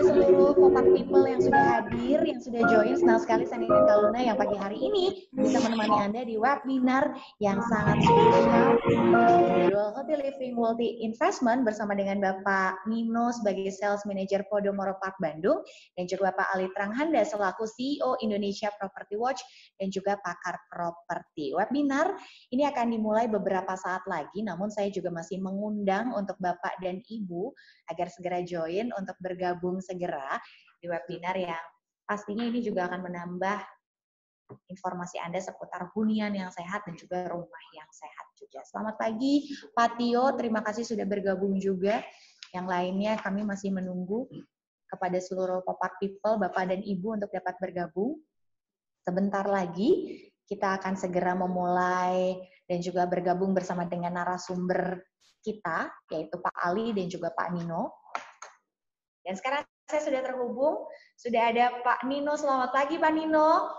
seluruh Popak People yang sudah hadir, yang sudah join. Senang sekali saya Nini Kaluna yang pagi hari ini bisa menemani Anda di webinar yang sangat spesial. Berjudul Healthy Living Multi Investment bersama dengan Bapak Nino sebagai Sales Manager Podomoro Park Bandung dan juga Bapak Ali Tranghanda selaku CEO Indonesia Property Watch dan juga pakar properti. Webinar ini akan dimulai beberapa saat lagi, namun saya juga masih mengundang untuk Bapak dan Ibu agar segera join untuk bergabung segera di webinar yang pastinya ini juga akan menambah informasi Anda seputar hunian yang sehat dan juga rumah yang sehat juga. Selamat pagi Pak Tio, terima kasih sudah bergabung juga. Yang lainnya kami masih menunggu kepada seluruh Popak People, Bapak dan Ibu untuk dapat bergabung. Sebentar lagi kita akan segera memulai dan juga bergabung bersama dengan narasumber kita, yaitu Pak Ali dan juga Pak Nino. Dan sekarang saya sudah terhubung, sudah ada Pak Nino. Selamat pagi Pak Nino.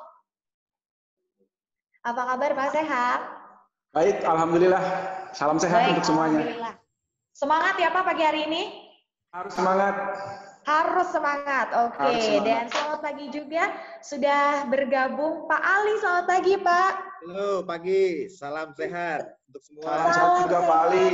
Apa kabar Pak, sehat? Baik, Alhamdulillah. Salam sehat untuk semuanya. Alhamdulillah. Semangat ya Pak pagi hari ini? Harus semangat. Harus semangat, oke. Dan selamat pagi juga sudah bergabung Pak Ali. Selamat pagi Pak. Halo, pagi. Salam sehat untuk semua. Salam sehat juga Pak Ali.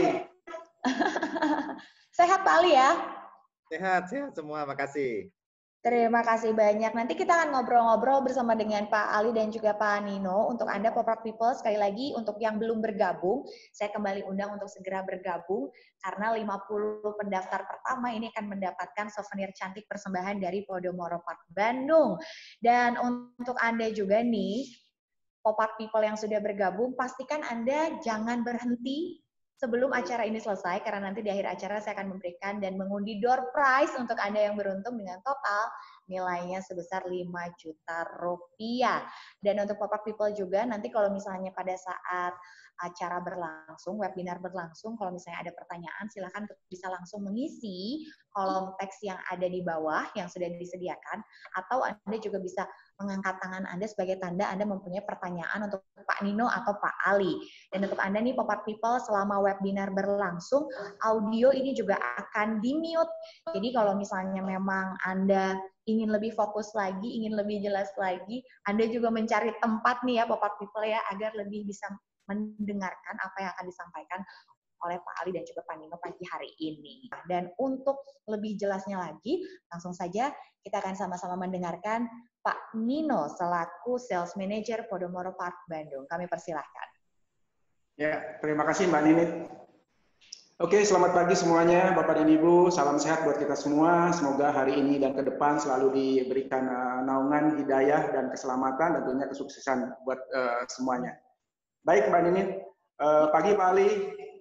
Sehat Pak Ali ya? Sehat semua, makasih. Terima kasih banyak. Nanti kita akan ngobrol-ngobrol bersama dengan Pak Ali dan juga Pak Nino. Untuk Anda Popak People, sekali lagi untuk yang belum bergabung, saya kembali undang untuk segera bergabung karena 50 pendaftar pertama ini akan mendapatkan souvenir cantik persembahan dari Podomoro Park Bandung. Dan untuk Anda juga nih, Popak People yang sudah bergabung, pastikan Anda jangan berhenti sebelum acara ini selesai, karena nanti di akhir acara saya akan memberikan dan mengundi door prize untuk Anda yang beruntung dengan total nilainya sebesar 5 juta rupiah. Dan untuk Popak People juga, nanti kalau misalnya pada saat acara berlangsung, webinar berlangsung, kalau misalnya ada pertanyaan, silakan bisa langsung mengisi kolom teks yang ada di bawah yang sudah disediakan, atau Anda juga bisa mengangkat tangan Anda sebagai tanda Anda mempunyai pertanyaan untuk Pak Nino atau Pak Ali. Dan untuk Anda nih Popak People, selama webinar berlangsung, audio ini juga akan di-mute. Jadi kalau misalnya memang Anda ingin lebih fokus lagi, ingin lebih jelas lagi, Anda juga mencari tempat nih ya Popak People ya, agar lebih bisa mendengarkan apa yang akan disampaikan oleh Pak Ali dan juga Pak Nino pagi hari ini. Dan untuk lebih jelasnya lagi, langsung saja kita akan sama-sama mendengarkan Pak Nino selaku Sales Manager Podomoro Park Bandung. Kami persilahkan. Ya, terima kasih Mbak Nini. Oke, selamat pagi semuanya, Bapak dan Ibu. Salam sehat buat kita semua. Semoga hari ini dan ke depan selalu diberikan naungan, hidayah, dan keselamatan, dan tentunya kesuksesan buat semuanya. Baik, Mbak Nini. Pagi, Pak Ali.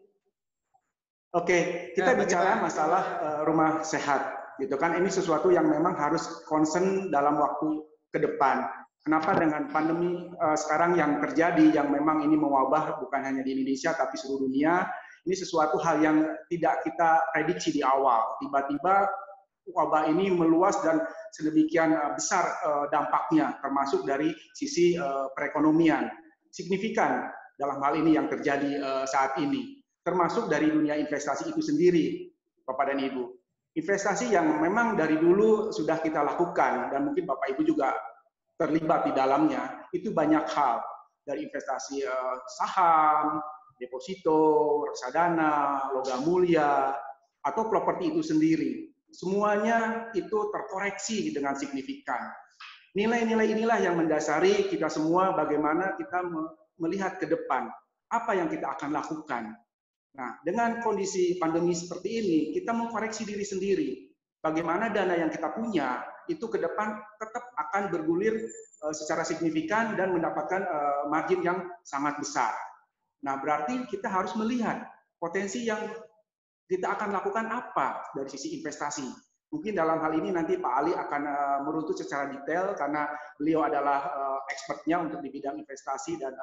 Oke, kita bicara masalah rumah sehat, gitu kan? Ini sesuatu yang memang harus concern dalam waktu ke depan. Kenapa dengan pandemi sekarang yang terjadi, yang memang ini mewabah bukan hanya di Indonesia tapi seluruh dunia, ini sesuatu hal yang tidak kita prediksi di awal. Tiba-tiba wabah ini meluas dan sedemikian besar dampaknya, termasuk dari sisi perekonomian. Signifikan dalam hal ini yang terjadi saat ini, termasuk dari dunia investasi itu sendiri, Bapak dan Ibu. Investasi yang memang dari dulu sudah kita lakukan, dan mungkin Bapak Ibu juga terlibat di dalamnya, itu banyak hal. Dari investasi saham, deposito, reksadana, logam mulia, atau properti itu sendiri. Semuanya itu terkoreksi dengan signifikan. Nilai-nilai inilah yang mendasari kita semua bagaimana kita melihat ke depan, apa yang kita akan lakukan. Nah, dengan kondisi pandemi seperti ini, kita mengkoreksi diri sendiri. Bagaimana dana yang kita punya itu ke depan tetap akan bergulir secara signifikan dan mendapatkan margin yang sangat besar. Nah, berarti kita harus melihat potensi yang kita akan lakukan apa dari sisi investasi. Mungkin dalam hal ini nanti Pak Ali akan meruntut secara detail karena beliau adalah expertnya untuk di bidang investasi dan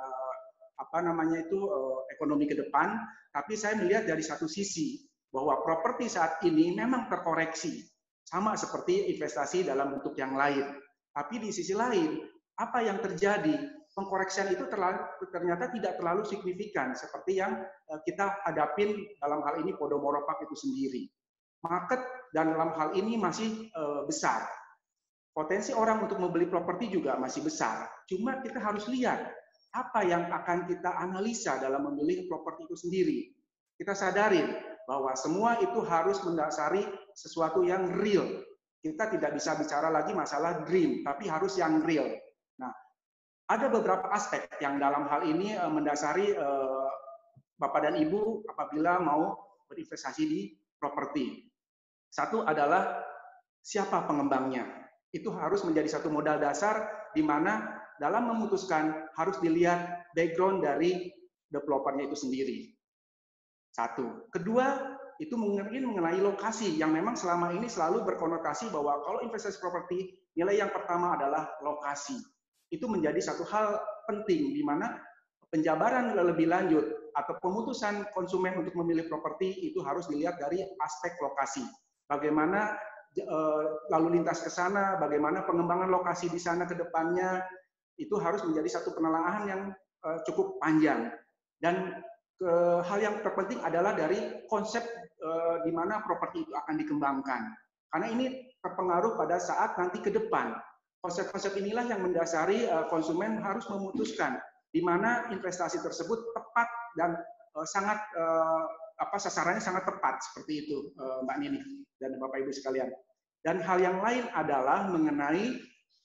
ekonomi ke depan. Tapi saya melihat dari satu sisi bahwa properti saat ini memang terkoreksi sama seperti investasi dalam bentuk yang lain. Tapi di sisi lain, apa yang terjadi? Pengkoreksian itu ternyata tidak terlalu signifikan seperti yang kita hadapin dalam hal ini Podomoro Park itu sendiri. Market dan dalam hal ini masih besar. Potensi orang untuk membeli properti juga masih besar. Cuma kita harus lihat apa yang akan kita analisa dalam memilih properti itu sendiri. Kita sadarin bahwa semua itu harus mendasari sesuatu yang real. Kita tidak bisa bicara lagi masalah dream, tapi harus yang real. Nah, ada beberapa aspek yang dalam hal ini mendasari Bapak dan Ibu apabila mau berinvestasi di properti. Satu adalah siapa pengembangnya. Itu harus menjadi satu modal dasar di mana dalam memutuskan harus dilihat background dari developernya itu sendiri. Satu. Kedua, itu mungkin mengenai lokasi yang memang selama ini selalu berkonotasi bahwa kalau investasi properti, nilai yang pertama adalah lokasi. Itu menjadi satu hal penting di mana penjabaran lebih lanjut atau pemutusan konsumen untuk memilih properti itu harus dilihat dari aspek lokasi. Bagaimana lalu lintas ke sana, bagaimana pengembangan lokasi di sana ke depannya, itu harus menjadi satu penelaahan yang cukup panjang. Dan hal yang terpenting adalah dari konsep di mana properti itu akan dikembangkan. Karena ini terpengaruh pada saat nanti ke depan. Konsep-konsep inilah yang mendasari konsumen harus memutuskan di mana investasi tersebut tepat dan sangat sasarannya sangat tepat seperti itu, Mbak Nini dan Bapak Ibu sekalian. Dan hal yang lain adalah mengenai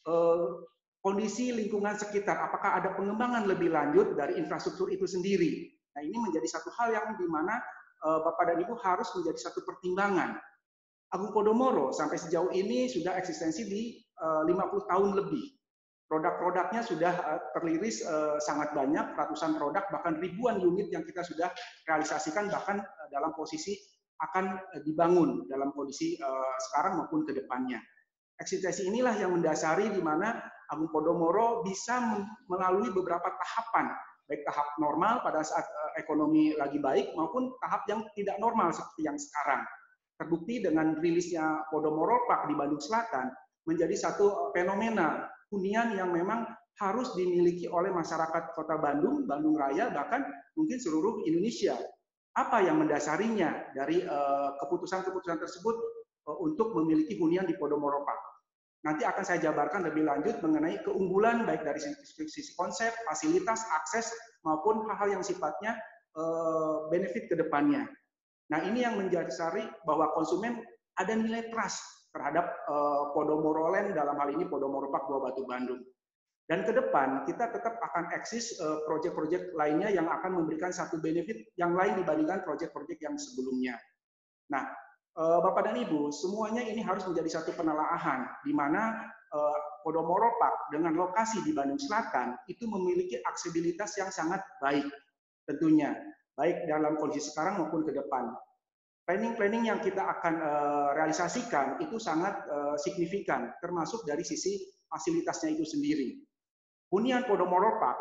kondisi lingkungan sekitar. Apakah ada pengembangan lebih lanjut dari infrastruktur itu sendiri? Nah, ini menjadi satu hal yang di mana Bapak dan Ibu harus menjadi satu pertimbangan. Agung Podomoro sampai sejauh ini sudah eksistensi di 50 tahun lebih. Produk-produknya sudah terliris sangat banyak, ratusan produk, bahkan ribuan unit yang kita sudah realisasikan, bahkan dalam posisi akan dibangun dalam kondisi sekarang maupun ke depannya. Eksistensi inilah yang mendasari di mana Agung Podomoro bisa melalui beberapa tahapan, baik tahap normal pada saat ekonomi lagi baik maupun tahap yang tidak normal seperti yang sekarang. Terbukti dengan rilisnya Podomoro Park di Bandung Selatan menjadi satu fenomena hunian yang memang harus dimiliki oleh masyarakat Kota Bandung, Bandung Raya, bahkan mungkin seluruh Indonesia. Apa yang mendasarinya dari keputusan-keputusan tersebut untuk memiliki hunian di Podomoro Park? Nanti akan saya jabarkan lebih lanjut mengenai keunggulan baik dari sisi konsep, fasilitas, akses, maupun hal-hal yang sifatnya benefit ke depannya. Nah, ini yang mendasari bahwa konsumen ada nilai trust terhadap Podomoro Land, dalam hal ini Podomoro Park Buah Batu Bandung. Dan ke depan kita tetap akan eksis proyek-proyek lainnya yang akan memberikan satu benefit yang lain dibandingkan proyek-proyek yang sebelumnya. Nah, Bapak dan Ibu, semuanya ini harus menjadi satu penelaahan di mana Podomoro Park dengan lokasi di Bandung Selatan itu memiliki aksesibilitas yang sangat baik tentunya, baik dalam kondisi sekarang maupun ke depan. Planning-planning yang kita akan realisasikan itu sangat signifikan, termasuk dari sisi fasilitasnya itu sendiri. Hunian Podomoro Park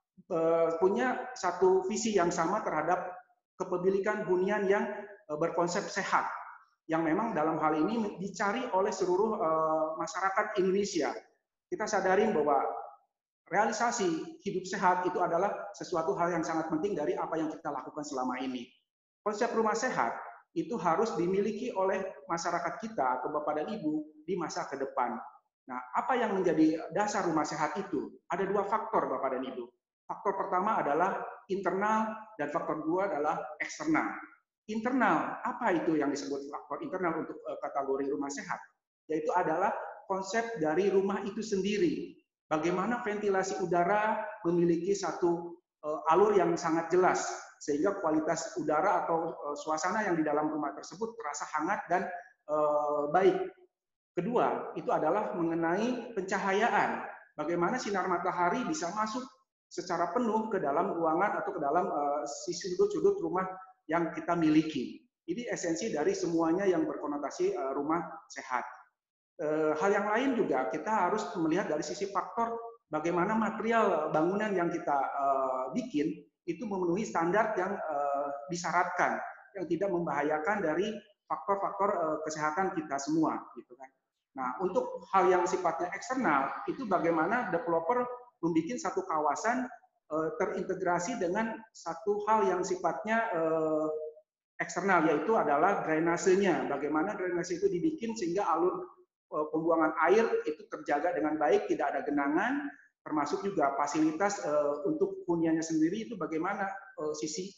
punya satu visi yang sama terhadap kepemilikan hunian yang berkonsep sehat, yang memang dalam hal ini dicari oleh seluruh masyarakat Indonesia. Kita sadarin bahwa realisasi hidup sehat itu adalah sesuatu hal yang sangat penting dari apa yang kita lakukan selama ini. Konsep rumah sehat itu harus dimiliki oleh masyarakat kita atau Bapak dan Ibu di masa ke depan. Nah, apa yang menjadi dasar rumah sehat itu? Ada dua faktor, Bapak dan Ibu. Faktor pertama adalah internal dan faktor kedua adalah eksternal. Internal, apa itu yang disebut faktor internal untuk kategori rumah sehat? Yaitu adalah konsep dari rumah itu sendiri. Bagaimana ventilasi udara memiliki satu alur yang sangat jelas, sehingga kualitas udara atau suasana yang di dalam rumah tersebut terasa hangat dan baik. Kedua, itu adalah mengenai pencahayaan. Bagaimana sinar matahari bisa masuk secara penuh ke dalam ruangan atau ke dalam sisi sudut-sudut rumah yang kita miliki. Ini esensi dari semuanya yang berkonotasi rumah sehat. Hal yang lain juga kita harus melihat dari sisi faktor bagaimana material bangunan yang kita bikin itu memenuhi standar yang disyaratkan, yang tidak membahayakan dari faktor-faktor kesehatan kita semua, gitu kan. Nah, untuk hal yang sifatnya eksternal itu bagaimana developer membuat satu kawasan terintegrasi dengan satu hal yang sifatnya eksternal, yaitu adalah drainasenya. Bagaimana drainase itu dibikin sehingga alur pembuangan air itu terjaga dengan baik, tidak ada genangan, termasuk juga fasilitas untuk huniannya sendiri itu bagaimana sisi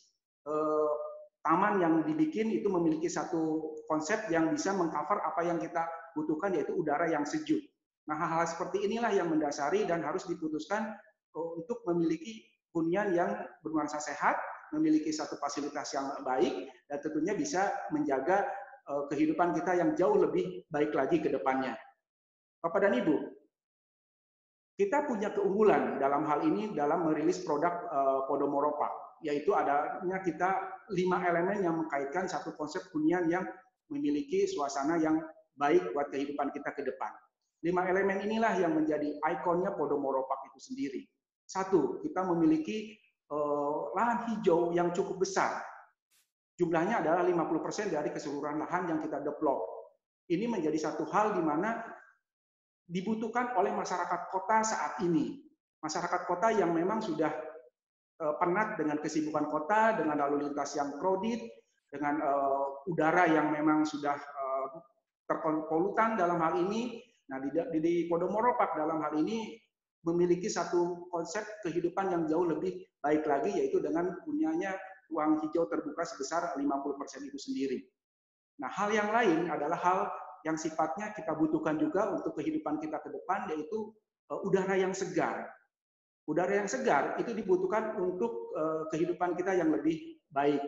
taman yang dibikin itu memiliki satu konsep yang bisa mengcover apa yang kita butuhkan, yaitu udara yang sejuk. Nah, hal-hal seperti inilah yang mendasari dan harus diputuskan untuk memiliki hunian yang bernuansa sehat, memiliki satu fasilitas yang baik, dan tentunya bisa menjaga kehidupan kita yang jauh lebih baik lagi ke depannya. Bapak dan Ibu, kita punya keunggulan dalam hal ini dalam merilis produk Podomoro Park, yaitu adanya kita 5 elemen yang mengkaitkan satu konsep hunian yang memiliki suasana yang baik buat kehidupan kita ke depan. 5 elemen inilah yang menjadi ikonnya Podomoro Park itu sendiri. 1, kita memiliki lahan hijau yang cukup besar. Jumlahnya adalah 50% dari keseluruhan lahan yang kita develop. Ini menjadi satu hal di mana dibutuhkan oleh masyarakat kota saat ini. Masyarakat kota yang memang sudah penat dengan kesibukan kota, dengan lalu lintas yang crowded, dengan udara yang memang sudah terpolutan dalam hal ini. Nah, di Podomoro Park dalam hal ini memiliki satu konsep kehidupan yang jauh lebih baik lagi, yaitu dengan punyanya ruang hijau terbuka sebesar 50% itu sendiri. Nah, hal yang lain adalah hal yang sifatnya kita butuhkan juga untuk kehidupan kita ke depan, yaitu udara yang segar. Udara yang segar itu dibutuhkan untuk kehidupan kita yang lebih baik.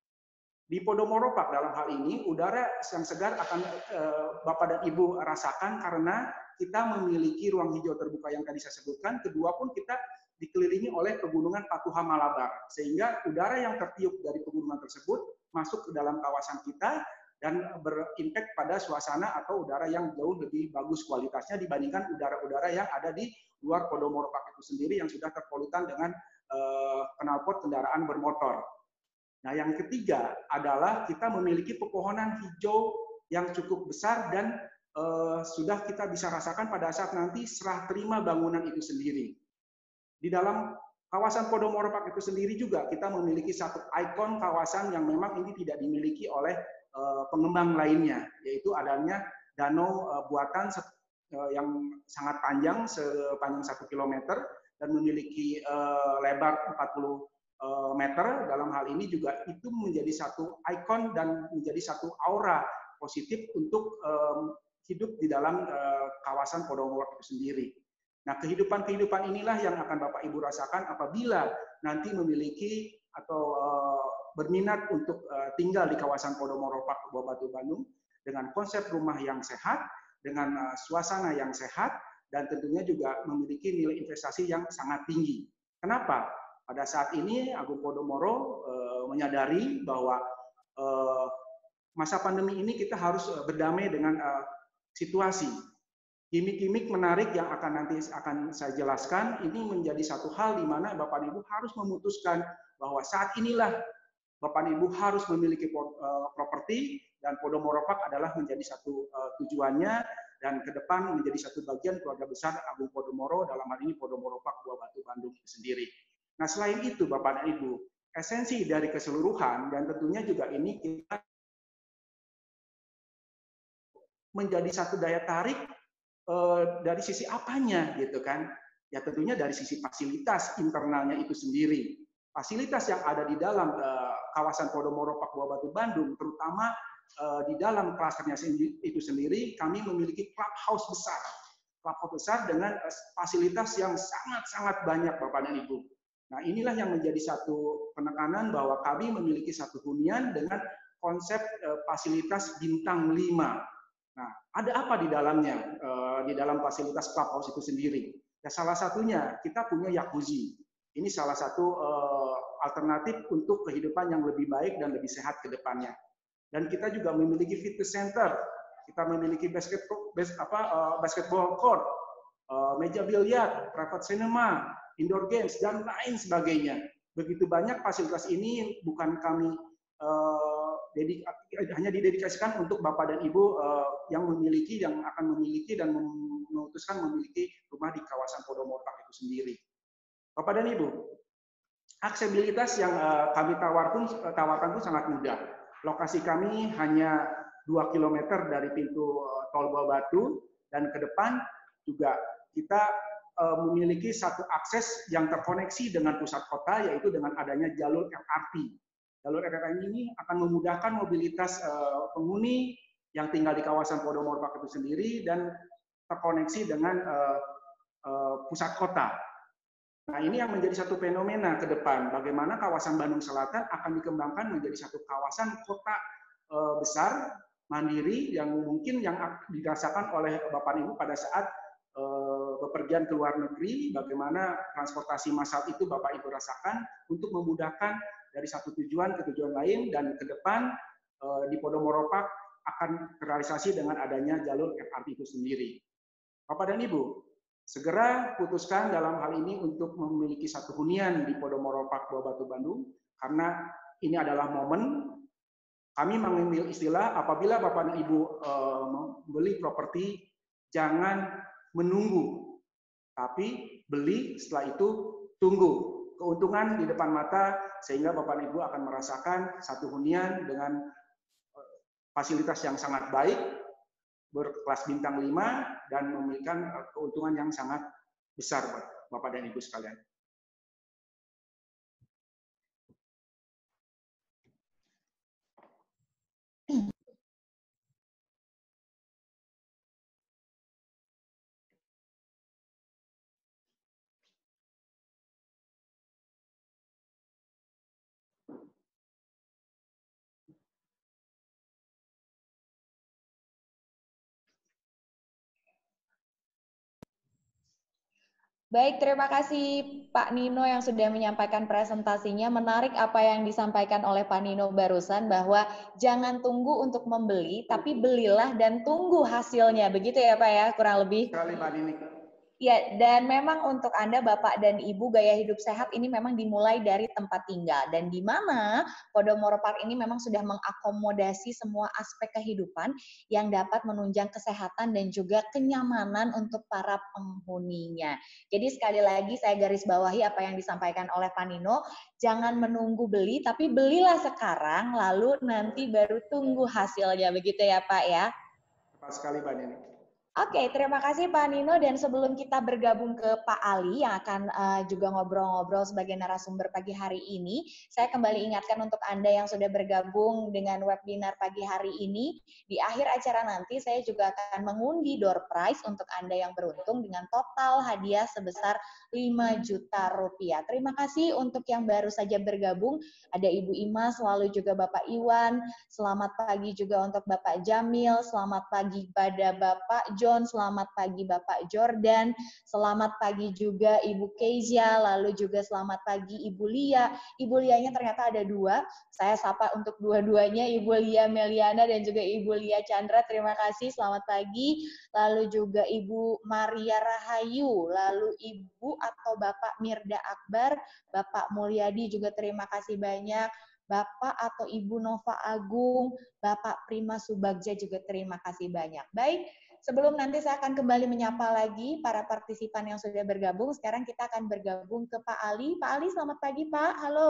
Di Podomoro Park dalam hal ini, udara yang segar akan Bapak dan Ibu rasakan karena kita memiliki ruang hijau terbuka yang tadi saya sebutkan. Kedua pun kita dikelilingi oleh pegunungan Patuha Malabar, sehingga udara yang tertiup dari pegunungan tersebut masuk ke dalam kawasan kita dan berimpact pada suasana atau udara yang jauh lebih bagus kualitasnya dibandingkan udara-udara yang ada di luar Podomoro Park itu sendiri yang sudah terpolutan dengan knalpot kendaraan bermotor. Nah, yang ketiga adalah kita memiliki pepohonan hijau yang cukup besar dan sudah kita bisa rasakan pada saat nanti serah terima bangunan itu sendiri. Di dalam kawasan Podomoro Park itu sendiri juga kita memiliki satu ikon kawasan yang memang ini tidak dimiliki oleh pengembang lainnya, yaitu adanya danau buatan yang sangat panjang, sepanjang 1 km dan memiliki lebar 40 meter. Dalam hal ini juga itu menjadi satu ikon dan menjadi satu aura positif untuk hidup di dalam kawasan Podomoro itu sendiri. Nah, kehidupan inilah yang akan Bapak Ibu rasakan apabila nanti memiliki atau berminat untuk tinggal di kawasan Podomoro Park Buah Batu Bandung dengan konsep rumah yang sehat, dengan suasana yang sehat, dan tentunya juga memiliki nilai investasi yang sangat tinggi. Kenapa? Pada saat ini Agung Podomoro menyadari bahwa masa pandemi ini kita harus berdamai dengan situasi. Gimik-gimik menarik yang nanti akan saya jelaskan ini menjadi satu hal di mana Bapak dan Ibu harus memutuskan bahwa saat inilah Bapak dan Ibu harus memiliki properti, dan Podomoro Park adalah menjadi satu tujuannya, dan ke depan menjadi satu bagian keluarga besar Agung Podomoro, dalam hal ini Podomoro Park Buah Batu Bandung itu sendiri. Nah, selain itu Bapak dan Ibu, esensi dari keseluruhan dan tentunya juga ini kita menjadi satu daya tarik dari sisi apanya gitu kan? Ya tentunya dari sisi fasilitas internalnya itu sendiri. Fasilitas yang ada di dalam kawasan Podomoro Park Buah Batu Bandung, terutama di dalam klasternya itu sendiri, kami memiliki clubhouse besar dengan fasilitas yang sangat-sangat banyak Bapak dan Ibu. Nah, inilah yang menjadi satu penekanan bahwa kami memiliki satu hunian dengan konsep fasilitas bintang 5. Nah, ada apa di dalamnya, di dalam fasilitas clubhouse itu sendiri? Ya, salah satunya kita punya jacuzzi. Ini salah satu alternatif untuk kehidupan yang lebih baik dan lebih sehat ke depannya. Dan kita juga memiliki fitness center, kita memiliki basketball court, meja biliar, private cinema, indoor games, dan lain sebagainya. Begitu banyak fasilitas ini bukan kami hanya didedikasikan untuk Bapak dan Ibu yang akan memiliki dan memutuskan memiliki rumah di kawasan Podomoro Park itu sendiri. Bapak dan Ibu, aksesibilitas yang kami tawarkan pun sangat mudah. Lokasi kami hanya 2 km dari pintu tol Buah Batu, Dan ke depan juga kita memiliki satu akses yang terkoneksi dengan pusat kota, yaitu dengan adanya jalur MRT. Jalur MRT ini akan memudahkan mobilitas penghuni yang tinggal di kawasan Podomoro Park itu sendiri dan terkoneksi dengan pusat kota. Nah, ini yang menjadi satu fenomena ke depan, bagaimana kawasan Bandung Selatan akan dikembangkan menjadi satu kawasan kota besar, mandiri, yang mungkin yang dirasakan oleh Bapak Ibu pada saat bepergian ke luar negeri, bagaimana transportasi massal itu Bapak Ibu rasakan untuk memudahkan dari satu tujuan ke tujuan lain, dan ke depan di Podomoro Park akan terrealisasi dengan adanya jalur MRT itu sendiri. Bapak dan Ibu, segera putuskan dalam hal ini untuk memiliki satu hunian di Podomoro Park Buah Batu Bandung, karena ini adalah momen. Kami mengambil istilah, apabila Bapak dan Ibu membeli properti, jangan menunggu, tapi beli, setelah itu tunggu. Keuntungan di depan mata, sehingga Bapak dan Ibu akan merasakan satu hunian dengan fasilitas yang sangat baik, berkelas bintang 5, dan memberikan keuntungan yang sangat besar buat Bapak dan Ibu sekalian. Baik, terima kasih Pak Nino yang sudah menyampaikan presentasinya. Menarik apa yang disampaikan oleh Pak Nino barusan, bahwa jangan tunggu untuk membeli, tapi belilah dan tunggu hasilnya. Begitu ya Pak ya, kurang lebih? Sekali Mbak Nini. Ya, dan memang untuk Anda Bapak dan Ibu, gaya hidup sehat ini memang dimulai dari tempat tinggal, dan di mana Podomoro Park ini memang sudah mengakomodasi semua aspek kehidupan yang dapat menunjang kesehatan dan juga kenyamanan untuk para penghuninya. Jadi sekali lagi saya garis bawahi apa yang disampaikan oleh Pak Nino, jangan menunggu beli, tapi belilah sekarang, lalu nanti baru tunggu hasilnya, begitu ya Pak ya? Tepat sekali Mbak Nini. Oke, terima kasih Pak Nino, dan sebelum kita bergabung ke Pak Ali yang akan juga ngobrol-ngobrol sebagai narasumber pagi hari ini, saya kembali ingatkan untuk Anda yang sudah bergabung dengan webinar pagi hari ini, di akhir acara nanti saya juga akan mengundi door prize untuk Anda yang beruntung dengan total hadiah sebesar 5 juta rupiah. Terima kasih untuk yang baru saja bergabung, ada Ibu Imas, lalu juga Bapak Iwan, selamat pagi juga untuk Bapak Jamil, selamat pagi pada Bapak John, selamat pagi Bapak Jordan, selamat pagi juga Ibu Kezia, lalu juga selamat pagi Ibu Lia. Ibu Lianya ternyata ada 2, saya sapa untuk dua-duanya, Ibu Lia Meliana dan juga Ibu Lia Chandra, terima kasih, selamat pagi. Lalu juga Ibu Maria Rahayu, lalu Ibu atau Bapak Mirda Akbar, Bapak Mulyadi juga terima kasih banyak. Bapak atau Ibu Nova Agung, Bapak Prima Subagja juga terima kasih banyak. Baik, sebelum nanti saya akan kembali menyapa lagi para partisipan yang sudah bergabung, sekarang kita akan bergabung ke Pak Ali. Pak Ali, selamat pagi Pak. Halo.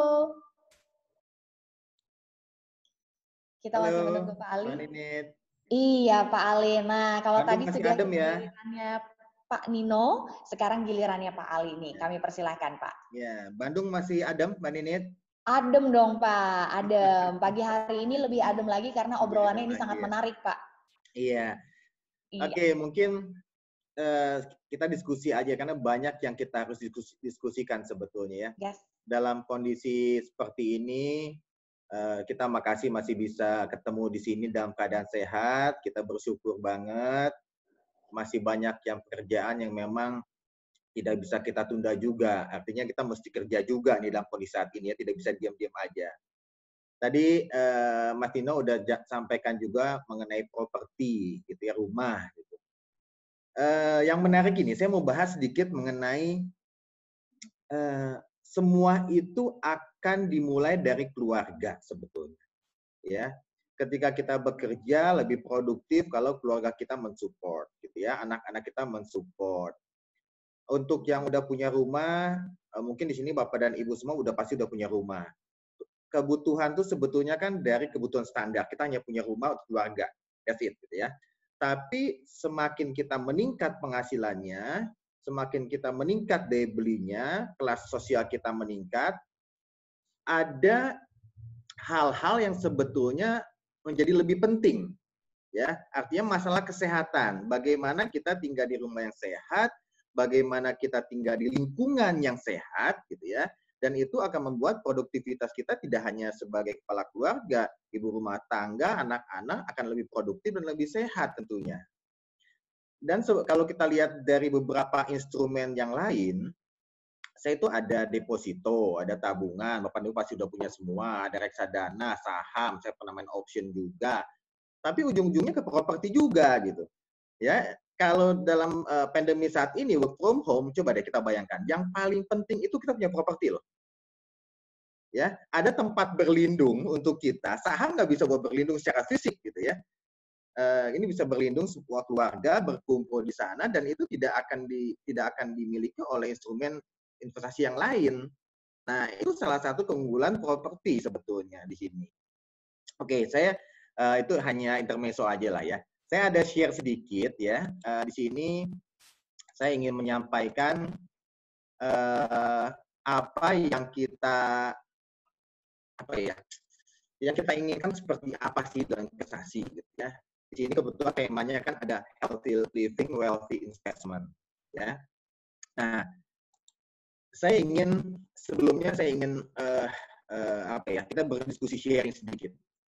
Kita Halo, masih menunggu Pak Ali. Mbak Ninit. Iya Pak Ali. Nah, kalau Bandung tadi masih sudah adem ya? gilirannya Pak Nino, sekarang gilirannya Pak Ali nih. Kami persilahkan Pak. Ya, Bandung masih adem, Mbak Ninit? Adem dong Pak, adem. Pagi hari ini lebih adem lagi karena obrolannya ini sangat ya. menarik Pak. Iya. Iya. Oke, mungkin kita diskusi aja karena banyak yang kita harus diskusikan sebetulnya ya. Yes. Dalam kondisi seperti ini, kita makasih masih bisa ketemu di sini dalam keadaan sehat. Kita bersyukur banget. Masih banyak yang pekerjaan yang memang tidak bisa kita tunda juga. Artinya kita mesti kerja juga nih dalam kondisi saat ini ya, tidak bisa diam-diam aja. Tadi Mas Tino udah sampaikan juga mengenai properti, gitu ya, rumah. Gitu. Yang menarik ini, saya mau bahas sedikit mengenai semua itu akan dimulai dari keluarga sebetulnya. Ya, ketika kita bekerja lebih produktif kalau keluarga kita mensupport, gitu ya, anak-anak kita mensupport. Untuk yang udah punya rumah, mungkin di sini Bapak dan Ibu semua pasti udah punya rumah. Kebutuhan tuh sebetulnya kan dari kebutuhan standar. Kita hanya punya rumah untuk keluarga. That's it, gitu ya. Tapi semakin kita meningkat penghasilannya, semakin kita meningkat daya belinya, kelas sosial kita meningkat, ada hal-hal yang sebetulnya menjadi lebih penting. Ya, artinya masalah kesehatan. Bagaimana kita tinggal di rumah yang sehat, bagaimana kita tinggal di lingkungan yang sehat, gitu ya. Dan itu akan membuat produktivitas kita tidak hanya sebagai kepala keluarga, ibu rumah tangga, anak-anak akan lebih produktif dan lebih sehat tentunya. Dan kalau kita lihat dari beberapa instrumen yang lain, saya itu ada deposito, ada tabungan, Bapak Ibu pasti sudah punya semua, ada reksadana, saham, saya pernah main option juga. Tapi ujung-ujungnya ke properti juga gitu. Ya, kalau dalam pandemi saat ini work from home, coba deh kita bayangkan, yang paling penting itu kita punya properti loh. Ya, ada tempat berlindung untuk kita. Saham nggak bisa buat berlindung secara fisik gitu ya. Ini bisa berlindung sebuah keluarga berkumpul di sana dan itu tidak akan dimiliki oleh instrumen investasi yang lain. Nah, itu salah satu keunggulan properti sebetulnya di sini. Oke, saya itu hanya intermezzo aja lah ya. Saya ada share sedikit ya. Di sini saya ingin menyampaikan apa yang kita inginkan seperti apa sih dalam investasi gitu ya. Di sini kebetulan temanya kan ada healthy living, wealthy investment ya. Nah, sebelumnya saya ingin kita berdiskusi sharing sedikit.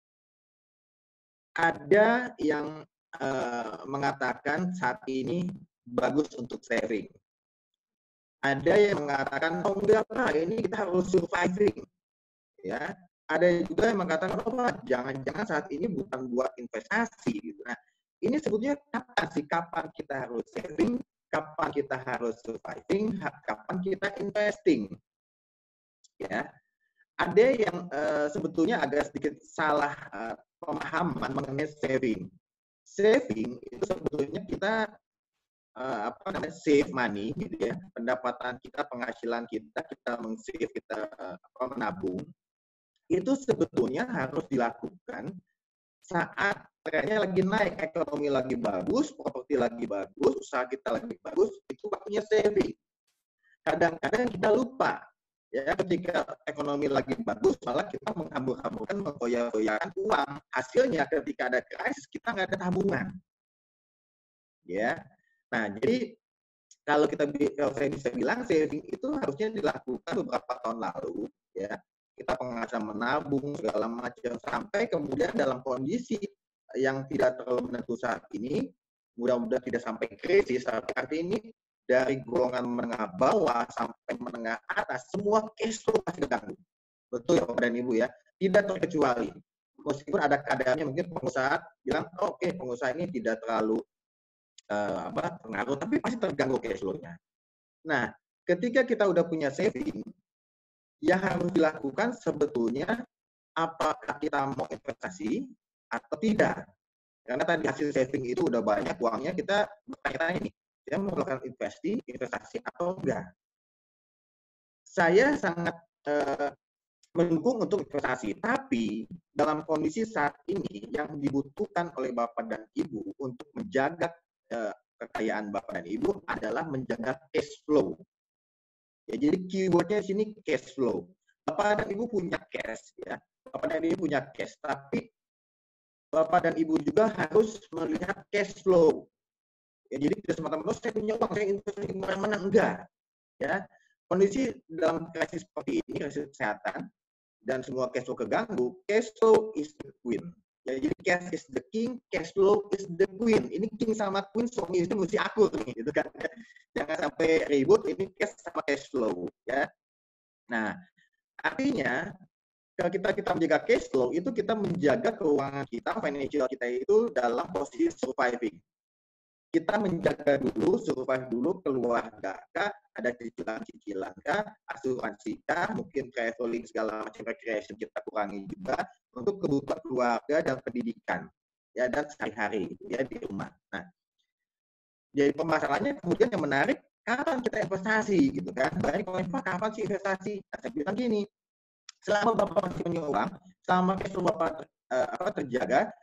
Ada yang mengatakan saat ini bagus untuk saving. Ada yang mengatakan, oh enggak Pak, ini kita harus surviving. Ya, ada juga yang mengatakan, oh Pak, jangan-jangan saat ini bukan buat investasi. Gitu. Nah, ini sebetulnya kapan kita harus saving, kapan kita harus surviving, kapan kita investing. Ya, ada yang sebetulnya agak sedikit salah pemahaman mengenai saving. Saving itu sebetulnya kita save money gitu ya, pendapatan kita, penghasilan kita meng-save, kita menabung. Itu sebetulnya harus dilakukan saat trennya lagi naik, ekonomi lagi bagus, properti lagi bagus, usaha kita lagi bagus, itu waktunya saving. Kadang-kadang kita lupa ya, ketika ekonomi lagi bagus malah kita menghambur-hamburkan, menggoyah-goyahkan uang. Hasilnya ketika ada krisis kita nggak ada tabungan. Ya. Nah, jadi kalau saya bisa bilang saving itu harusnya dilakukan beberapa tahun lalu ya. Kita penghasilan menabung segala macam sampai kemudian dalam kondisi yang tidak terlalu menentu saat ini, mudah-mudahan tidak sampai krisis, tapi artinya ini dari golongan menengah bawah sampai menengah atas, semua cash flow pasti terganggu. Betul ya Bapak dan Ibu ya, tidak terkecuali. Meskipun ada keadaannya mungkin pengusaha bilang, oh, oke, pengusaha ini tidak terlalu pengaruh, tapi pasti terganggu cash flow-nya. Nah, ketika kita udah punya saving, yang harus dilakukan sebetulnya apakah kita mau investasi atau tidak. Karena tadi hasil saving itu udah banyak uangnya, kita bertanya-tanya nih, saya mau melakukan investasi atau enggak. Saya sangat mendukung untuk investasi, tapi dalam kondisi saat ini yang dibutuhkan oleh Bapak dan Ibu untuk menjaga kekayaan Bapak dan Ibu adalah menjaga cash flow. Ya, jadi keywordnya di sini cash flow. Bapak dan Ibu punya cash, ya. Bapak dan Ibu punya cash, tapi Bapak dan Ibu juga harus melihat cash flow. Ya, jadi tidak semata-mata saya punya uang, saya investasi kemana-mana, enggak. Ya, kondisi dalam krisis seperti ini, krisis kesehatan, dan semua cash flow keganggu, cash flow is the queen. Ya, jadi cash is the king, cash flow is the queen. Ini king sama queen, suami itu mesti akur nih, gitu kan. Jangan sampai ribut, ini cash sama cash flow. Ya. Nah, artinya, kalau kita menjaga cash flow, itu kita menjaga keuangan kita, financial kita itu dalam posisi surviving. Kita menjaga dulu, survive dulu, keluarga kah, ada cicilan-cicilan kah, asuransi kah, mungkin traveling segala macam recreation kita kurangi juga untuk kebutuhan keluarga dan pendidikan ya, dan sehari-hari ya di rumah. Nah, jadi permasalahannya kemudian yang menarik, kapan kita investasi gitu kan? Banyak orang, Pak, kapan sih investasi? Nah, saya bilang gini, selama Bapak masih punya uang, selama cash flow Bapak terjaga,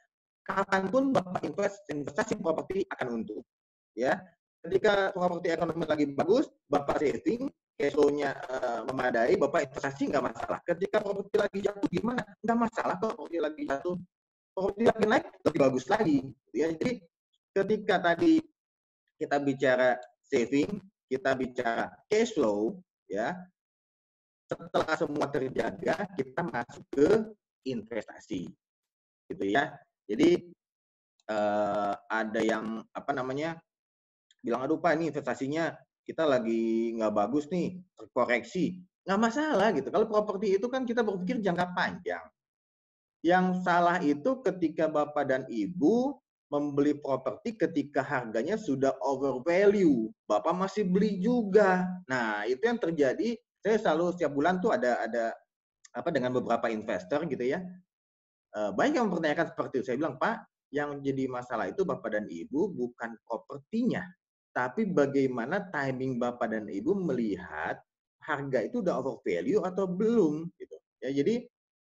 kapanpun Bapak investasi properti akan untung. Ya, ketika properti ekonomi lagi bagus, Bapak saving, cash flow-nya memadai, Bapak investasi nggak masalah. Ketika properti lagi jatuh gimana? Nggak masalah kok properti lagi jatuh. Properti lagi naik lebih bagus lagi. Ya, jadi ketika tadi kita bicara saving, kita bicara cash flow, ya, setelah semua terjaga, kita masuk ke investasi, gitu ya. Jadi ada yang bilang, aduh Pak, ini investasinya kita lagi nggak bagus nih, terkoreksi. Nggak masalah gitu. Kalau properti itu kan kita berpikir jangka panjang. Yang salah itu ketika Bapak dan Ibu membeli properti ketika harganya sudah over value. Bapak masih beli juga. Nah, itu yang terjadi. Saya selalu setiap bulan tuh ada dengan beberapa investor gitu ya. Banyak yang mempertanyakan seperti itu. Saya bilang, Pak, yang jadi masalah itu Bapak dan Ibu bukan propertinya, tapi bagaimana timing Bapak dan Ibu melihat harga itu udah over value atau belum gitu. Ya, jadi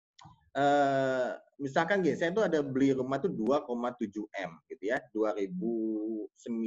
misalkan gini, saya tuh ada beli rumah tuh 2,7 M gitu ya, 2010.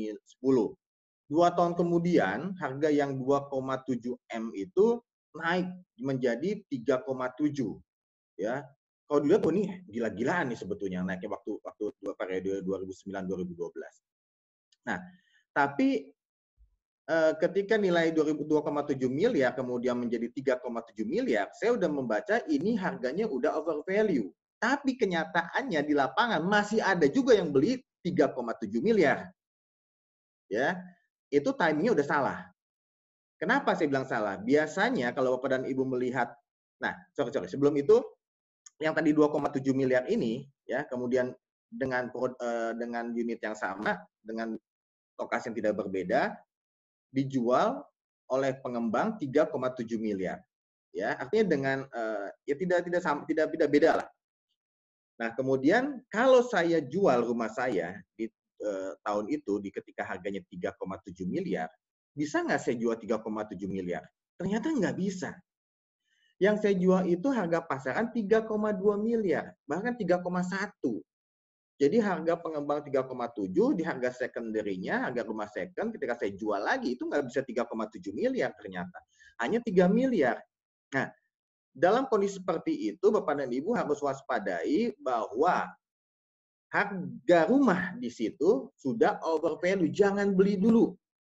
2 tahun kemudian harga yang 2,7 M itu naik menjadi 3,7 ya. Kalau dilihat, oh ini gila-gilaan nih sebetulnya naiknya waktu periode 2009-2012. Nah, tapi ketika nilai 2,7 miliar kemudian menjadi 3,7 miliar, saya udah membaca ini harganya udah over value. Tapi kenyataannya di lapangan masih ada juga yang beli 3,7 miliar. Ya, itu timingnya udah salah. Kenapa saya bilang salah? Biasanya kalau Bapak dan Ibu melihat, sebelum itu yang tadi 2,7 miliar ini ya, kemudian dengan unit yang sama dengan lokasi yang tidak berbeda dijual oleh pengembang 3,7 miliar. Ya, artinya dengan ya tidak beda lah. Nah, kemudian kalau saya jual rumah saya di tahun itu ketika harganya 3,7 miliar, bisa nggak saya jual 3,7 miliar? Ternyata nggak bisa. Yang saya jual itu harga pasaran 3,2 miliar, bahkan 3,1. Jadi harga pengembang 3,7, di harga secondary-nya, harga rumah second, ketika saya jual lagi, itu nggak bisa 3,7 miliar ternyata. Hanya 3 miliar. Nah, dalam kondisi seperti itu, Bapak dan Ibu harus waspadai bahwa harga rumah di situ sudah over value. Jangan beli dulu.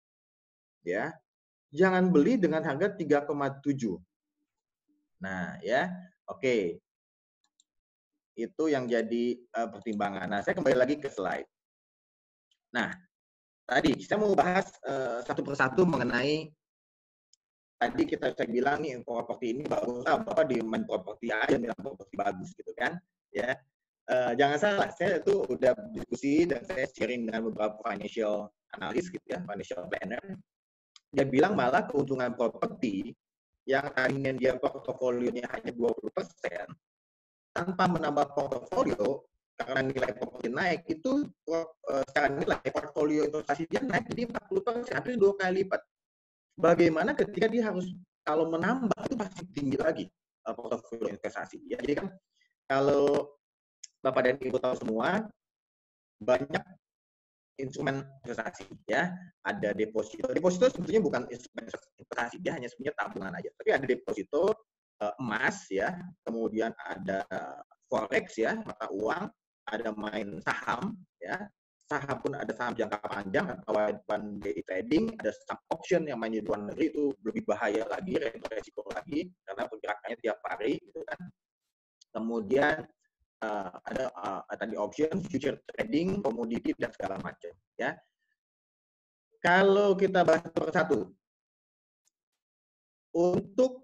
Ya, jangan beli dengan harga 3,7. Nah, ya, oke. Itu yang jadi pertimbangan. Nah, saya kembali lagi ke slide. Nah, tadi saya mau bahas satu persatu mengenai tadi saya bilang nih properti ini bagus, Bapak di main properti aja bilang properti bagus gitu kan, ya. Jangan salah, saya itu udah diskusi dan saya sharing dengan beberapa financial analyst gitu ya, financial planner. Dia bilang malah keuntungan properti yang tadinya dia portofolionya hanya 20%, tanpa menambah portofolio, karena nilai properti naik, itu secara nilai portofolio investasi dia naik jadi 40%, hampir 2 kali lipat. Bagaimana ketika dia harus, kalau menambah itu pasti tinggi lagi portofolio investasi. Ya, jadi kan kalau Bapak dan Ibu tahu semua, banyak instrumen investasi ya, ada deposito. Deposito sebetulnya bukan instrumen investasi, dia hanya sebenarnya tabungan aja. Tapi ada deposito emas ya, kemudian ada forex ya, mata uang, ada main saham ya. Saham pun ada saham jangka panjang atau one day trading, ada saham option yang main di luar negeri, itu lebih bahaya lagi, resiko lagi karena pergerakannya tiap hari gitu kan. Kemudian ada tadi option, future trading, komoditi dan segala macam ya. Kalau kita bahas persatu, untuk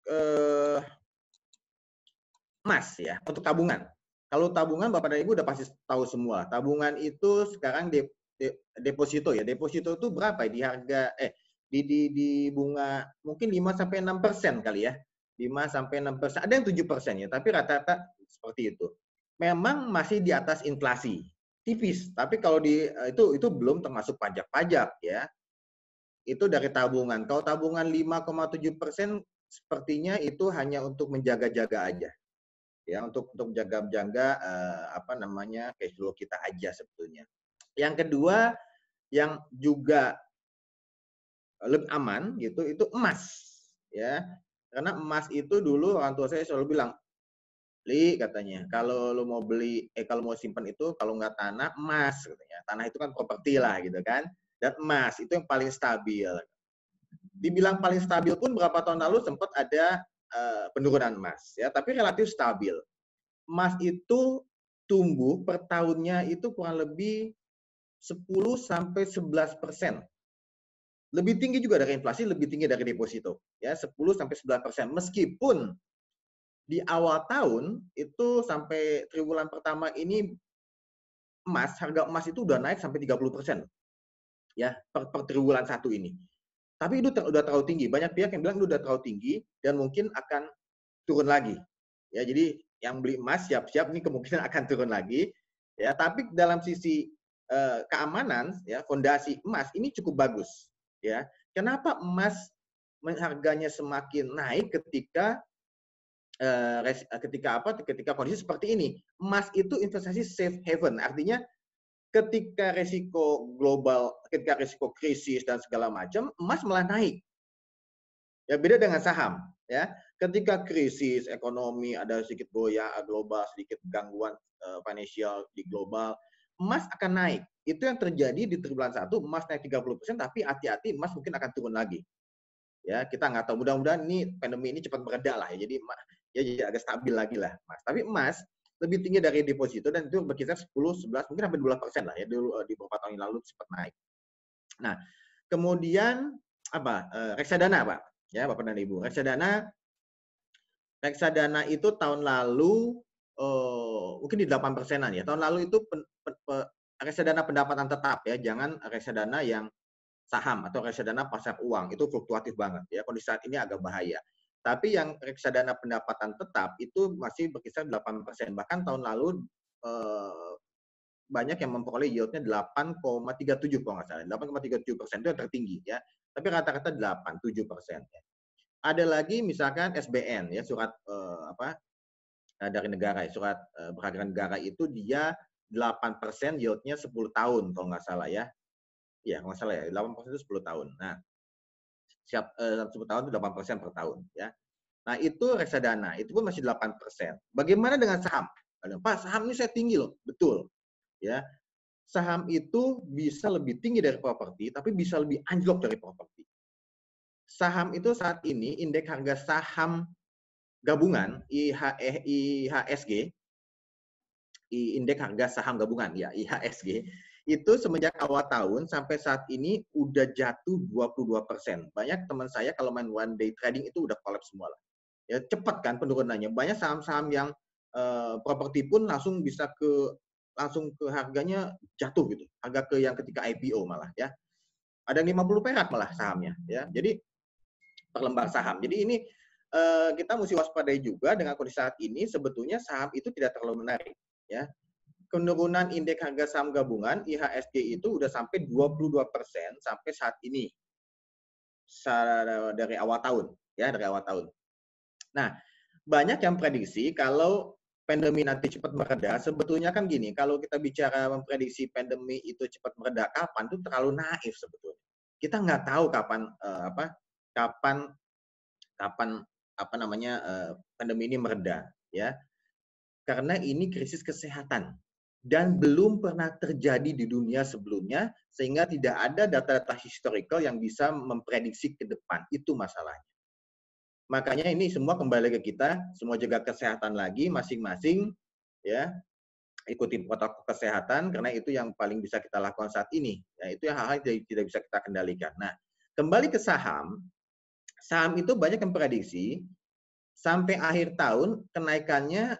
emas ya, untuk tabungan. Kalau tabungan Bapak dan Ibu udah pasti tahu semua. Tabungan itu sekarang deposito ya. Deposito itu berapa di harga di bunga mungkin 5-6% kali ya. 5-6%. Ada yang 7% ya, tapi rata-rata seperti itu. Memang masih di atas inflasi. Tipis, tapi kalau itu belum termasuk pajak-pajak ya. Itu dari tabungan. Kalau tabungan 5,7% sepertinya itu hanya untuk menjaga-jaga aja. ya, untuk jaga-jaga apa namanya cash flow kita aja sebetulnya. Yang kedua yang juga lebih aman gitu itu emas, ya. Karena emas itu dulu orang tua saya selalu bilang, "Li," katanya, "kalau lu mau kalau mau simpan itu kalau nggak tanah, emas," katanya. Tanah itu kan properti lah gitu kan. Dan emas itu yang paling stabil. Dibilang paling stabil pun berapa tahun lalu sempat ada penurunan emas, ya, tapi relatif stabil. Emas itu tumbuh per tahunnya itu kurang lebih 10-11%. Lebih tinggi juga dari inflasi, lebih tinggi dari deposito, ya 10-11%. Meskipun di awal tahun itu sampai triwulan pertama ini harga emas itu udah naik sampai 30%, ya per triwulan 1 ini. Tapi itu udah terlalu tinggi. Banyak pihak yang bilang itu udah terlalu tinggi dan mungkin akan turun lagi. Ya, jadi yang beli emas siap-siap ini kemungkinan akan turun lagi. Ya, tapi dalam sisi keamanan, ya fondasi emas ini cukup bagus. Ya, kenapa emas harganya semakin naik ketika ketika kondisi seperti ini? Emas itu investasi safe haven, artinya ketika resiko global, ketika resiko krisis dan segala macam, emas malah naik. Ya beda dengan saham, ya. Ketika krisis ekonomi ada sedikit goyah global, sedikit gangguan financial di global, emas akan naik. Itu yang terjadi di triwulan 1, emas naik 30%, tapi hati-hati emas mungkin akan turun lagi. Ya, kita nggak tahu, mudah-mudahan ini pandemi ini cepat mereda lah ya. Jadi jadi agak stabil lagi lah emas. Tapi emas lebih tinggi dari deposito dan itu berkisar 10, 11, mungkin sampai 12% lah ya dulu di beberapa tahun yang lalu sempat naik. Nah, kemudian apa? Reksadana, Pak. Ya, Bapak dan Ibu. Reksadana itu tahun lalu mungkin di 8%-an ya. Tahun lalu itu reksadana pendapatan tetap ya, jangan reksadana yang saham atau reksadana pasar uang, itu fluktuatif banget ya. Kondisi saat ini agak bahaya. Tapi yang reksadana pendapatan tetap itu masih berkisar 8%. Bahkan tahun lalu banyak yang memperoleh yield-nya 8,37 kalau nggak salah. 8,37% itu yang tertinggi ya. Tapi rata-rata 8-7%. Ya. Ada lagi misalkan SBN ya, surat dari negara, surat berharga negara itu dia 8% yield-nya 10 tahun kalau nggak salah ya. Iya, nggak salah ya, 8% itu 10 tahun. Nah, 10 tahun itu 8% per tahun ya. Nah, itu reksadana, itu pun masih 8%. Bagaimana dengan saham? Pak, saham ini saya tinggi loh. Betul. Ya. Saham itu bisa lebih tinggi dari properti, tapi bisa lebih anjlok dari properti. Saham itu saat ini indeks harga saham gabungan IHSG, indeks harga saham gabungan ya IHSG, itu semenjak awal tahun sampai saat ini udah jatuh 22%. Banyak teman saya kalau main one day trading itu udah collapse semua lah. Ya cepat kan penurunannya. Banyak saham-saham yang properti pun langsung ke harganya jatuh gitu. Harga ke yang ketika IPO malah ya. Ada 50 perak malah sahamnya ya. Jadi per lembar saham. Jadi ini kita mesti waspadai juga dengan kondisi saat ini sebetulnya saham itu tidak terlalu menarik ya. Penurunan indeks harga saham gabungan IHSG itu udah sampai 22% sampai saat ini dari awal tahun ya, dari awal tahun. Nah, banyak yang prediksi kalau pandemi nanti cepat mereda, sebetulnya kan gini, kalau kita bicara memprediksi pandemi itu cepat mereda kapan itu terlalu naif sebetulnya. Kita nggak tahu kapan pandemi ini mereda ya. Karena ini krisis kesehatan dan belum pernah terjadi di dunia sebelumnya sehingga tidak ada data-data historical yang bisa memprediksi ke depan. Itu masalahnya. Makanya ini semua kembali ke kita, semua jaga kesehatan lagi masing-masing ya. Ikuti protokol kesehatan karena itu yang paling bisa kita lakukan saat ini. Ya, itu yang hal-hal yang tidak bisa kita kendalikan. Nah, kembali ke saham. Saham itu banyak yang prediksi sampai akhir tahun kenaikannya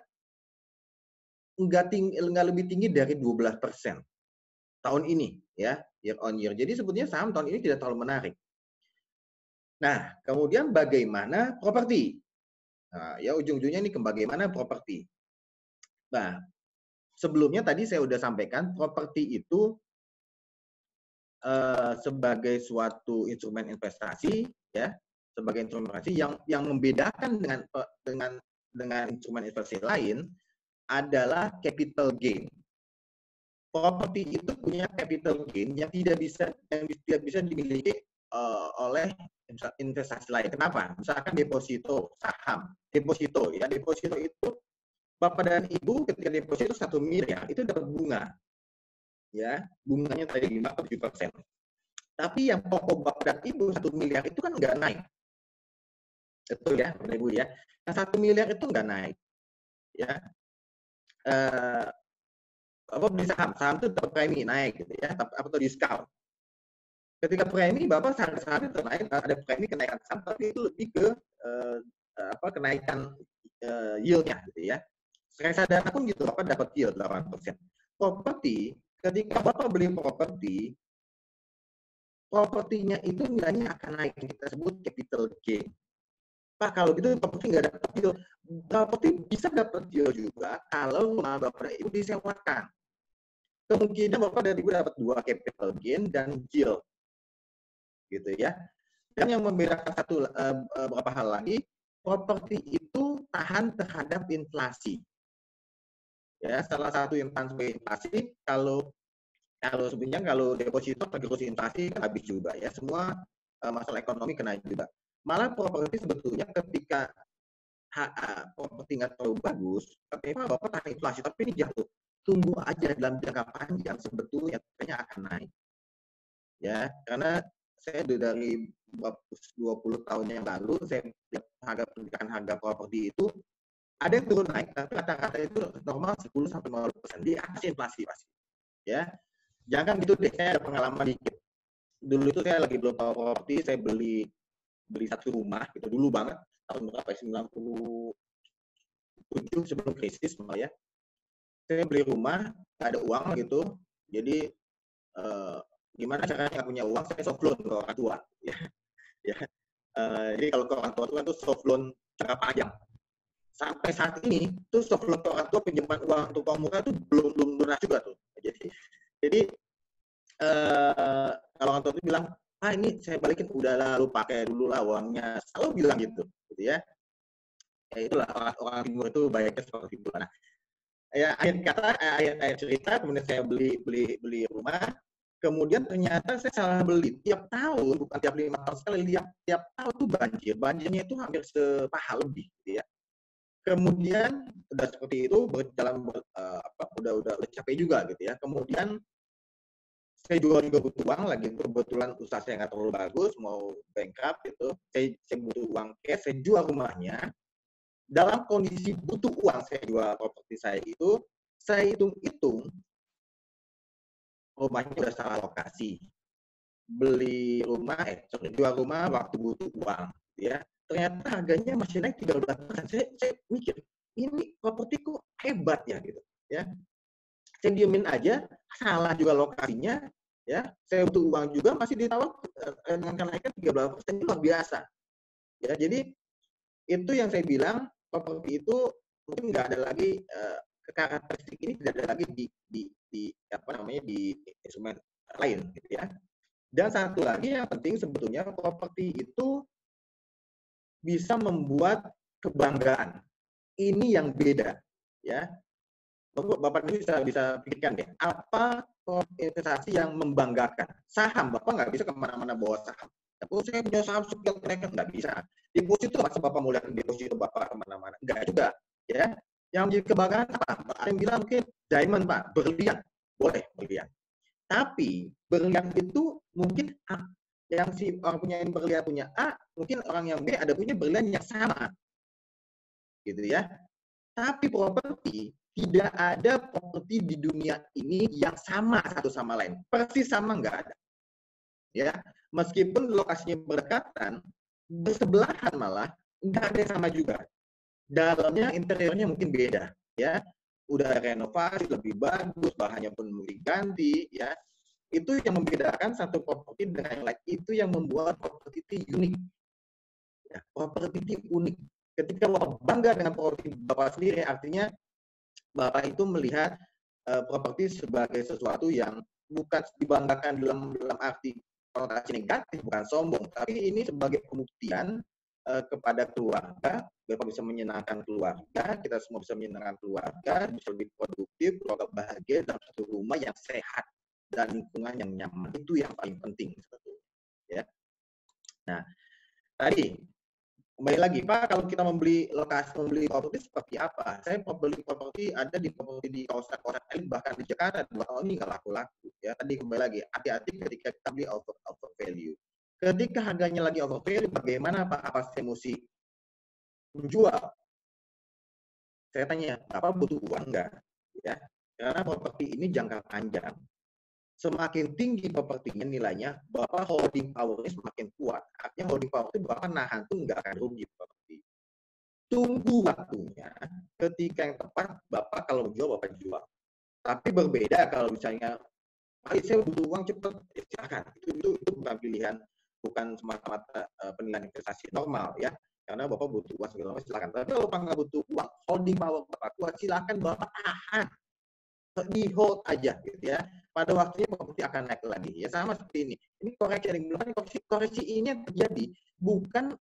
nggak lebih tinggi dari 12% tahun ini ya, year on year. Jadi sebetulnya saham tahun ini tidak terlalu menarik. Nah, kemudian bagaimana properti? Nah, ya ujung-ujungnya ini ke bagaimana properti. Nah, sebelumnya tadi saya sudah sampaikan properti itu sebagai suatu instrumen investasi ya, sebagai instrumen investasi yang membedakan dengan dengan instrumen investasi lain adalah capital gain. Properti itu punya capital gain yang tidak bisa dimiliki oleh investasi lain. Kenapa? Misalkan deposito saham, deposito itu Bapak dan Ibu ketika deposito 1 miliar itu dapat bunga, ya bunganya tadi 5-7%. Tapi yang pokok Bapak dan Ibu 1 miliar itu kan nggak naik, betul ya Bapak Ibu ya. Yang 1 miliar itu nggak naik, ya. Apa beli saham itu dapat premi naik gitu ya, atau diskon. Ketika premi Bapak sehari itu naik, ada premi kenaikan saham, tapi itu lebih ke kenaikan yield-nya gitu ya. Reksadana pun gitu, Bapak dapat yield 8%. Properti, ketika Bapak beli properti, propertinya itu nilainya akan naik, kita sebut capital gain. Pak, kalau gitu properti nggak dapat yield. Properti bisa dapat yield juga kalau rumah Bapak itu disewakan. Kemungkinan Bapak dan Ibu dapat 2 capital gain dan yield, gitu ya. Dan yang membedakan beberapa hal lagi, properti itu tahan terhadap inflasi. Ya, salah satu yang tahan sebagai inflasi, kalau sebenarnya kalau deposito tergerus inflasi kan habis juga ya. Semua masalah ekonomi kena juga. Malah properti sebetulnya ketika properti nggak terlalu bagus, tapi Bapak tahan inflasi, tapi ini jatuh. Tunggu aja dalam jangka panjang sebetulnya akan naik. Ya, karena saya dari 20 tahun yang lalu saya lihat harga properti itu ada yang turun naik, tapi kata-kata itu normal 10-15% di atas inflasi pasti. Ya, jangan gitu deh. Saya ada pengalaman dikit. Dulu itu saya lagi belum tahu properti, saya beli satu rumah gitu dulu banget tahun berapa? 97 sebelum krisis malah ya. Saya beli rumah nggak ada uang gitu, jadi gimana caranya nggak punya uang, saya soft loan ke orang tua ya. Jadi kalau ke orang tua itu kan tuh soft loan jangka panjang. Sampai saat ini tuh soft loan ke orang tua, pinjaman uang untuk uang murah tuh belum lunas juga tuh. Jadi kalau orang tua itu bilang, ini saya balikin, udah lalu pakai dulu lah uangnya, selalu bilang gitu ya. Ya itulah orang timur itu baiknya seperti itu. Nah, ya akhir cerita, kemudian saya beli rumah, kemudian ternyata saya salah beli tiap tahun, bukan tiap 5 tahun sekali, tiap tahun tuh banjirnya itu hampir sepaha lebih gitu ya. Kemudian udah seperti itu berjalan udah capek juga gitu ya. Kemudian saya juga butuh uang lagi, kebetulan usaha saya nggak terlalu bagus, mau bankrupt gitu, saya butuh uang cash, saya jual rumahnya. Dalam kondisi butuh uang, saya jual properti saya itu, saya hitung-hitung rumahnya udah salah lokasi. Jual rumah waktu butuh uang, ya. Ternyata harganya masih naik 13%. Saya mikir, ini properti kok hebat ya gitu, ya. Saya diemin aja, salah juga lokasinya, ya. Saya butuh uang juga masih ditawar dengan kenaikan 13%, itu luar biasa. Ya, jadi itu yang saya bilang, properti itu mungkin nggak ada lagi karakteristik ini tidak ada lagi di instrumen lain gitu ya. Dan satu lagi yang penting sebetulnya, properti itu bisa membuat kebanggaan. Ini yang beda ya. Bapak bisa pikirkan deh, apa investasi yang membanggakan? Saham, Bapak nggak bisa kemana-mana bawa saham. Saya punya saham sekian mereka nggak bisa. Deposito, masa Bapak mau lihat deposito Bapak kemana-mana? Enggak juga, ya. Yang menjadi kebanggaan apa? Ada yang bilang mungkin diamond, Pak, berlian. Boleh, berlian. Tapi berlian itu mungkin yang si orang punya berlian punya A, mungkin orang yang B ada punya berlian yang sama. Gitu ya. Tapi properti, tidak ada properti di dunia ini yang sama satu sama lain. Persis sama nggak ada. Ya, meskipun lokasinya berdekatan, bersebelahan malah nggak ada yang sama juga. Dalamnya, interiornya mungkin beda, ya. Udah renovasi lebih bagus, bahannya pun diganti, ya. Itu yang membedakan satu properti dengan yang lain. Itu yang membuat properti itu unik. Ya, properti itu unik. Ketika Bapak bangga dengan properti Bapak sendiri, artinya Bapak itu melihat properti sebagai sesuatu yang bukan dibanggakan dalam arti konotasi negatif, bukan sombong, tapi ini sebagai pembuktian kepada keluarga, Bapak bisa menyenangkan keluarga, kita semua bisa menyenangkan keluarga, bisa lebih produktif, keluarga bahagia dalam satu rumah yang sehat dan lingkungan yang nyaman. Itu yang paling penting sebetulnya. Ya. Nah, tadi kembali lagi, Pak, kalau kita membeli lokasi, membeli properti seperti apa? Saya membeli properti ada di properti di kawasan-kawasan elit, bahkan di Jakarta, 2 tahun ini nggak laku-laku. Ya, tadi kembali lagi, hati-hati ketika kita beli over value. Ketika harganya lagi over value, bagaimana Pak? Apa saya mesti menjual? Saya tanya, Bapak butuh uang nggak? Ya, karena properti ini jangka panjang. Semakin tinggi propertinya nilainya, Bapak holding power-nya semakin kuat. Artinya holding power itu Bapak nahan tuh nggak akan rugi properti. Tunggu waktunya, ketika yang tepat, Bapak kalau jual, Bapak jual. Tapi berbeda kalau misalnya, saya butuh uang cepat, ya silakan. Itu bukan pilihan, bukan semata-mata penilaian investasi normal ya. Karena Bapak butuh uang segala macam, silakan. Tapi kalau Bapak nggak butuh uang, holding power Bapak kuat, silakan Bapak tahan. Di hold aja gitu ya. Pada waktunya properti akan naik lagi. Ya sama seperti ini. Ini koreksi yang belum, koreksi ini yang terjadi bukan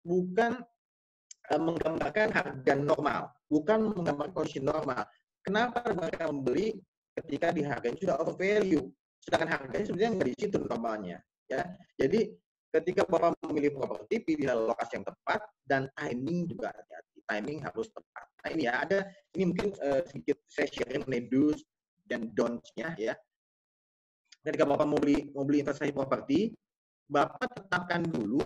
menggambarkan harga normal, bukan menggambarkan kondisi normal. Kenapa mereka membeli ketika di harganya sudah over value, sedangkan harganya sebenarnya nggak di situ normalnya, ya. Jadi ketika Bapak memilih properti, pilih lokasi yang tepat dan timing juga hati-hati. Timing harus tepat. Nah ini ya, ini mungkin sedikit saya share mengenai do's dan don'ts-nya ya. Ketika Bapak mau beli investasi properti, Bapak tetapkan dulu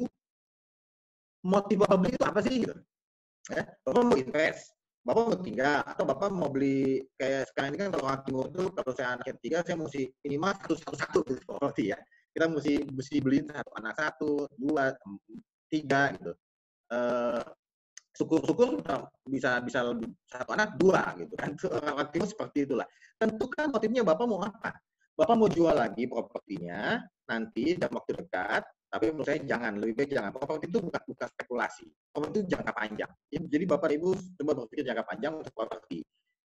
motif Bapak beli itu apa sih gitu. Ya, Bapak mau invest, Bapak mau tinggal, atau Bapak mau beli kayak sekarang ini kan kalau orang timur itu kalau saya anak ketiga saya mesti minimal satu seperti ya. Kita mesti beli satu anak 1, 2, 3 gitu. Syukur-syukur bisa lebih satu anak 2 gitu kan. Orang timur seperti itulah. Tentukan motifnya Bapak mau apa. Bapak mau jual lagi propertinya nanti dalam waktu dekat, tapi menurut saya lebih baik jangan. Properti itu bukan spekulasi. Properti itu jangka panjang. Jadi Bapak Ibu coba berpikir jangka panjang untuk properti.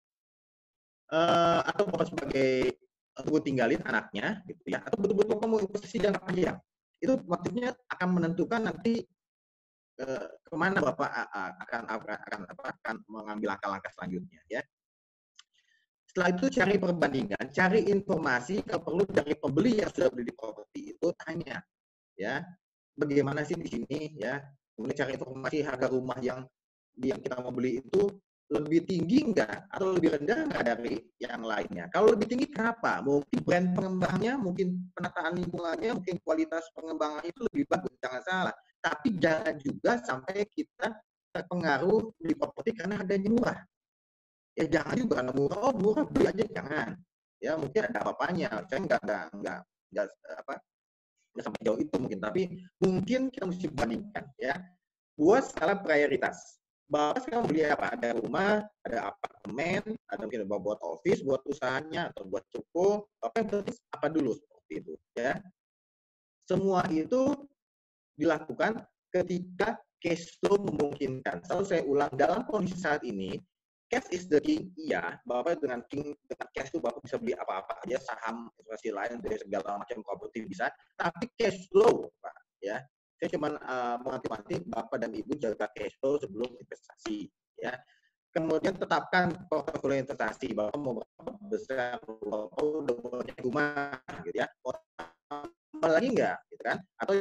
Atau Bapak sebagai tunggu tinggalin anaknya gitu ya. Atau betul-betul kamu investasi jangka panjang. Itu motifnya akan menentukan nanti kemana Bapak akan mengambil langkah-langkah selanjutnya ya. Setelah itu cari perbandingan, cari informasi, kalau perlu dari pembeli yang sudah beli di properti itu tanya, ya, bagaimana sih di sini, ya, kemudian cari informasi harga rumah yang kita mau beli itu lebih tinggi enggak atau lebih rendah enggak dari yang lainnya. Kalau lebih tinggi kenapa? Mungkin brand pengembangnya, mungkin penataan lingkungannya, mungkin kualitas pengembangan itu lebih bagus, jangan salah. Tapi jangan juga sampai kita terpengaruh beli properti karena harganya murah. Ya jangan juga karena murah beli aja jangan. Ya mungkin ada apa-apanya. Saya nggak sampai jauh itu mungkin, tapi mungkin kita mesti bandingkan ya. Buat skala prioritas. Bapak sekarang beli apa? Ada rumah, ada apartemen, ada mungkin buat office, buat usahanya atau buat toko. Bapak yang apa dulu seperti itu ya. Semua itu dilakukan ketika cash flow memungkinkan. Selalu saya ulang, dalam kondisi saat ini, cash is the king. Iya, Bapak dengan cash itu Bapak bisa beli apa-apa aja, saham, investasi lain, dari segala macam properti bisa. Tapi cash flow, Pak, ya. Saya cuma menganti-anti Bapak dan Ibu jaga cash flow sebelum investasi, ya. Kemudian tetapkan portofolio investasi. Bapak mau berapa besar, Bapak udah punya rumah, gitu ya. Mau lagi enggak, gitu kan? Atau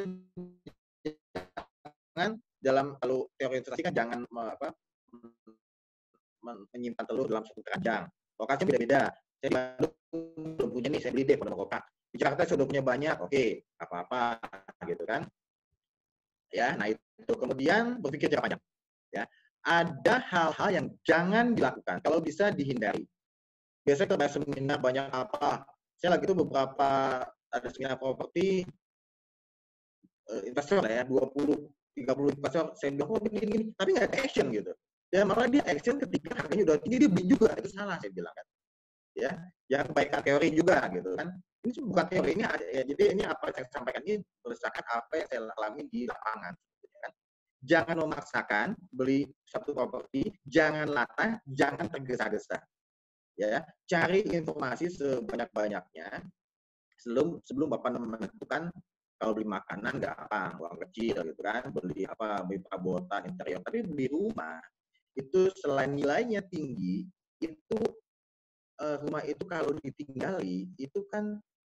dalam kalau teori investasi kan jangan menyimpan telur dalam satu keranjang. Lokasinya beda-beda. Saya belum punya nih, saya beli deh pada kota. Di Jakarta sudah punya banyak, oke, apa-apa gitu kan. Ya, nah itu kemudian berpikir jangka panjang. Ya, ada hal-hal yang jangan dilakukan. Kalau bisa dihindari. Biasanya kalau seminar banyak apa. Saya lagi itu beberapa ada seminar properti investor lah ya, 20-30 investor, saya bilang, oh gini, tapi nggak ada action gitu. Ya malah dia action ketika harganya udah tinggi, dia beli juga, itu salah saya bilang kan. Ya, yang kebaikan teori juga gitu kan. Ini bukan teori, ini ya, jadi ini apa yang saya sampaikan ini berdasarkan apa yang saya alami di lapangan. Gitu kan. Jangan memaksakan beli satu properti, jangan latah, jangan tergesa-gesa. Ya, cari informasi sebanyak-banyaknya sebelum Bapak menentukan Kalau beli makanan gampang, uang kecil gitu kan, beli perabotan interior. Tapi beli rumah itu selain nilainya tinggi, itu rumah itu kalau ditinggali itu kan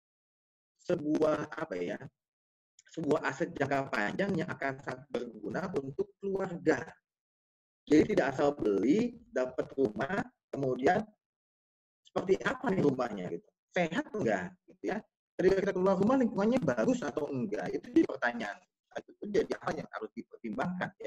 sebuah sebuah aset jangka panjang yang akan sangat berguna untuk keluarga. Jadi tidak asal beli, dapat rumah, kemudian seperti apa nih rumahnya gitu, sehat enggak gitu ya. Ketika kita keluar rumah lingkungannya bagus atau enggak, itu jadi pertanyaan. Itu jadi apa yang harus dipertimbangkan ya.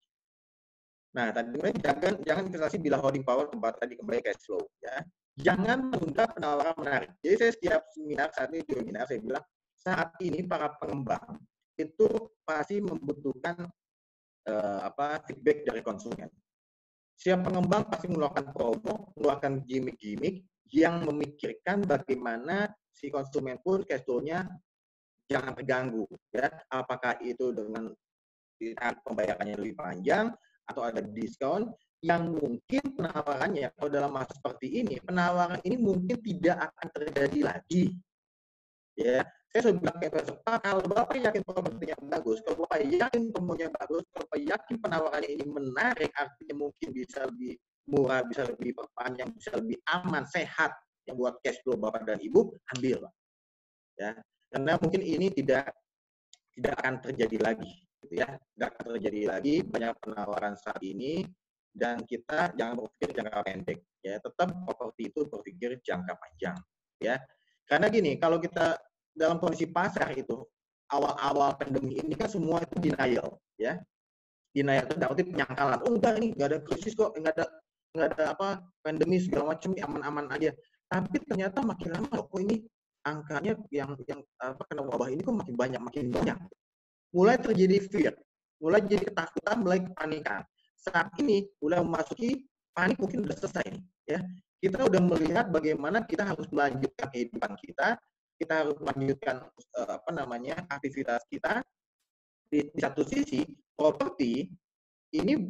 Nah, tadi jangan investasi bila holding power tempat tadi kembali cash flow ya. Jangan menunda penawaran menarik. Jadi saya setiap seminar saat ini di webinar saya bilang saat ini para pengembang itu pasti membutuhkan feedback dari konsumen. Setiap pengembang pasti mengeluarkan promo, mengeluarkan gimmick-gimmick yang memikirkan bagaimana si konsumen pun cash flow-nya jangan terganggu ya. Apakah itu dengan pembayarannya lebih panjang atau ada diskon yang mungkin penawarannya kalau dalam masa seperti ini, penawaran ini mungkin tidak akan terjadi lagi. Ya, saya sudah bilang ke investor, kalau Bapak yakin propertinya bagus, kalau Bapak yakin promonya bagus, kalau Bapak yakin penawarannya ini menarik, artinya mungkin bisa lebih murah, bisa lebih perpanjang, bisa lebih aman, sehat, yang buat cash flow Bapak dan Ibu, ambil, Pak. Ya, karena mungkin ini tidak akan terjadi lagi, gitu ya, tidak akan terjadi lagi banyak penawaran saat ini, dan kita jangan berpikir jangka pendek, ya, tetap properti itu berpikir jangka panjang, ya. Karena gini, kalau kita dalam kondisi pasar itu awal-awal pandemi ini kan semua itu denial, ya. Denial itu berarti penyangkalan. Oh enggak, ini enggak ada krisis kok, enggak ada pandemi segala macam, aman-aman aja. Tapi ternyata makin lama kok ini angkanya yang kena wabah ini kok makin banyak. Mulai terjadi fear, mulai jadi ketakutan, mulai kepanikan. Saat ini mulai memasuki panik mungkin sudah selesai nih, ya. Kita udah melihat bagaimana kita harus melanjutkan kehidupan kita harus melanjutkan aktivitas kita. Di satu sisi properti ini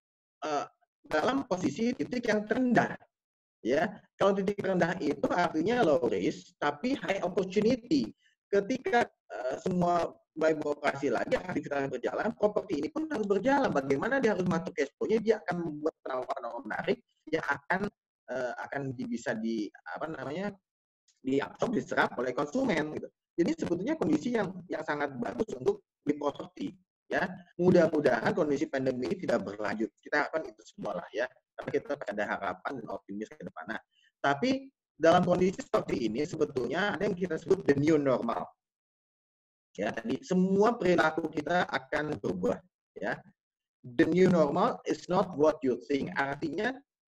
dalam posisi titik yang terendah, ya. Kalau titik rendah itu artinya low risk tapi high opportunity. Ketika semua mulai beroperasi lagi, aktivitas berjalan, properti ini pun harus berjalan. Bagaimana dia harus masuk cash flow-nya, dia akan membuat penawaran menarik yang akan bisa diabsorb, diserap oleh konsumen gitu. Jadi sebetulnya kondisi yang sangat bagus untuk di properti, ya. Mudah-mudahan kondisi pandemi ini tidak berlanjut. Kita harapkan itu semua lah ya. Karena kita ada harapan dan optimis ke depan. Nah, tapi dalam kondisi seperti ini sebetulnya ada yang kita sebut the new normal. Ya, tadi semua perilaku kita akan berubah, ya. The new normal is not what you think. Artinya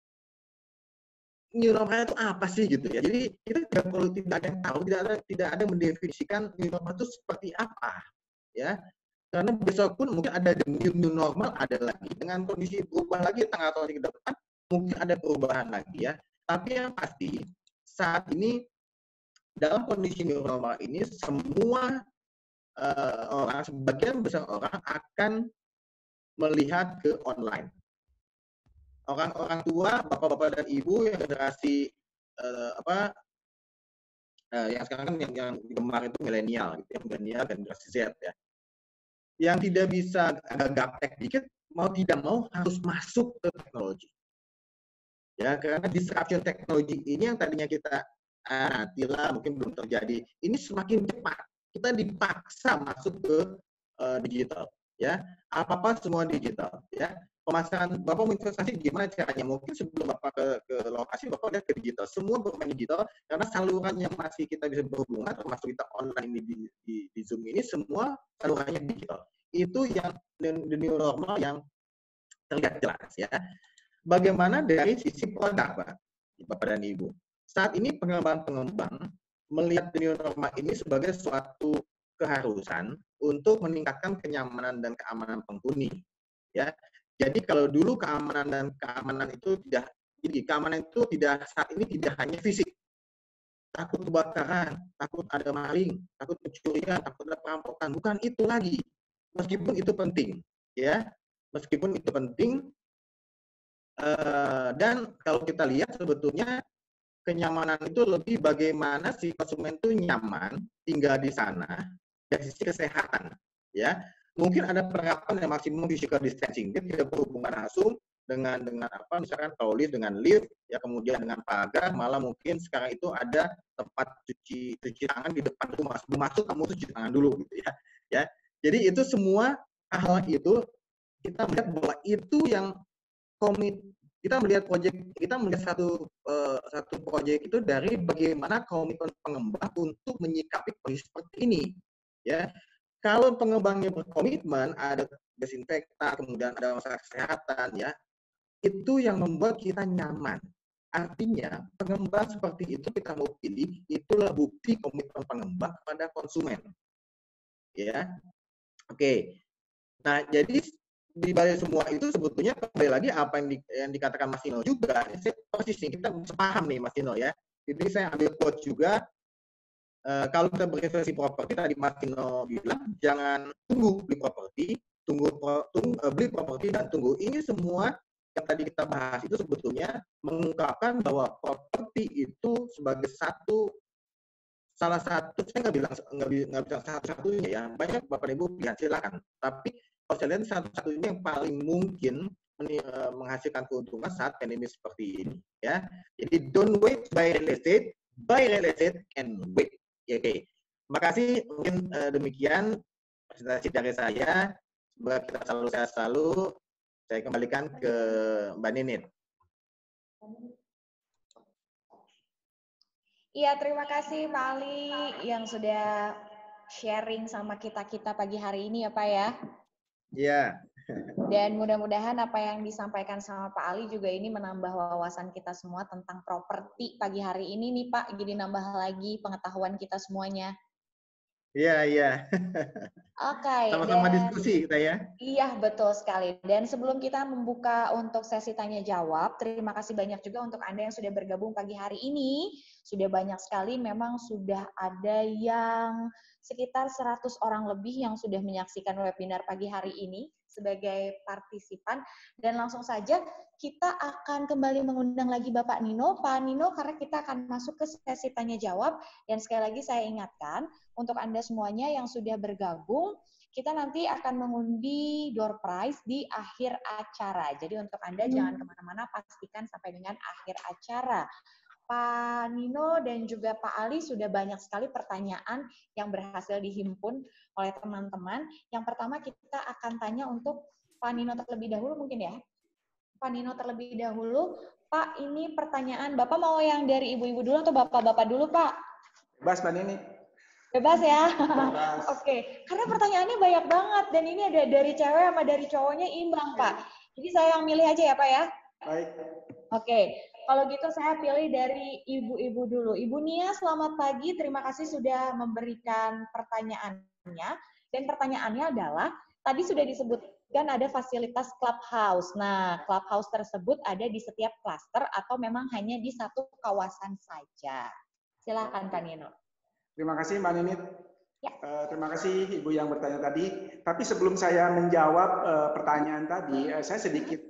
new normal itu apa sih gitu ya. Jadi kita tidak ada yang tahu, tidak ada yang mendefinisikan new normal itu seperti apa, ya. Karena besok pun mungkin ada the new normal ada lagi dengan kondisi berubah lagi tanggal tahun ke depan mungkin ada perubahan lagi ya. Tapi yang pasti saat ini dalam kondisi new normal ini semua sebagian besar orang akan melihat ke online. Orang tua, bapak-bapak dan ibu yang generasi yang sekarang kan yang gemar itu milenial, gitu ya, milenial dan generasi Z ya. Yang tidak bisa agak gaptek dikit, mau tidak mau harus masuk ke teknologi. Ya, karena disruption teknologi ini yang tadinya kita nantilah mungkin belum terjadi, ini semakin cepat. Kita dipaksa masuk ke digital, ya. Apa-apa semua digital, ya. Pemasaran Bapak mau investasi gimana caranya? Mungkin sebelum Bapak ke lokasi, Bapak lihat ke digital. Semua bermain digital karena saluran yang masih kita bisa berhubungan, termasuk kita online ini di Zoom ini, semua salurannya digital. Itu yang the new normal yang terlihat jelas, ya. Bagaimana dari sisi produk, Pak, Bapak dan Ibu? Saat ini pengembang-pengembang melihat the new normal ini sebagai suatu keharusan untuk meningkatkan kenyamanan dan keamanan penghuni, ya. Jadi kalau dulu keamanan itu tidak saat ini tidak hanya fisik. Takut kebakaran, takut ada maling, takut pencurian, takut ada perampokan, bukan itu lagi. Meskipun itu penting, ya. Meskipun itu penting dan kalau kita lihat sebetulnya kenyamanan itu lebih bagaimana si konsumen itu nyaman tinggal di sana dari sisi kesehatan, ya. Mungkin ada penerapan yang maksimum physical distancing, dia tidak berhubungan langsung dengan apa, misalkan kalau lift dengan lift, ya, kemudian dengan pagar, malah mungkin sekarang itu ada tempat cuci tangan di depan rumah, sebelum masuk kamu cuci tangan dulu, gitu ya. Ya, jadi itu semua hal itu kita melihat bahwa itu yang kita melihat satu proyek itu dari bagaimana komitmen pengembang untuk menyikapi kondisi seperti ini, ya. Kalau pengembangnya berkomitmen, ada desinfektan, kemudian ada masalah kesehatan, ya, itu yang membuat kita nyaman. Artinya pengembang seperti itu kita mau pilih, itulah bukti komitmen pengembang kepada konsumen, ya. Oke. Nah, jadi di balik semua itu sebetulnya kembali lagi apa yang dikatakan Mas Dino juga, saya persis nih, kita sepaham nih Mas Dino, ya. Jadi saya ambil quote juga, kalau kita berinvestasi properti, tadi Mas Dino bilang jangan tunggu beli properti, beli properti dan tunggu. Ini semua yang tadi kita bahas itu sebetulnya mengungkapkan bahwa properti itu sebagai salah satu, saya nggak bilang satu-satunya, ya, banyak Bapak Ibu pilihan, silakan. Tapi kalau saya lihat satu-satunya yang paling mungkin menghasilkan keuntungan saat pandemi seperti ini, ya. Jadi don't wait, buy real estate and wait. Oke. Terima kasih, mungkin demikian presentasi dari saya. Semoga kita selalu sehat selalu. Saya kembalikan ke Mbak Ninit. Iya, terima kasih Pak Ali yang sudah sharing sama kita pagi hari ini ya Pak ya. Iya. Dan mudah-mudahan apa yang disampaikan sama Pak Ali juga ini menambah wawasan kita semua tentang properti pagi hari ini nih Pak. Jadi nambah lagi pengetahuan kita semuanya. Iya. Oke. Sama-sama diskusi kita, ya. Iya, betul sekali. Dan sebelum kita membuka untuk sesi tanya jawab, terima kasih banyak juga untuk Anda yang sudah bergabung pagi hari ini. Sudah banyak sekali, memang sudah ada yang sekitar 100 orang lebih yang sudah menyaksikan webinar pagi hari ini sebagai partisipan. Dan langsung saja kita akan kembali mengundang lagi Bapak Nino. Pak Nino, karena kita akan masuk ke sesi tanya jawab. Dan sekali lagi saya ingatkan, untuk Anda semuanya yang sudah bergabung, kita nanti akan mengundi door prize di akhir acara. Jadi untuk Anda jangan kemana-mana, pastikan sampai dengan akhir acara. Pak Nino dan juga Pak Ali sudah banyak sekali pertanyaan yang berhasil dihimpun oleh teman-teman. Yang pertama kita akan tanya untuk Pak Nino terlebih dahulu mungkin ya. Pak Nino terlebih dahulu. Pak, ini pertanyaan. Bapak mau yang dari ibu-ibu dulu atau bapak-bapak dulu, Pak? Bebas, Mbak Nini. Bebas ya? Bebas. Oke. Karena pertanyaannya banyak banget. Dan ini ada dari cewek sama dari cowoknya imbang, Pak. Jadi saya yang milih aja ya, Pak ya? Baik. Oke. Kalau gitu saya pilih dari ibu-ibu dulu. Ibu Nia, selamat pagi. Terima kasih sudah memberikan pertanyaannya. Dan pertanyaannya adalah, tadi sudah disebutkan ada fasilitas clubhouse. Nah, clubhouse tersebut ada di setiap klaster atau memang hanya di satu kawasan saja? Silakan, Pak Nino. Terima kasih Mbak Ninit. Ya. Terima kasih Ibu yang bertanya tadi. Tapi sebelum saya menjawab pertanyaan tadi, saya sedikit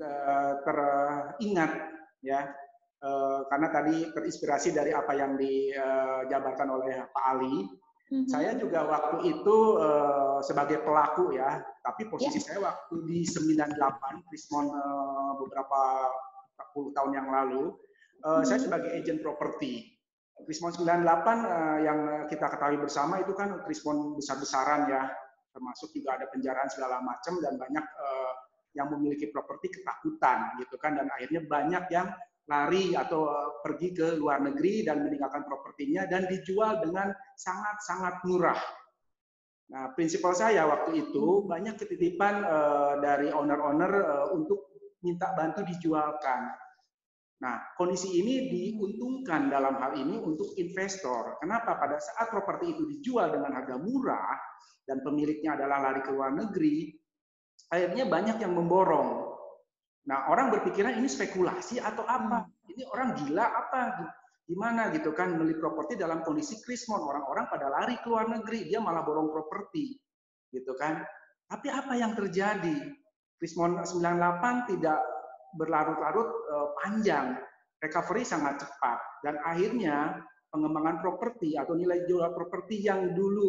teringat ya, karena tadi terinspirasi dari apa yang dijabarkan oleh Pak Ali. Saya juga waktu itu sebagai pelaku ya, tapi posisi saya waktu di 98, Krismon beberapa puluh tahun yang lalu, saya sebagai agent properti. Krismon 98 yang kita ketahui bersama itu kan Krismon besar-besaran ya, termasuk juga ada penjaraan segala macam dan banyak yang memiliki properti ketakutan gitu kan, dan akhirnya banyak yang lari atau pergi ke luar negeri dan meninggalkan propertinya dan dijual dengan sangat-sangat murah. Nah, prinsipal saya waktu itu banyak ketitipan dari owner-owner untuk minta bantu dijualkan. Nah, kondisi ini diuntungkan dalam hal ini untuk investor. Kenapa? Pada saat properti itu dijual dengan harga murah dan pemiliknya adalah lari ke luar negeri, akhirnya banyak yang memborong. Nah, orang berpikiran ini spekulasi atau apa? Ini orang gila apa? Gimana gitu kan beli properti dalam kondisi krismon, orang-orang pada lari ke luar negeri, dia malah borong properti. Gitu kan. Tapi apa yang terjadi? Krismon 98 tidak berlarut-larut panjang, recovery sangat cepat, dan akhirnya pengembangan properti atau nilai jual properti yang dulu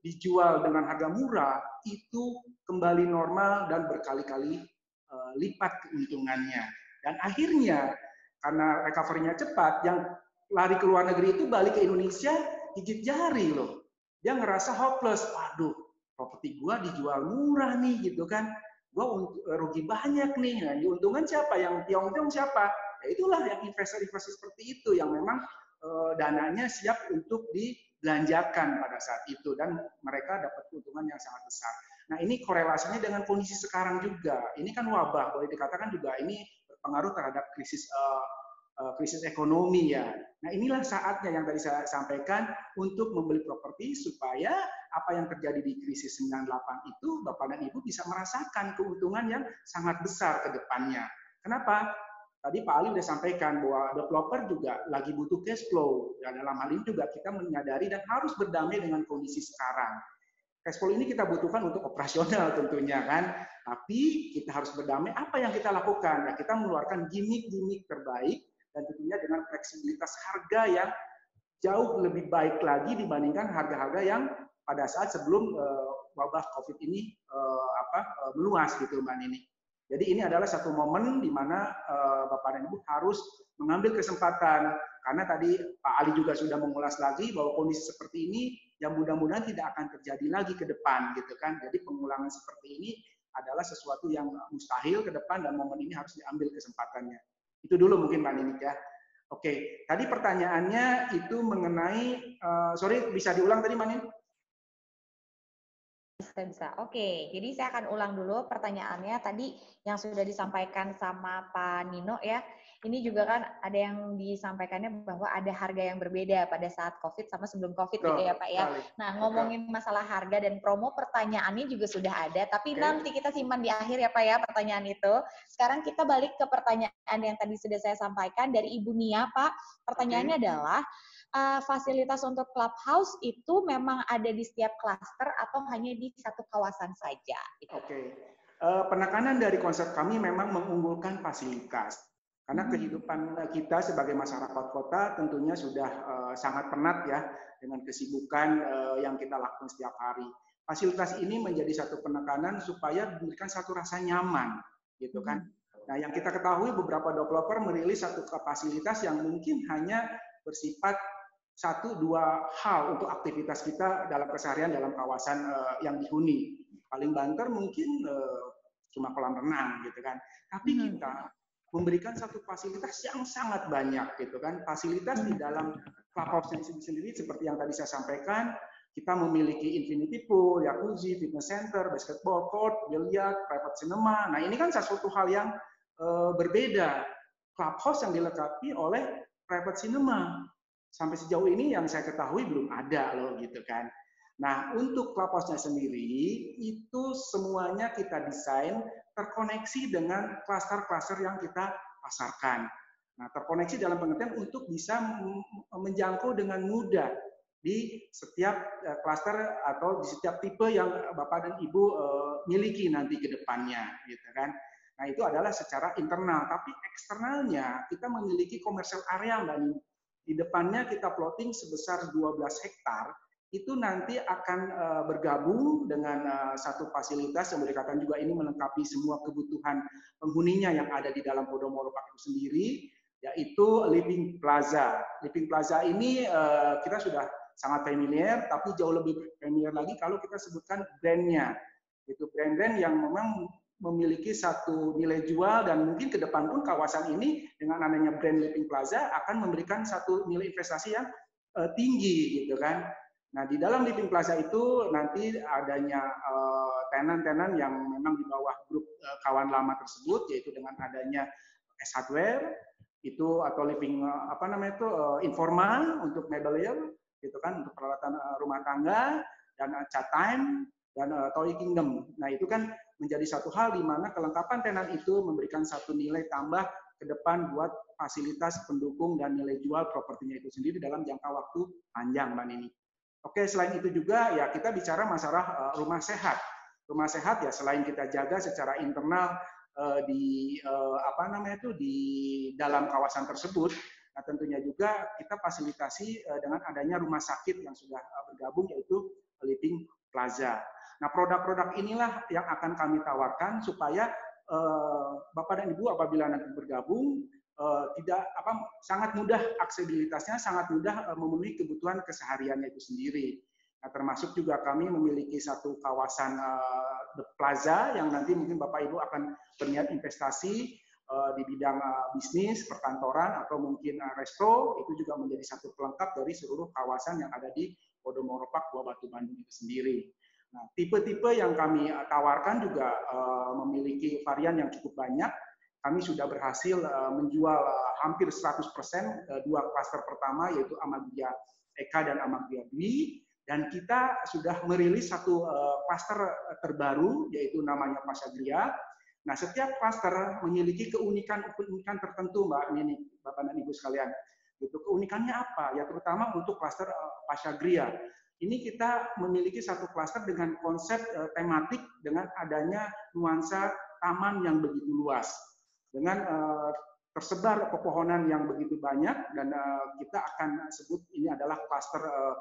dijual dengan harga murah itu kembali normal dan berkali-kali lipat keuntungannya. Dan akhirnya karena recovery-nya cepat, yang lari ke luar negeri itu balik ke Indonesia gigit jari loh. Dia ngerasa hopeless. Waduh, properti gua dijual murah nih gitu kan. Gua rugi banyak nih. Nah, diuntungkan siapa? Yang tiong-tiong siapa? Ya itulah yang investor-investor seperti itu yang memang dananya siap untuk dibelanjakan pada saat itu dan mereka dapat keuntungan yang sangat besar. Nah, ini korelasinya dengan kondisi sekarang juga. Ini kan wabah, boleh dikatakan juga ini berpengaruh terhadap krisis ekonomi ya. Nah, inilah saatnya yang tadi saya sampaikan untuk membeli properti supaya apa yang terjadi di krisis 98 itu Bapak dan Ibu bisa merasakan keuntungan yang sangat besar ke depannya. Kenapa? Tadi Pak Ali sudah sampaikan bahwa developer juga lagi butuh cash flow. Dan dalam hal ini juga kita menyadari dan harus berdamai dengan kondisi sekarang. Cash flow ini kita butuhkan untuk operasional tentunya kan. Tapi kita harus berdamai apa yang kita lakukan. Nah, kita mengeluarkan gimmick-gimmick terbaik dan tentunya dengan fleksibilitas harga yang jauh lebih baik lagi dibandingkan harga-harga yang pada saat sebelum wabah COVID ini meluas gitu Mbak Nini. Jadi ini adalah satu momen di mana Bapak dan Ibu harus mengambil kesempatan karena tadi Pak Ali juga sudah mengulas lagi bahwa kondisi seperti ini yang mudah-mudahan tidak akan terjadi lagi ke depan gitu kan. Jadi pengulangan seperti ini adalah sesuatu yang mustahil ke depan dan momen ini harus diambil kesempatannya. Itu dulu mungkin Mbak Nini ya. Oke, tadi pertanyaannya itu mengenai sorry bisa diulang tadi Mbak Nini? Bisa. Oke, jadi saya akan ulang dulu pertanyaannya tadi yang sudah disampaikan sama Pak Nino ya. Ini juga kan ada yang disampaikannya bahwa ada harga yang berbeda pada saat COVID sama sebelum COVID gitu ya Pak ya. Nah, ngomongin masalah harga dan promo pertanyaannya juga sudah ada, tapi nanti kita simpan di akhir ya Pak ya pertanyaan itu. Sekarang kita balik ke pertanyaan yang tadi sudah saya sampaikan dari Ibu Nia Pak. Pertanyaannya adalah, fasilitas untuk clubhouse itu memang ada di setiap klaster atau hanya di satu kawasan saja? Gitu. Oke. Penekanan dari konsep kami memang mengunggulkan fasilitas. Karena kehidupan kita sebagai masyarakat kota tentunya sudah sangat penat ya dengan kesibukan yang kita lakukan setiap hari. Fasilitas ini menjadi satu penekanan supaya memberikan satu rasa nyaman, gitu kan. Nah, yang kita ketahui beberapa developer merilis satu fasilitas yang mungkin hanya bersifat satu dua hal untuk aktivitas kita dalam keseharian dalam kawasan yang dihuni. Paling banter mungkin cuma kolam renang gitu kan. Tapi kita memberikan satu fasilitas yang sangat banyak gitu kan. Fasilitas di dalam clubhouse sendiri seperti yang tadi saya sampaikan, kita memiliki infinity pool, jacuzzi, fitness center, basketball court, biliar, private cinema. Nah, ini kan sesuatu hal yang berbeda. Clubhouse yang dilengkapi oleh private cinema. Sampai sejauh ini yang saya ketahui belum ada loh gitu kan. Nah, untuk clubhouse-nya sendiri itu semuanya kita desain terkoneksi dengan klaster-klaster yang kita pasarkan. Nah, terkoneksi dalam pengertian untuk bisa menjangkau dengan mudah di setiap klaster atau di setiap tipe yang Bapak dan Ibu miliki nanti ke depannya gitu kan. Nah, itu adalah secara internal, tapi eksternalnya kita memiliki commercial area Mbak Nini. Di depannya kita plotting sebesar 12 hektar, itu nanti akan bergabung dengan satu fasilitas yang berdekatan juga ini melengkapi semua kebutuhan penghuninya yang ada di dalam Podomoro Park itu sendiri, yaitu Living Plaza. Living Plaza ini kita sudah sangat familiar, tapi jauh lebih familiar lagi kalau kita sebutkan brandnya. Itu brand-brand yang memang memiliki satu nilai jual dan mungkin ke depan pun kawasan ini dengan adanya brand Living Plaza akan memberikan satu nilai investasi yang tinggi gitu kan. Nah, di dalam Living Plaza itu nanti adanya tenan-tenan yang memang di bawah grup kawan lama tersebut, yaitu dengan adanya S Hardware itu atau living informal untuk mebelier gitu kan, untuk peralatan rumah tangga, dan Chat Time dan Toy Kingdom. Nah, itu kan menjadi satu hal di mana kelengkapan tenan itu memberikan satu nilai tambah ke depan buat fasilitas pendukung dan nilai jual propertinya itu sendiri dalam jangka waktu panjang, Mbak Nini. Oke, selain itu juga ya kita bicara masalah rumah sehat. Rumah sehat ya selain kita jaga secara internal di di dalam kawasan tersebut, nah tentunya juga kita fasilitasi dengan adanya rumah sakit yang sudah bergabung yaitu living plaza. Nah, produk-produk inilah yang akan kami tawarkan supaya Bapak dan Ibu apabila nanti bergabung tidak sangat mudah aksesibilitasnya, sangat mudah memenuhi kebutuhan kesehariannya itu sendiri. Nah, termasuk juga kami memiliki satu kawasan The Plaza yang nanti mungkin Bapak Ibu akan berniat investasi di bidang bisnis, perkantoran, atau mungkin resto, itu juga menjadi satu pelengkap dari seluruh kawasan yang ada di Podomoro Park Buah Batu Bandung itu sendiri. Nah, tipe-tipe yang kami tawarkan juga memiliki varian yang cukup banyak. Kami sudah berhasil menjual hampir 100% dua klaster pertama, yaitu Amagria Eka dan Amagria Dwi. Dan kita sudah merilis satu klaster terbaru, yaitu namanya Pasagria. Nah, setiap klaster memiliki keunikan tertentu, Mbak Nini, Bapak dan Ibu sekalian. Itu keunikannya apa? Ya, terutama untuk klaster Pasagria. Ini kita memiliki satu klaster dengan konsep tematik dengan adanya nuansa taman yang begitu luas. Dengan tersebar pepohonan yang begitu banyak, dan kita akan sebut ini adalah klaster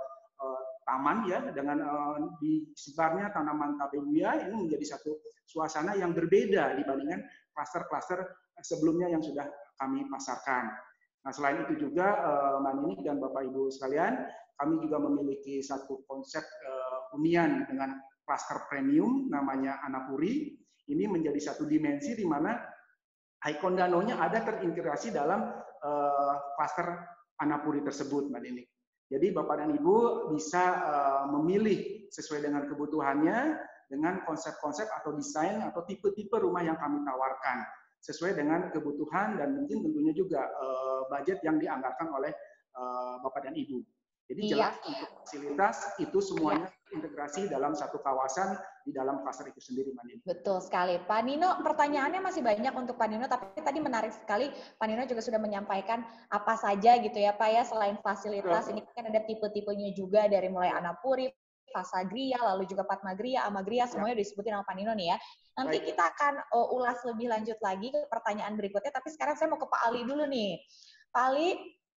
taman ya, dengan disebarnya tanaman tabebuya. Ini menjadi satu suasana yang berbeda dibandingkan klaster-klaster sebelumnya yang sudah kami pasarkan. Nah, selain itu juga Mbak Nini dan Bapak Ibu sekalian, kami juga memiliki satu konsep hunian dengan klaster premium namanya Anapuri. Ini menjadi satu dimensi di mana ikon danaunya ada terintegrasi dalam klaster Anapuri tersebut, Mbak Nini. Jadi Bapak dan Ibu bisa memilih sesuai dengan kebutuhannya, dengan konsep-konsep atau desain atau tipe-tipe rumah yang kami tawarkan, sesuai dengan kebutuhan dan mungkin tentunya juga budget yang dianggarkan oleh Bapak dan Ibu. Jadi jelas untuk fasilitas itu semuanya integrasi dalam satu kawasan di dalam pasar itu sendiri, Mbak Nino. Betul sekali. Pak Nino, pertanyaannya masih banyak untuk Pak Nino, tapi tadi menarik sekali Pak Nino juga sudah menyampaikan apa saja gitu ya Pak ya, selain fasilitas, ini kan ada tipe-tipenya juga dari mulai Anapuri, Pasagria, lalu juga Padmagria, Amagria, semuanya disebutin sama Pak Nino nih ya. Nanti kita akan ulas lebih lanjut lagi ke pertanyaan berikutnya, tapi sekarang saya mau ke Pak Ali dulu nih. Pak Ali.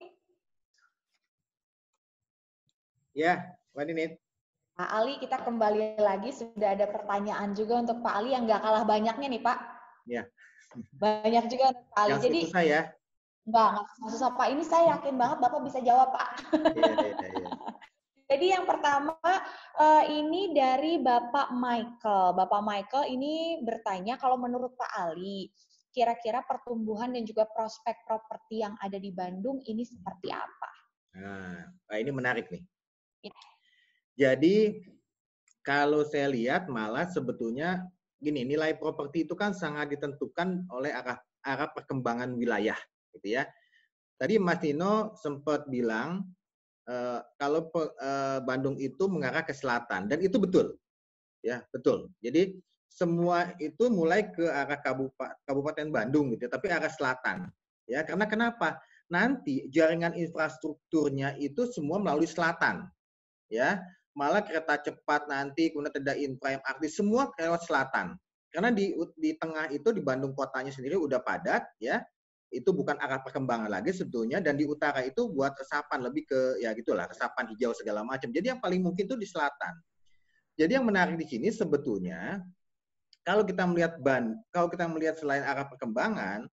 Ya, Mbak Nini. Pak Ali, kita kembali lagi. Sudah ada pertanyaan juga untuk Pak Ali yang nggak kalah banyaknya nih, Pak. Ya. Banyak juga untuk Pak Ali. Yang jadi susah ya? Nggak susah, Pak. Ini saya yakin banget Bapak bisa jawab, Pak. Iya. Jadi yang pertama, ini dari Bapak Michael. Bapak Michael ini bertanya, kalau menurut Pak Ali, kira-kira pertumbuhan dan juga prospek properti yang ada di Bandung ini seperti apa? Nah, ini menarik nih. Ya. Jadi kalau saya lihat malah sebetulnya gini, nilai properti itu kan sangat ditentukan oleh arah perkembangan wilayah, gitu ya. Tadi Mas Nino sempat bilang kalau Bandung itu mengarah ke selatan, dan itu betul, ya betul. Jadi semua itu mulai ke arah Kabupaten Bandung, gitu, tapi arah selatan, ya. Karena kenapa? Nanti jaringan infrastrukturnya itu semua melalui selatan, ya. Malah kereta cepat nanti, kemudian ada infra MRT, semua lewat selatan. Karena di tengah itu, di Bandung kotanya sendiri udah padat, ya. Itu bukan arah perkembangan lagi sebetulnya, dan di utara itu buat resapan, lebih ke ya gitulah, resapan hijau segala macam. Jadi yang paling mungkin itu di selatan. Jadi yang menarik di sini sebetulnya kalau kita melihat selain arah perkembangan,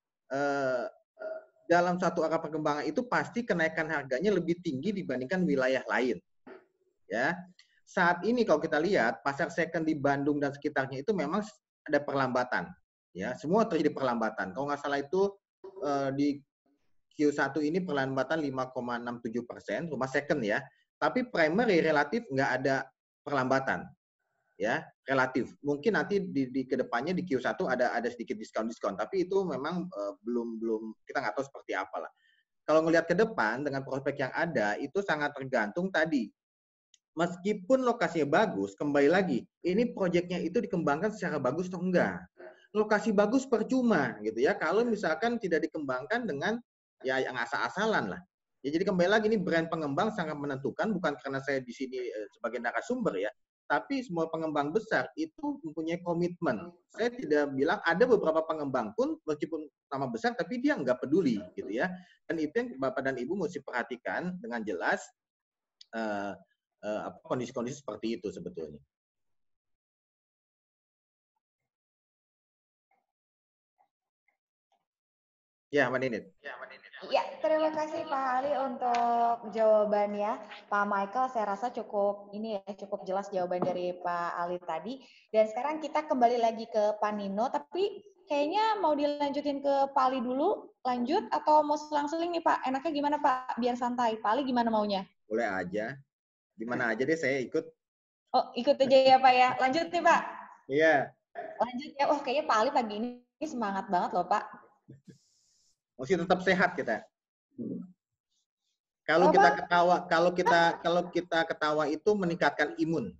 dalam satu arah perkembangan itu pasti kenaikan harganya lebih tinggi dibandingkan wilayah lain. Ya, saat ini kalau kita lihat pasar second di Bandung dan sekitarnya itu memang ada perlambatan. Ya, semua terjadi perlambatan. Kalau nggak salah itu di Q1 ini perlambatan 5,67% rumah second ya. Tapi primary relatif nggak ada perlambatan. Ya, relatif. Mungkin nanti di kedepannya di Q1 ada sedikit diskon, tapi itu memang belum kita nggak tahu seperti apa lah. Kalau ngelihat ke depan dengan prospek yang ada itu sangat tergantung tadi. Meskipun lokasinya bagus, kembali lagi, ini proyeknya itu dikembangkan secara bagus atau enggak. Lokasi bagus percuma gitu ya, kalau misalkan tidak dikembangkan dengan ya yang asal-asalan lah. Ya, jadi kembali lagi, ini brand pengembang sangat menentukan, bukan karena saya di sini sebagai narasumber ya, tapi semua pengembang besar itu mempunyai komitmen. Saya tidak bilang, ada beberapa pengembang pun meskipun nama besar, tapi dia nggak peduli gitu ya. Dan itu yang Bapak dan Ibu mesti perhatikan dengan jelas. kondisi-kondisi seperti itu sebetulnya. Ya, Mbak Ninit. Ya, terima kasih Pak Ali untuk jawabannya. Pak Michael, saya rasa cukup cukup jelas jawaban dari Pak Ali tadi. Dan sekarang kita kembali lagi ke Pak Nino, tapi kayaknya mau dilanjutin ke Pak Ali dulu, lanjut atau mau selang-seling nih Pak? Enaknya gimana Pak? Biar santai. Pak Ali gimana maunya? Boleh aja. Gimana aja deh saya ikut. Oh, ikut aja ya Pak ya. Lanjut nih Pak. Iya. Lanjut ya. Oh, kayaknya Pak Ali pagi ini semangat banget loh Pak. Mesti tetap sehat kita. Kalau kita ketawa itu meningkatkan imun.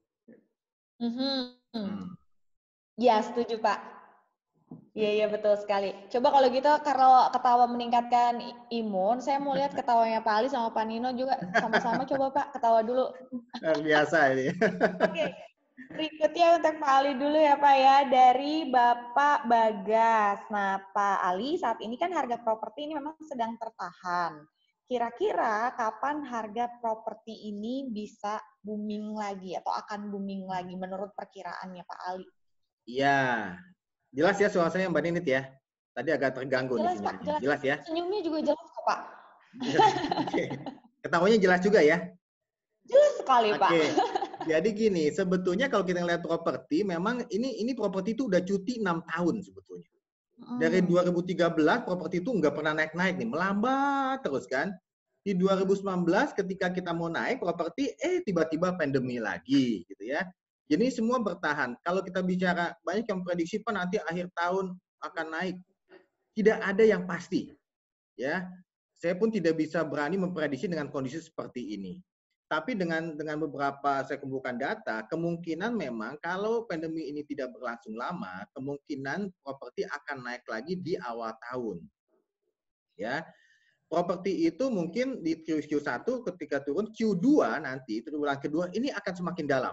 Ya, setuju Pak. Iya betul sekali. Coba kalau gitu, kalau ketawa meningkatkan imun, saya mau lihat ketawanya Pak Ali sama Pak Nino juga sama-sama. Coba Pak, ketawa dulu. Biasa ini. Oke. Berikutnya untuk Pak Ali dulu ya Pak ya, dari Bapak Bagas. Nah Pak Ali, saat ini kan harga properti ini memang sedang tertahan. Kira-kira kapan harga properti ini bisa booming lagi atau akan booming lagi menurut perkiraannya Pak Ali? Iya, jelas ya suaranya Mbak Ninit ya. Tadi agak terganggu jelas, nih Pak, sinyalnya. Jelas ya? Senyumnya juga jelas kok Pak. Oke. Ketawanya jelas juga ya? Jelas sekali Pak. Jadi gini, sebetulnya kalau kita lihat properti, memang ini properti itu udah cuti 6 tahun sebetulnya. Dari 2013 properti itu nggak pernah naik-naik nih, melambat terus kan. Di 2019 ketika kita mau naik properti, tiba-tiba pandemi lagi gitu ya. Jadi semua bertahan. Kalau kita bicara, banyak yang prediksi Pak nanti akhir tahun akan naik. Tidak ada yang pasti. Ya, saya pun tidak bisa berani memprediksi dengan kondisi seperti ini. Tapi dengan beberapa saya kumpulkan data, kemungkinan memang kalau pandemi ini tidak berlangsung lama, kemungkinan properti akan naik lagi di awal tahun. Ya, properti itu mungkin di Q1 ketika turun, Q2 nanti triwulan kedua ini akan semakin dalam.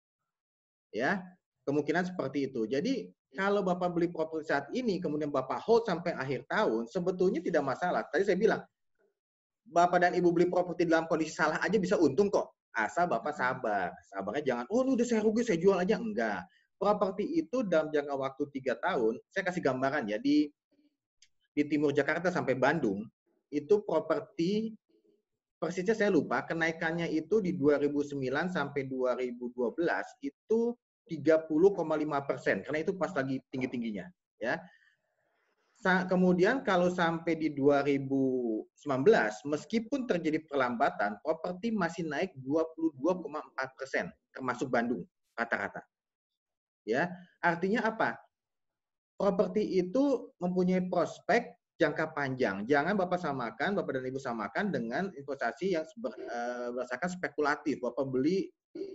Ya, kemungkinan seperti itu. Jadi kalau Bapak beli properti saat ini, kemudian Bapak hold sampai akhir tahun, sebetulnya tidak masalah. Tadi saya bilang, Bapak dan Ibu beli properti dalam kondisi salah aja bisa untung kok. Asal Bapak sabar. Sabarnya jangan, oh ini udah saya rugi, saya jual aja. Enggak. Properti itu dalam jangka waktu 3 tahun, saya kasih gambaran ya, di timur Jakarta sampai Bandung, itu properti, persisnya saya lupa, kenaikannya itu di 2009 sampai 2012, itu 30,5%. Karena itu pas lagi tinggi-tingginya. Ya. Kemudian kalau sampai di 2019, meskipun terjadi perlambatan, properti masih naik 22,4%, termasuk Bandung rata-rata. Ya, artinya apa? Properti itu mempunyai prospek jangka panjang. Jangan Bapak dan Ibu samakan dengan investasi yang berdasarkan spekulatif. Bapak beli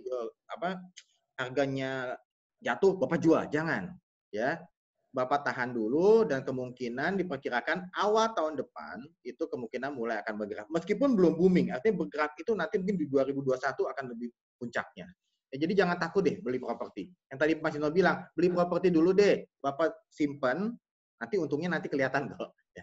harganya jatuh, Bapak jual, jangan. Ya. Bapak tahan dulu dan kemungkinan diperkirakan awal tahun depan itu kemungkinan mulai akan bergerak. Meskipun belum booming, artinya bergerak itu nanti mungkin di 2021 akan lebih puncaknya. Ya, jadi jangan takut deh beli properti. Yang tadi Mas Ino bilang, beli properti dulu deh, Bapak simpan, nanti untungnya nanti kelihatan kok. Ya.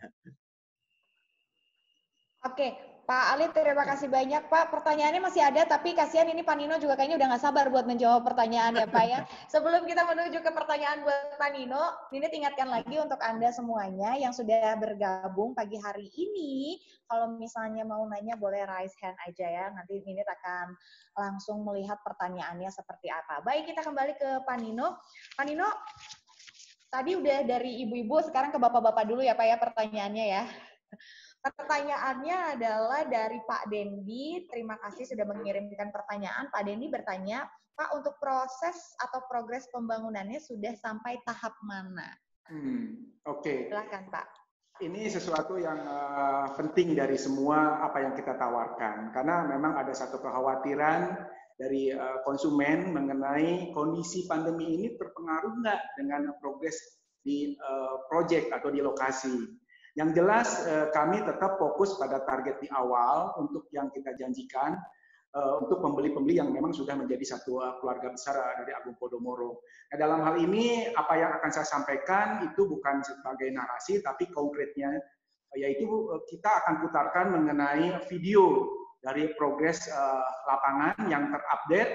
Oke, Pak Ali, terima kasih banyak Pak. Pertanyaannya masih ada, tapi kasihan ini Pak Nino juga kayaknya udah nggak sabar buat menjawab pertanyaan ya Pak ya. Sebelum kita menuju ke pertanyaan buat Pak Nino, Nini ingatkan lagi untuk Anda semuanya yang sudah bergabung pagi hari ini, kalau misalnya mau nanya boleh raise hand aja ya, nanti Nini akan langsung melihat pertanyaannya seperti apa. Baik, kita kembali ke Pak Nino. Pak Nino, tadi udah dari ibu-ibu, sekarang ke bapak-bapak dulu ya Pak ya pertanyaannya ya. Pertanyaannya adalah dari Pak Dendi. Terima kasih sudah mengirimkan pertanyaan. Pak Dendi bertanya, Pak, untuk proses atau progres pembangunannya sudah sampai tahap mana? Oke. Silakan, Pak. Ini sesuatu yang penting dari semua apa yang kita tawarkan. Karena memang ada satu kekhawatiran dari konsumen mengenai kondisi pandemi ini terpengaruh nggak dengan progres di proyek atau di lokasi. Yang jelas kami tetap fokus pada target di awal untuk yang kita janjikan untuk pembeli-pembeli yang memang sudah menjadi satu keluarga besar dari Agung Podomoro. Nah, dalam hal ini apa yang akan saya sampaikan itu bukan sebagai narasi tapi konkretnya yaitu kita akan putarkan mengenai video dari progres lapangan yang terupdate,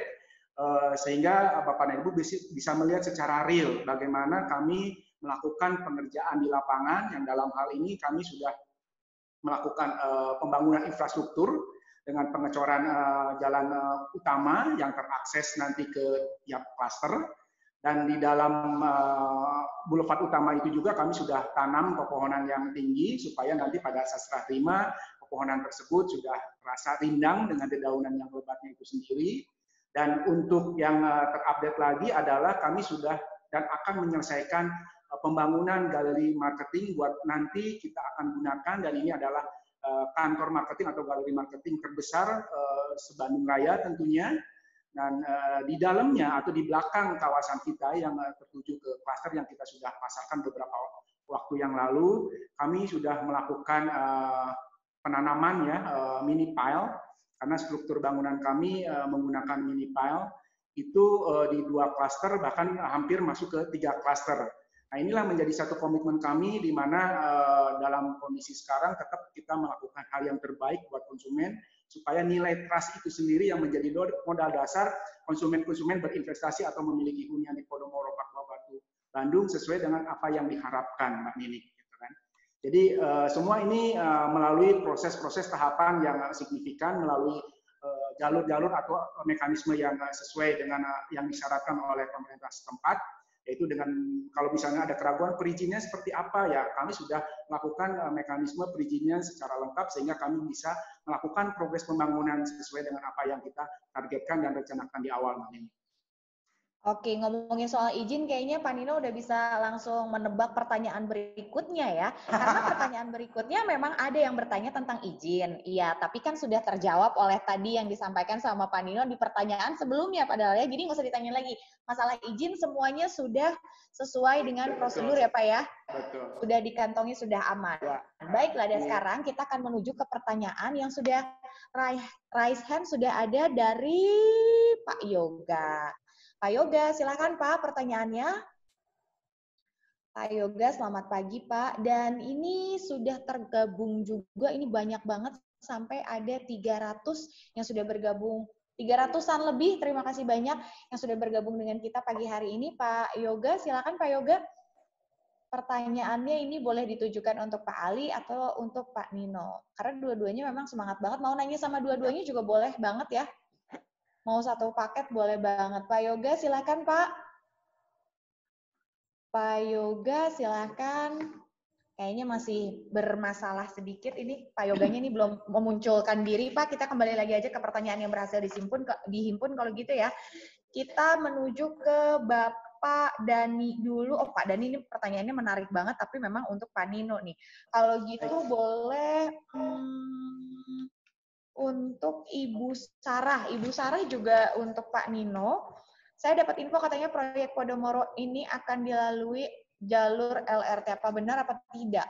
sehingga Bapak dan Ibu bisa melihat secara real bagaimana kami melakukan pengerjaan di lapangan, yang dalam hal ini kami sudah melakukan pembangunan infrastruktur dengan pengecoran jalan utama yang terakses nanti ke tiap klaster, dan di dalam boulevard utama itu juga kami sudah tanam pepohonan yang tinggi supaya nanti pada saat serah terima pepohonan tersebut sudah terasa rindang dengan dedaunan yang lebatnya itu sendiri. Dan untuk yang terupdate lagi adalah kami sudah dan akan menyelesaikan pembangunan galeri marketing buat nanti kita akan gunakan, dan ini adalah kantor marketing atau galeri marketing terbesar se-Bandung Raya tentunya. Dan di dalamnya atau di belakang kawasan kita yang tertuju ke klaster yang kita sudah pasarkan beberapa waktu yang lalu, kami sudah melakukan penanaman ya mini pile, karena struktur bangunan kami menggunakan mini pile itu di 2 klaster, bahkan hampir masuk ke 3 klaster. Nah, inilah menjadi satu komitmen kami di mana dalam kondisi sekarang tetap kita melakukan hal yang terbaik buat konsumen, supaya nilai trust itu sendiri yang menjadi modal dasar konsumen-konsumen berinvestasi atau memiliki hunian di Podomoro Park Buah Batu Bandung sesuai dengan apa yang diharapkan, Mbak Nini. Gitu kan. Jadi semua ini melalui proses-proses tahapan yang signifikan, melalui jalur-jalur atau mekanisme yang sesuai dengan yang disyaratkan oleh pemerintah setempat, yaitu dengan kalau misalnya ada keraguan perizinannya seperti apa ya, kami sudah melakukan mekanisme perizinan secara lengkap sehingga kami bisa melakukan progres pembangunan sesuai dengan apa yang kita targetkan dan rencanakan di awal ini. Oke, ngomongin soal izin, kayaknya Pak Nino udah bisa langsung menebak pertanyaan berikutnya ya. Karena pertanyaan berikutnya memang ada yang bertanya tentang izin. Iya, tapi kan sudah terjawab oleh tadi yang disampaikan sama Pak Nino di pertanyaan sebelumnya padahal ya. Jadi nggak usah ditanya lagi. Masalah izin semuanya sudah sesuai dengan prosedur ya Pak ya? Betul. Sudah dikantongi, sudah aman. Ya. Baiklah, dan sekarang kita akan menuju ke pertanyaan yang sudah raise hand sudah ada dari Pak Yoga. Pak Yoga, silakan Pak pertanyaannya. Pak Yoga, selamat pagi Pak. Dan ini sudah tergabung juga, ini banyak banget sampai ada 300 yang sudah bergabung. 300-an lebih, terima kasih banyak yang sudah bergabung dengan kita pagi hari ini. Pak Yoga, silakan Pak Yoga. Pertanyaannya ini boleh ditujukan untuk Pak Ali atau untuk Pak Nino. Karena dua-duanya memang semangat banget. Mau nanya sama dua-duanya juga boleh banget ya. Mau satu paket boleh banget. Pak Yoga, silakan Pak. Pak Yoga, silakan. Kayaknya masih bermasalah sedikit ini. Pak Yoganya ini belum memunculkan diri. Pak, kita kembali lagi aja ke pertanyaan yang berhasil dihimpun kalau gitu ya. Kita menuju ke Bapak Dani dulu. Oh, Pak Dani ini pertanyaannya menarik banget, tapi memang untuk Pak Nino nih. Kalau gitu boleh... untuk Ibu Sarah. Ibu Sarah juga untuk Pak Nino. Saya dapat info katanya proyek Podomoro ini akan dilalui jalur LRT. Apa benar apa tidak?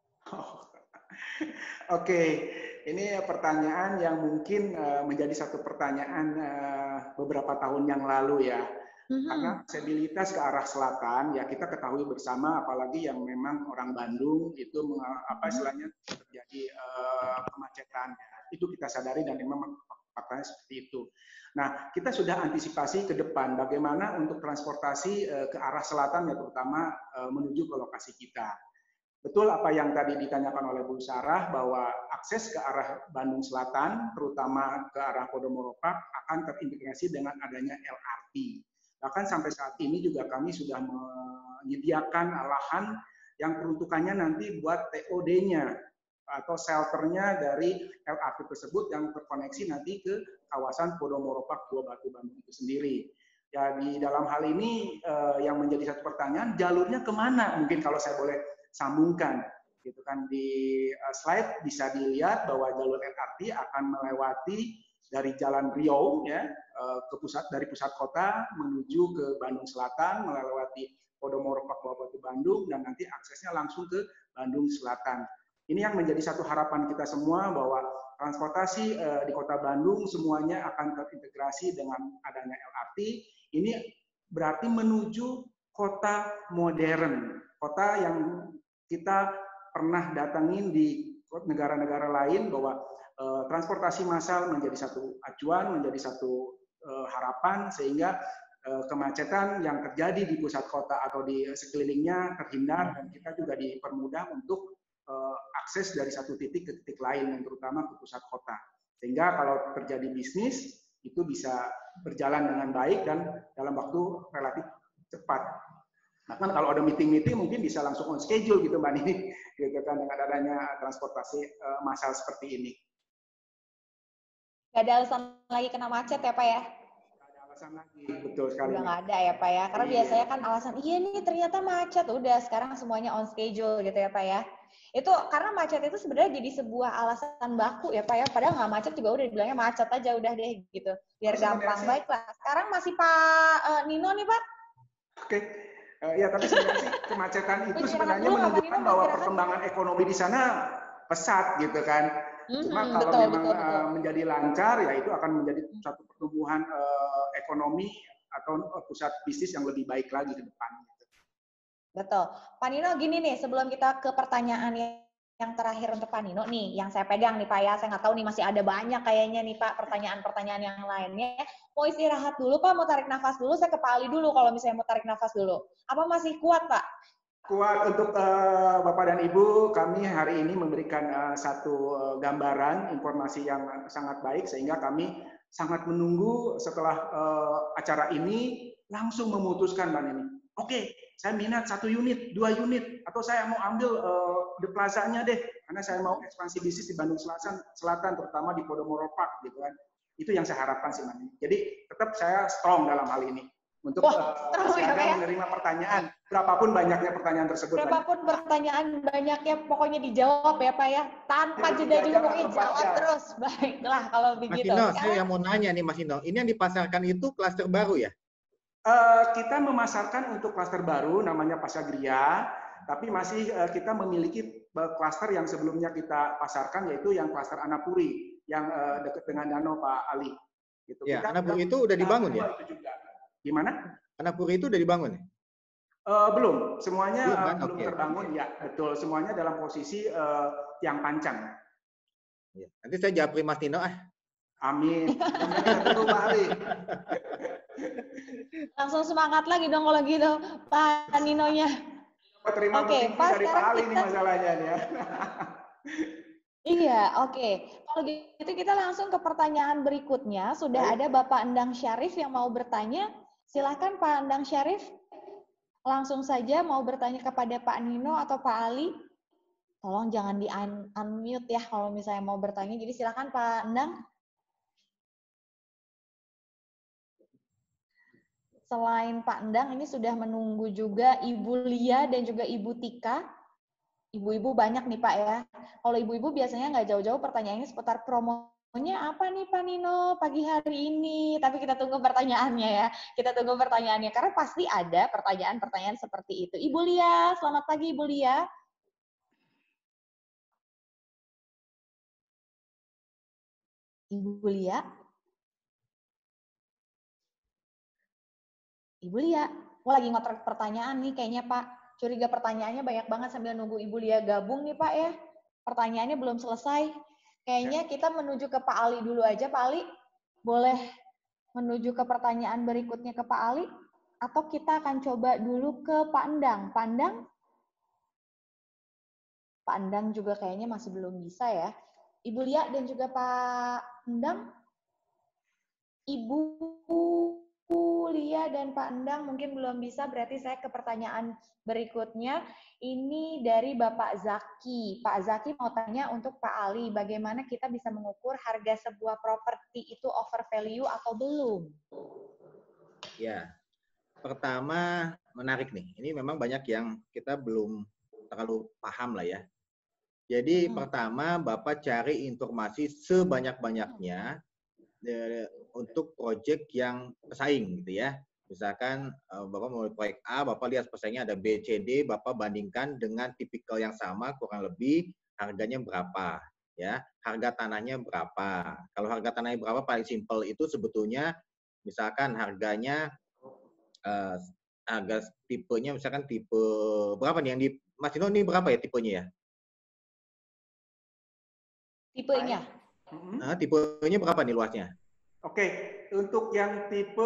Oke, ini pertanyaan yang mungkin menjadi satu pertanyaan beberapa tahun yang lalu ya. Karena aksesibilitas ke arah selatan ya kita ketahui bersama, apalagi yang memang orang Bandung itu istilahnya terjadi kemacetan. Itu kita sadari dan memang faktanya seperti itu. Nah, kita sudah antisipasi ke depan bagaimana untuk transportasi ke arah selatan ya, terutama menuju ke lokasi kita. Betul apa yang tadi ditanyakan oleh Bu Sarah, bahwa akses ke arah Bandung Selatan, terutama ke arah Podomoro Park, akan terintegrasi dengan adanya LRT. Bahkan sampai saat ini juga kami sudah menyediakan lahan yang peruntukannya nanti buat TOD-nya atau shelternya dari LRT tersebut yang terkoneksi nanti ke kawasan Podomoro Park Buah Batu Bandung itu sendiri. Ya, di dalam hal ini yang menjadi satu pertanyaan, jalurnya kemana? Mungkin kalau saya boleh sambungkan, gitu kan, di slide bisa dilihat bahwa jalur LRT akan melewati dari Jalan Riau ya dari pusat kota menuju ke Bandung Selatan, melewati Podomoro Park Buah Batu Bandung, dan nanti aksesnya langsung ke Bandung Selatan. Ini yang menjadi satu harapan kita semua, bahwa transportasi di kota Bandung semuanya akan terintegrasi dengan adanya LRT. Ini berarti menuju kota modern, kota yang kita pernah datangin di negara-negara lain, bahwa transportasi massal menjadi satu acuan, menjadi satu harapan sehingga kemacetan yang terjadi di pusat kota atau di sekelilingnya terhindar dan kita juga dipermudah untuk akses dari satu titik ke titik lain, yang terutama ke pusat kota. Sehingga kalau terjadi bisnis itu bisa berjalan dengan baik dan dalam waktu relatif cepat. Bahkan kalau ada meeting-meeting mungkin bisa langsung on schedule gitu Mbak Nini, gitu kan, dengan adanya transportasi massal seperti ini. Gak ada alasan lagi kena macet ya Pak ya? Gak ada alasan lagi, betul sekali. Udah nggak ada ya Pak ya? Karena biasanya kan alasan, iya nih ternyata macet, udah sekarang semuanya on schedule gitu ya Pak ya? Itu karena macet itu sebenarnya jadi sebuah alasan baku ya Pak ya, padahal nggak macet juga udah dibilangnya macet aja udah deh gitu, biar gampang. Baiklah, sekarang masih Pak Nino nih Pak. Oke. Ya, tapi sebenarnya sih kemacetan itu sebenarnya menunjukkan bahwa perkembangan ekonomi di sana pesat gitu kan. Cuma kalau memang menjadi lancar, ya itu akan menjadi satu pertumbuhan ekonomi atau pusat bisnis yang lebih baik lagi ke depan. Betul. Pak Nino gini nih, sebelum kita ke pertanyaan yang terakhir untuk Pak Nino nih, yang saya pegang nih Pak ya, saya nggak tahu nih masih ada banyak kayaknya nih Pak pertanyaan-pertanyaan yang lainnya. Mau istirahat dulu Pak, mau tarik nafas dulu, saya ke Pak Ali dulu kalau misalnya mau tarik nafas dulu. Apa masih kuat Pak? Kuat. Untuk Bapak dan Ibu, kami hari ini memberikan satu gambaran informasi yang sangat baik sehingga kami sangat menunggu setelah acara ini langsung memutuskan Mbak Nini. Oke, saya minat 1 unit, 2 unit, atau saya mau ambil The Plaza-nya deh, karena saya mau ekspansi bisnis di Bandung Selatan, terutama di Podomoro Park, gitu kan. Itu yang saya harapkan sih, Mbak Nini. Jadi tetap saya strong dalam hal ini untuk menerima pertanyaan, berapapun banyaknya pertanyaan tersebut. Berapapun pertanyaan banyaknya, pokoknya dijawab ya Pak ya, tanpa jeda juga pokoknya jawab terus. Baiklah kalau begitu. Mas Nino, saya mau nanya nih Mas Nino, ini yang dipasarkan itu klaster baru ya? Kita memasarkan untuk klaster baru namanya Pasagria, tapi masih kita memiliki klaster yang sebelumnya kita pasarkan, yaitu yang klaster Anapuri yang dekat dengan danau Pak Ali. Gitu. Ya, Anapuri itu udah dibangun ya? Gimana? Anapuri itu udah dibangun ya? Belum, semuanya belum okay. terbangun ya, betul. Semuanya dalam posisi yang pancang. Ya. Nanti saya japri Mas Nino Amin. Pak Ali. Langsung semangat lagi dong kalau gitu, Pak Ninonya. Terima kasih dari Pak Ali ini masalahnya ya. Iya, oke. Kalau gitu kita langsung ke pertanyaan berikutnya. Sudah ada Bapak Endang Syarif yang mau bertanya. Silakan Pak Endang Syarif. Langsung saja mau bertanya kepada Pak Nino atau Pak Ali. Tolong jangan di-unmute ya kalau misalnya mau bertanya. Jadi silakan Pak Endang. Selain Pak Endang, ini sudah menunggu juga Ibu Lia dan juga Ibu Tika. Ibu-ibu banyak nih Pak ya. Kalau ibu-ibu biasanya nggak jauh-jauh pertanyaannya seputar promonya apa nih Pak Nino pagi hari ini. Tapi kita tunggu pertanyaannya ya. Kita tunggu pertanyaannya. Karena pasti ada pertanyaan-pertanyaan seperti itu. Ibu Lia, selamat pagi Ibu Lia. Ibu Lia. Ibu Lia, lagi ngotrek pertanyaan nih kayaknya Pak. Curiga pertanyaannya banyak banget sambil nunggu Ibu Lia gabung nih Pak ya. Pertanyaannya belum selesai. Kayaknya kita menuju ke Pak Ali dulu aja. Pak Ali, boleh menuju ke pertanyaan berikutnya ke Pak Ali? Atau kita akan coba dulu ke Pak Endang. Pak Endang? Pak Endang juga kayaknya masih belum bisa ya. Ibu Lia dan juga Pak Endang? Ibu Lia dan Pak Endang mungkin belum bisa, berarti saya ke pertanyaan berikutnya. Ini dari Bapak Zaki. Pak Zaki mau tanya untuk Pak Ali, bagaimana kita bisa mengukur harga sebuah properti itu over value atau belum? Ya, pertama menarik nih. Ini memang banyak yang kita belum terlalu paham lah ya. Jadi pertama Bapak cari informasi sebanyak-banyaknya untuk proyek yang pesaing gitu ya. Misalkan Bapak mau proyek A, Bapak lihat pesaingnya ada B, C, D, Bapak bandingkan dengan tipikal yang sama kurang lebih harganya berapa ya. Harga tanahnya berapa. Kalau harga tanahnya berapa paling simpel itu sebetulnya misalkan harganya harga tipenya misalkan tipe berapa nih yang di Mas Dino ini berapa ya tipenya ya? Tipenya? Tipenya berapa nih luasnya? Oke, untuk yang tipe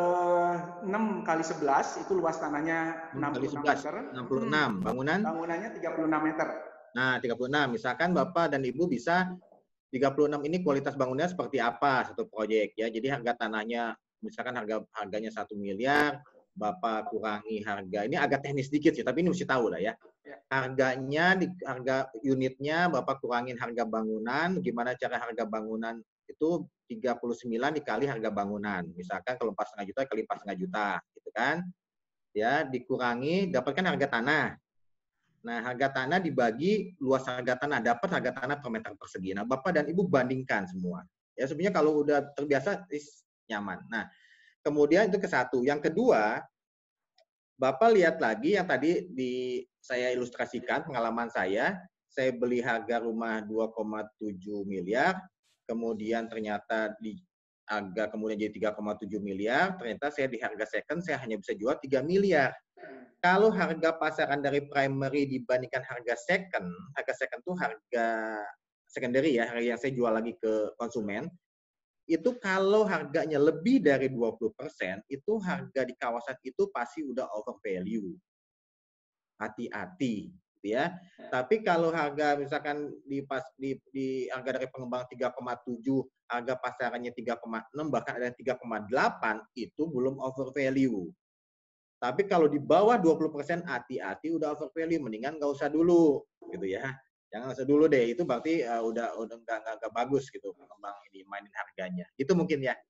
6x11 itu luas tanahnya 66 meter. 66. Bangunan? Bangunannya 36 meter. Nah, 36. Misalkan Bapak dan Ibu bisa 36 ini kualitas bangunannya seperti apa satu proyek ya. Jadi harga tanahnya misalkan harganya 1 miliar, Bapak kurangi harga. Ini agak teknis dikit sih, tapi ini mesti tahu lah ya. Harganya harga unitnya Bapak kurangin harga bangunan, gimana cara harga bangunan itu 39 dikali harga bangunan. Misalkan kalau 4,5 juta kali 4,5 juta gitu kan. Ya, dikurangi dapatkan harga tanah. Nah, harga tanah dibagi luas harga tanah, dapat harga tanah per meter persegi. Nah, Bapak dan Ibu bandingkan semua. Ya, sebenarnya kalau udah terbiasa nyaman. Nah, kemudian itu ke satu. Yang kedua, Bapak lihat lagi yang tadi saya ilustrasikan pengalaman saya beli harga rumah 2,7 miliar, kemudian ternyata di harga kemudian jadi 3,7 miliar, ternyata saya di harga second saya hanya bisa jual 3 miliar. Kalau harga pasaran dari primary dibandingkan harga second itu harga secondary ya, harga yang saya jual lagi ke konsumen, itu kalau harganya lebih dari 20%, itu harga di kawasan itu pasti udah over value. Hati-hati, gitu ya. Tapi kalau harga misalkan di harga dari pengembang 3,7, harga pasarannya 3,6, bahkan ada 3,8, itu belum over value. Tapi kalau di bawah 20%, hati-hati udah over value, mendingan nggak usah dulu, gitu ya. Jangan usah dulu deh, itu berarti udah nggak bagus gitu pengembang ini mainin harganya. Itu mungkin ya.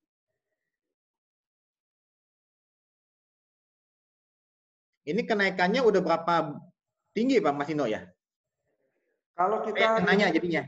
Ini kenaikannya udah berapa tinggi Pak Masino ya? Kalau kita nanya jadinya.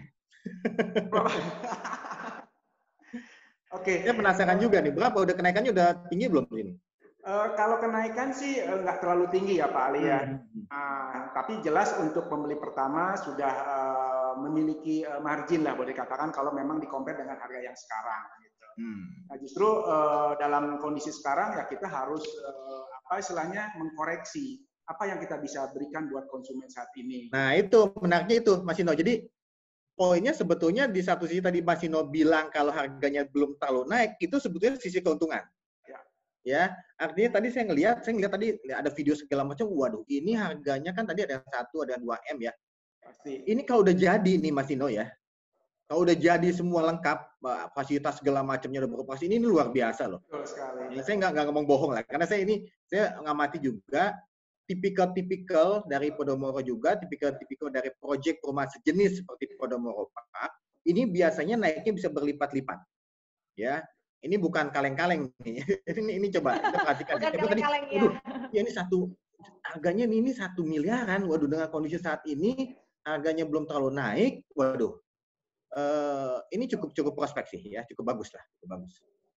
Oke. Saya penasaran juga nih, berapa udah kenaikannya udah tinggi belum ini? Kalau kenaikan sih nggak terlalu tinggi ya Pak Ali ya. Tapi jelas untuk pembeli pertama sudah memiliki margin lah boleh dikatakan kalau memang di-compare dengan harga yang sekarang. Gitu. Nah justru dalam kondisi sekarang ya kita harus istilahnya mengkoreksi apa yang kita bisa berikan buat konsumen saat ini. Nah itu menariknya itu Mas Sino. Jadi poinnya sebetulnya di satu sisi tadi Mas Sino bilang kalau harganya belum terlalu naik, itu sebetulnya sisi keuntungan. Ya, artinya tadi saya ngelihat tadi ada video segala macam, waduh, ini harganya kan tadi ada 1, ada 2M ya. Pasti. Ini kalau udah jadi nih Mas Sino ya, kalau udah jadi semua lengkap, fasilitas segala macamnya udah beroperasi, ini luar biasa loh. Betul sekali. Ya, saya nggak ngomong bohong lah, karena saya ngamati juga tipikal dari Podomoro juga, tipikal dari proyek rumah sejenis seperti Podomoro Park, ini biasanya naiknya bisa berlipat-lipat. Ya. Ini bukan kaleng-kaleng nih. Ini coba kita perhatikan. Bukan kaleng-kaleng ya. Ya ini harganya ini 1 miliaran. Waduh, dengan kondisi saat ini harganya belum terlalu naik. Waduh, ini cukup prospek sih ya, cukup bagus lah, cukup bagus.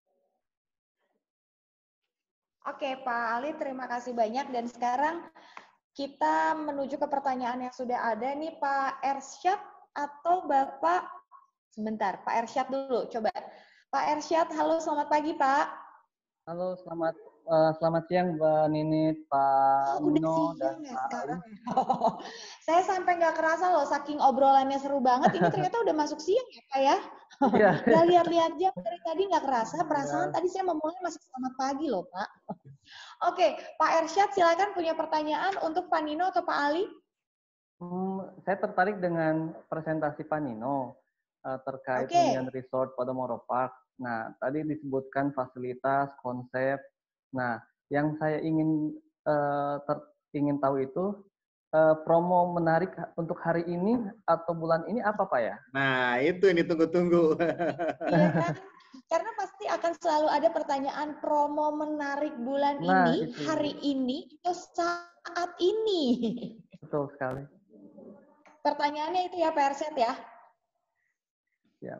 Oke Pak Ali, terima kasih banyak. Dan sekarang kita menuju ke pertanyaan yang sudah ada nih Pak Ersyad atau Bapak. Sebentar, Pak Ersyad dulu, coba. Pak Ersyad, halo, selamat pagi, Pak. Halo, selamat siang, Mbak Ninit, Pak Nino, dan Pak Ali. Saya sampai nggak kerasa loh, saking obrolannya seru banget, ini ternyata udah masuk siang ya, Pak ya? Iya. Nggak lihat-lihat jam dari tadi nggak kerasa, perasaan tadi saya memulai masih selamat pagi loh, Pak. Oke, Pak Ersyad, silakan punya pertanyaan untuk Pak Nino atau Pak Ali? Saya tertarik dengan presentasi Pak Nino terkait dengan resort Podomoro Park. Nah, tadi disebutkan fasilitas, konsep. Nah, yang saya ingin tahu itu promo menarik untuk hari ini atau bulan ini apa Pak ya? Nah, itu yang ditunggu-tunggu. Iya kan? Karena pasti akan selalu ada pertanyaan promo menarik bulan ini, itu. Hari ini, atau saat ini. Betul sekali. Pertanyaannya itu ya Pak Ersyad ya? Ya.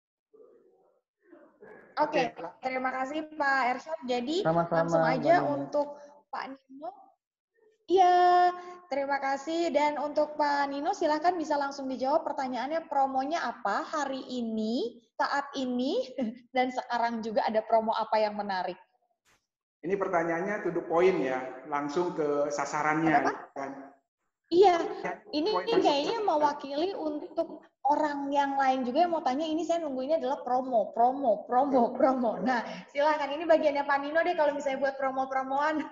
Oke, terima kasih Pak Ersyad. Jadi sama-sama, langsung aja untuk Pak Nino. Iya, terima kasih. Dan untuk Pak Nino, silahkan bisa langsung dijawab pertanyaannya, promonya apa hari ini, saat ini, dan sekarang juga ada promo apa yang menarik? Ini pertanyaannya to the point ya, langsung ke sasarannya. Kan? Iya, ini kayaknya mewakili untuk orang yang lain juga yang mau tanya, ini saya nunggu ini adalah promo. Nah, silakan, ini bagiannya Pak Nino deh kalau misalnya buat promo-promoan.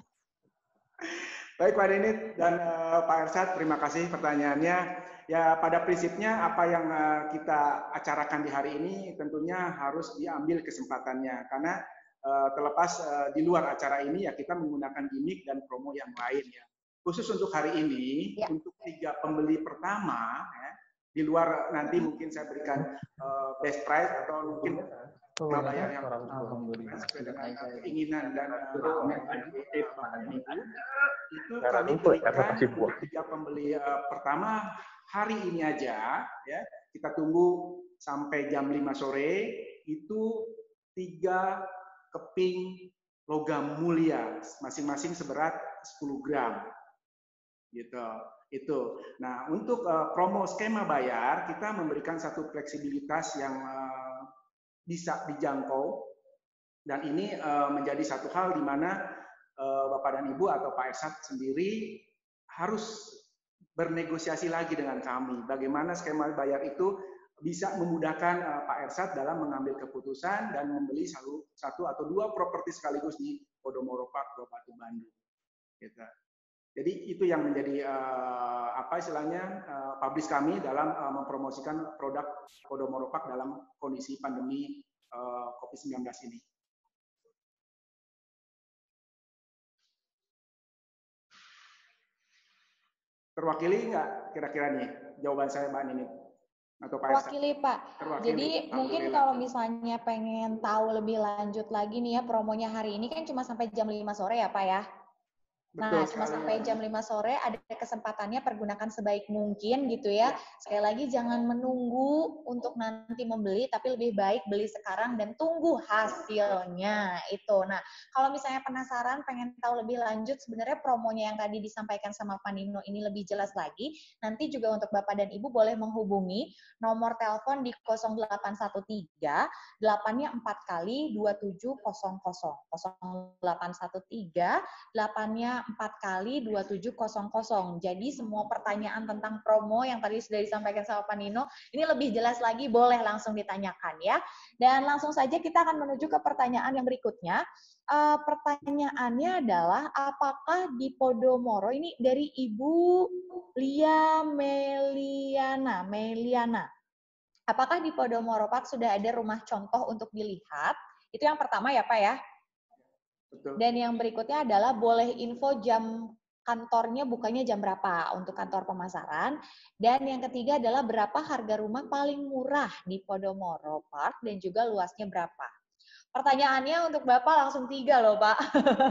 Baik Pak Denit dan Pak Ersat, terima kasih pertanyaannya. Ya pada prinsipnya apa yang kita acarakan di hari ini tentunya harus diambil kesempatannya, karena terlepas di luar acara ini ya kita menggunakan gimmick dan promo yang lain ya. Khusus untuk hari ini, ya, untuk 3 pembeli pertama, ya, di luar nanti mungkin saya berikan best price atau mungkin bayar yang sesuai dengan keinginan dan itu kami berikan 3 pembeli pertama hari ini aja ya, kita tunggu sampai jam 5 sore itu 3 keping logam mulia masing-masing seberat 10 gram gitu. Itu. Nah, untuk promo skema bayar kita memberikan satu fleksibilitas yang bisa dijangkau, dan ini menjadi satu hal di mana Bapak dan Ibu atau Pak Ersat sendiri harus bernegosiasi lagi dengan kami bagaimana skema bayar itu bisa memudahkan Pak Ersat dalam mengambil keputusan dan membeli satu atau 2 properti sekaligus di Podomoro Park, Batu Bandung. Gitu. Jadi itu yang menjadi publish kami dalam mempromosikan produk Podomoro Park dalam kondisi pandemi COVID-19 ini. Terwakili nggak kira-kira nih jawaban saya Mbak Nini? Atau Pak Terwakili Pak. Terwakili. Jadi mungkin kalau misalnya pengen tahu lebih lanjut lagi nih ya, promonya hari ini kan cuma sampai jam 5 sore ya Pak ya? Nah, cuma sampai jam 5 sore ada kesempatannya, pergunakan sebaik mungkin gitu ya. Sekali lagi jangan menunggu untuk nanti membeli, tapi lebih baik beli sekarang dan tunggu hasilnya itu. Nah, kalau misalnya penasaran, pengen tahu lebih lanjut, sebenarnya promonya yang tadi disampaikan sama Pak Nino ini lebih jelas lagi. Nanti juga untuk Bapak dan Ibu boleh menghubungi nomor telepon di 0813 8-nya 4 kali 2700. 0813 8-nya 4 kali 2700. Jadi semua pertanyaan tentang promo yang tadi sudah disampaikan sama Pak Nino, ini lebih jelas lagi, boleh langsung ditanyakan ya. Dan langsung saja kita akan menuju ke pertanyaan yang berikutnya. Pertanyaannya adalah, apakah di Podomoro, ini dari Ibu Lia Meliana, apakah di Podomoro Park sudah ada rumah contoh untuk dilihat? Itu yang pertama ya Pak ya? Betul. Dan yang berikutnya adalah boleh info jam kantornya bukanya jam berapa untuk kantor pemasaran. Dan yang ketiga adalah berapa harga rumah paling murah di Podomoro Park dan juga luasnya berapa. Pertanyaannya untuk Bapak langsung 3 loh Pak.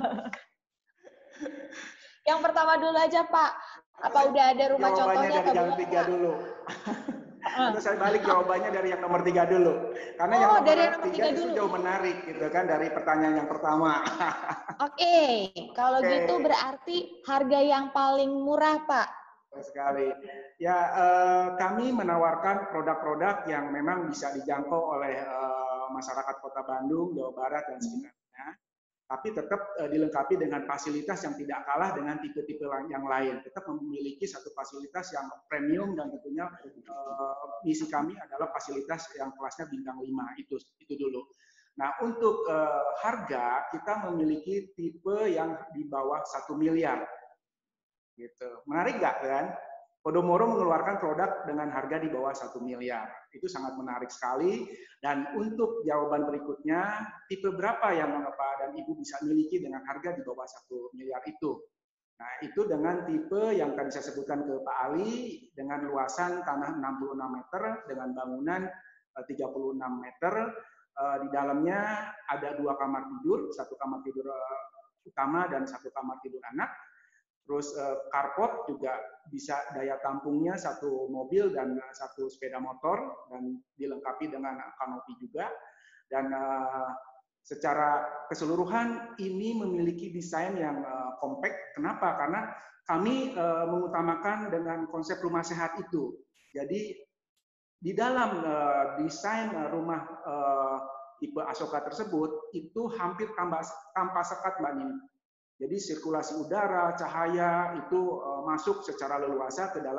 Yang pertama dulu aja Pak. Apa udah ada rumah contohnya atau belum? Jawabannya dari yang 3 dulu. Atau saya balik jawabannya dari yang nomor 3 dulu. Karena yang nomor 3 itu jauh menarik gitu kan dari pertanyaan yang pertama. Oke, kalau gitu berarti harga yang paling murah Pak. Sekali. Ya, kami menawarkan produk-produk yang memang bisa dijangkau oleh masyarakat Kota Bandung, Jawa Barat dan sekitarnya. Tapi tetap dilengkapi dengan fasilitas yang tidak kalah dengan tipe-tipe yang lain. Tetap memiliki satu fasilitas yang premium dan tentunya misi kami adalah fasilitas yang kelasnya bintang 5 itu dulu. Nah untuk harga kita memiliki tipe yang di bawah 1 miliar. Gitu. Menarik nggak kan? Podomoro mengeluarkan produk dengan harga di bawah 1 miliar. Itu sangat menarik sekali. Dan untuk jawaban berikutnya, tipe berapa yang Bapak dan Ibu bisa miliki dengan harga di bawah 1 miliar itu? Nah, itu dengan tipe yang tadi saya sebutkan ke Pak Ali, dengan luasan tanah 66 meter, dengan bangunan 36 meter. Di dalamnya ada 2 kamar tidur, 1 kamar tidur utama dan 1 kamar tidur anak. Terus carport juga bisa daya tampungnya 1 mobil dan 1 sepeda motor dan dilengkapi dengan kanopi juga. Dan secara keseluruhan ini memiliki desain yang compact. Kenapa? Karena kami mengutamakan dengan konsep rumah sehat itu. Jadi di dalam desain rumah tipe Asoka tersebut itu hampir tanpa sekat Mbak Nini. Jadi sirkulasi udara, cahaya itu masuk secara leluasa ke dalam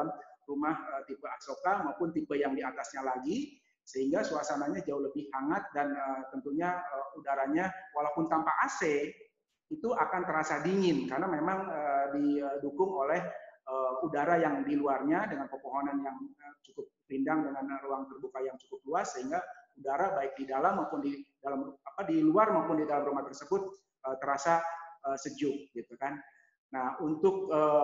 rumah tipe Asoka maupun tipe yang di atasnya lagi, sehingga suasananya jauh lebih hangat dan tentunya udaranya walaupun tanpa AC itu akan terasa dingin karena memang didukung oleh udara yang di luarnya dengan pepohonan yang cukup rindang dengan ruang terbuka yang cukup luas, sehingga udara baik di dalam maupun di luar maupun di dalam rumah tersebut terasa sejuk gitu kan. Nah, untuk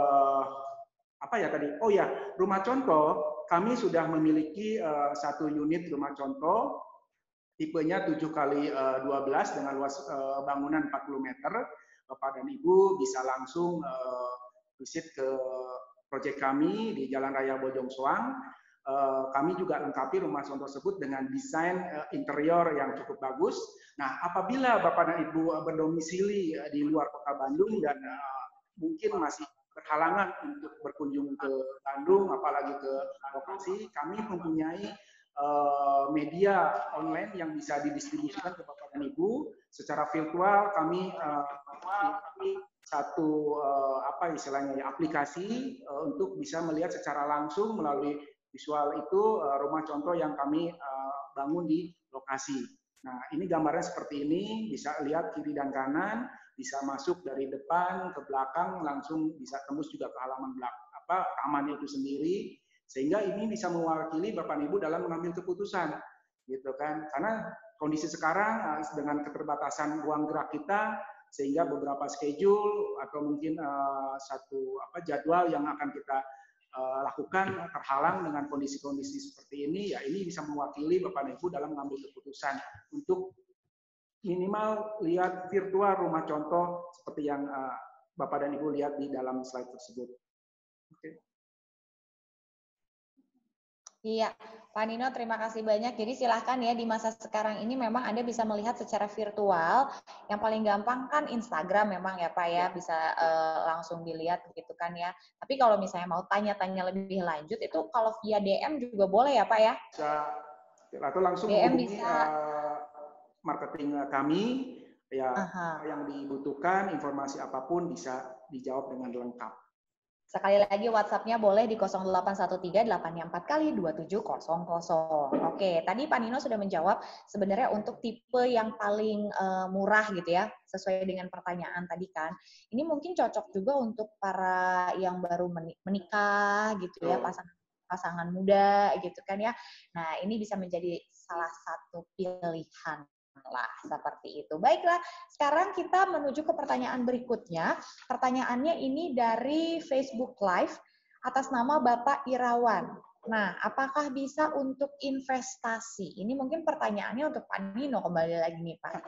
rumah contoh, kami sudah memiliki satu unit rumah contoh tipenya 7x12 dengan luas bangunan 40 meter. Bapak dan Ibu bisa langsung visit ke proyek kami di Jalan Raya Bojong Soang. Kami juga lengkapi rumah contoh tersebut dengan desain interior yang cukup bagus. Nah, apabila Bapak dan Ibu berdomisili di luar Kota Bandung dan mungkin masih berhalangan untuk berkunjung ke Bandung, apalagi ke lokasi, kami mempunyai media online yang bisa didistribusikan ke Bapak dan Ibu secara virtual. Kami satu aplikasi untuk bisa melihat secara langsung melalui visual itu rumah contoh yang kami bangun di lokasi. Nah, ini gambarnya seperti ini, bisa lihat kiri dan kanan, bisa masuk dari depan ke belakang, langsung bisa tembus juga ke halaman tamannya itu sendiri, sehingga ini bisa mewakili Bapak Ibu dalam mengambil keputusan, gitu kan? Karena kondisi sekarang dengan keterbatasan ruang gerak kita, sehingga beberapa schedule atau mungkin jadwal yang akan kita lakukan terhalang dengan kondisi-kondisi seperti ini, ya ini bisa mewakili Bapak dan Ibu dalam mengambil keputusan untuk minimal lihat virtual rumah contoh seperti yang Bapak dan Ibu lihat di dalam slide tersebut. Oke. Iya, Pak Nino, terima kasih banyak. Jadi silahkan ya, di masa sekarang ini memang Anda bisa melihat secara virtual. Yang paling gampang kan Instagram memang ya Pak ya, bisa langsung dilihat gitu kan ya. Tapi kalau misalnya mau tanya-tanya lebih lanjut, itu kalau via DM juga boleh ya Pak ya? Bisa, atau langsung DM menghubungi bisa. Marketing kami, ya yang dibutuhkan, informasi apapun bisa dijawab dengan lengkap. Sekali lagi WhatsApp-nya boleh di 0813-84 kali 2700. Oke, tadi Pak Nino sudah menjawab sebenarnya untuk tipe yang paling murah gitu ya, sesuai dengan pertanyaan tadi kan. Ini mungkin cocok juga untuk para yang baru menikah gitu ya, pasangan muda gitu kan ya. Nah, ini bisa menjadi salah satu pilihan lah seperti itu. Baiklah, sekarang kita menuju ke pertanyaan berikutnya. Pertanyaannya ini dari Facebook Live atas nama Bapak Irawan. Nah, apakah bisa untuk investasi? Ini mungkin pertanyaannya untuk Pak Nino kembali lagi nih Pak.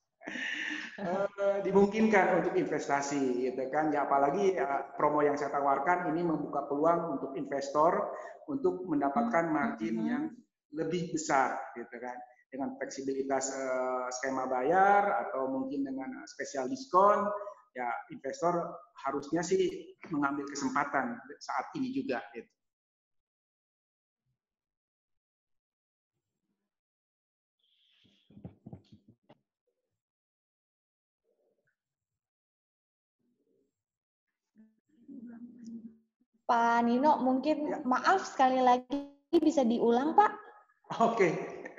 Dimungkinkan untuk investasi, gitu kan? Ya apalagi promo yang saya tawarkan ini membuka peluang untuk investor untuk mendapatkan margin yang lebih besar, gitu kan? Dengan fleksibilitas skema bayar atau mungkin dengan spesial diskon, ya investor harusnya sih mengambil kesempatan saat ini juga. Gitu. Pak Nino, mungkin ya. Maaf sekali lagi bisa diulang Pak? Oke.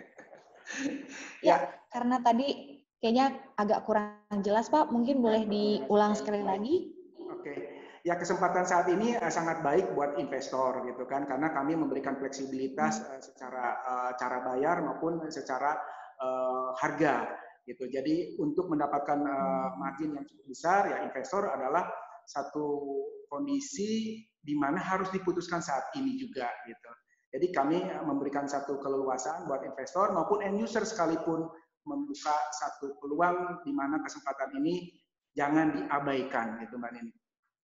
Ya, karena tadi kayaknya agak kurang jelas Pak, mungkin boleh diulang sekali lagi. Oke. Ya, kesempatan saat ini sangat baik buat investor gitu kan, karena kami memberikan fleksibilitas secara cara bayar maupun secara harga gitu. Jadi untuk mendapatkan margin yang cukup besar, ya investor adalah satu kondisi di mana harus diputuskan saat ini juga gitu. Jadi kami memberikan satu keleluasaan buat investor maupun end user sekalipun, membuka satu peluang di mana kesempatan ini jangan diabaikan gitu Mbak Nini.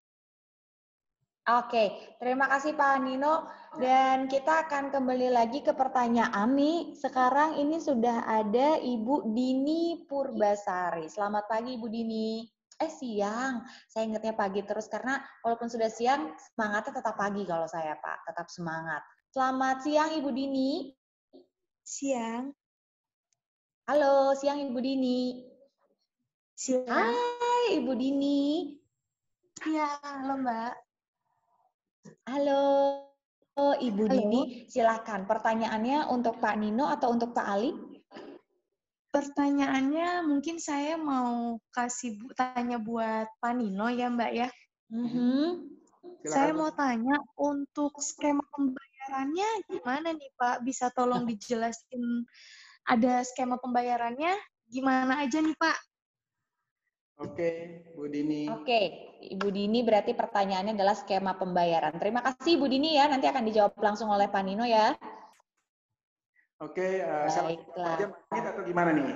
Oke, terima kasih Pak Nino. Dan kita akan kembali lagi ke pertanyaan nih. Sekarang ini sudah ada Ibu Dini Purbasari. Selamat pagi Ibu Dini. Siang. Saya ingatnya pagi terus karena walaupun sudah siang, semangatnya tetap pagi kalau saya Pak. Tetap semangat. Selamat siang Ibu Dini. Siang. Halo, siang Ibu Dini. Siang. Hai Ibu Dini. Iya, halo Mbak. Halo. Ibu Dini, silakan. Pertanyaannya untuk Pak Nino atau untuk Pak Ali? Pertanyaannya mungkin saya mau tanya buat Pak Nino ya Mbak ya. Saya mau tanya untuk skema pembayarannya gimana nih Pak? Bisa tolong dijelasin ada skema pembayarannya gimana aja nih Pak? Oke, Bu Dini. Oke, Ibu Dini berarti pertanyaannya adalah skema pembayaran. Terima kasih Ibu Dini ya, nanti akan dijawab langsung oleh Pak Nino ya. Oke, baiklah. Saya atau gimana nih?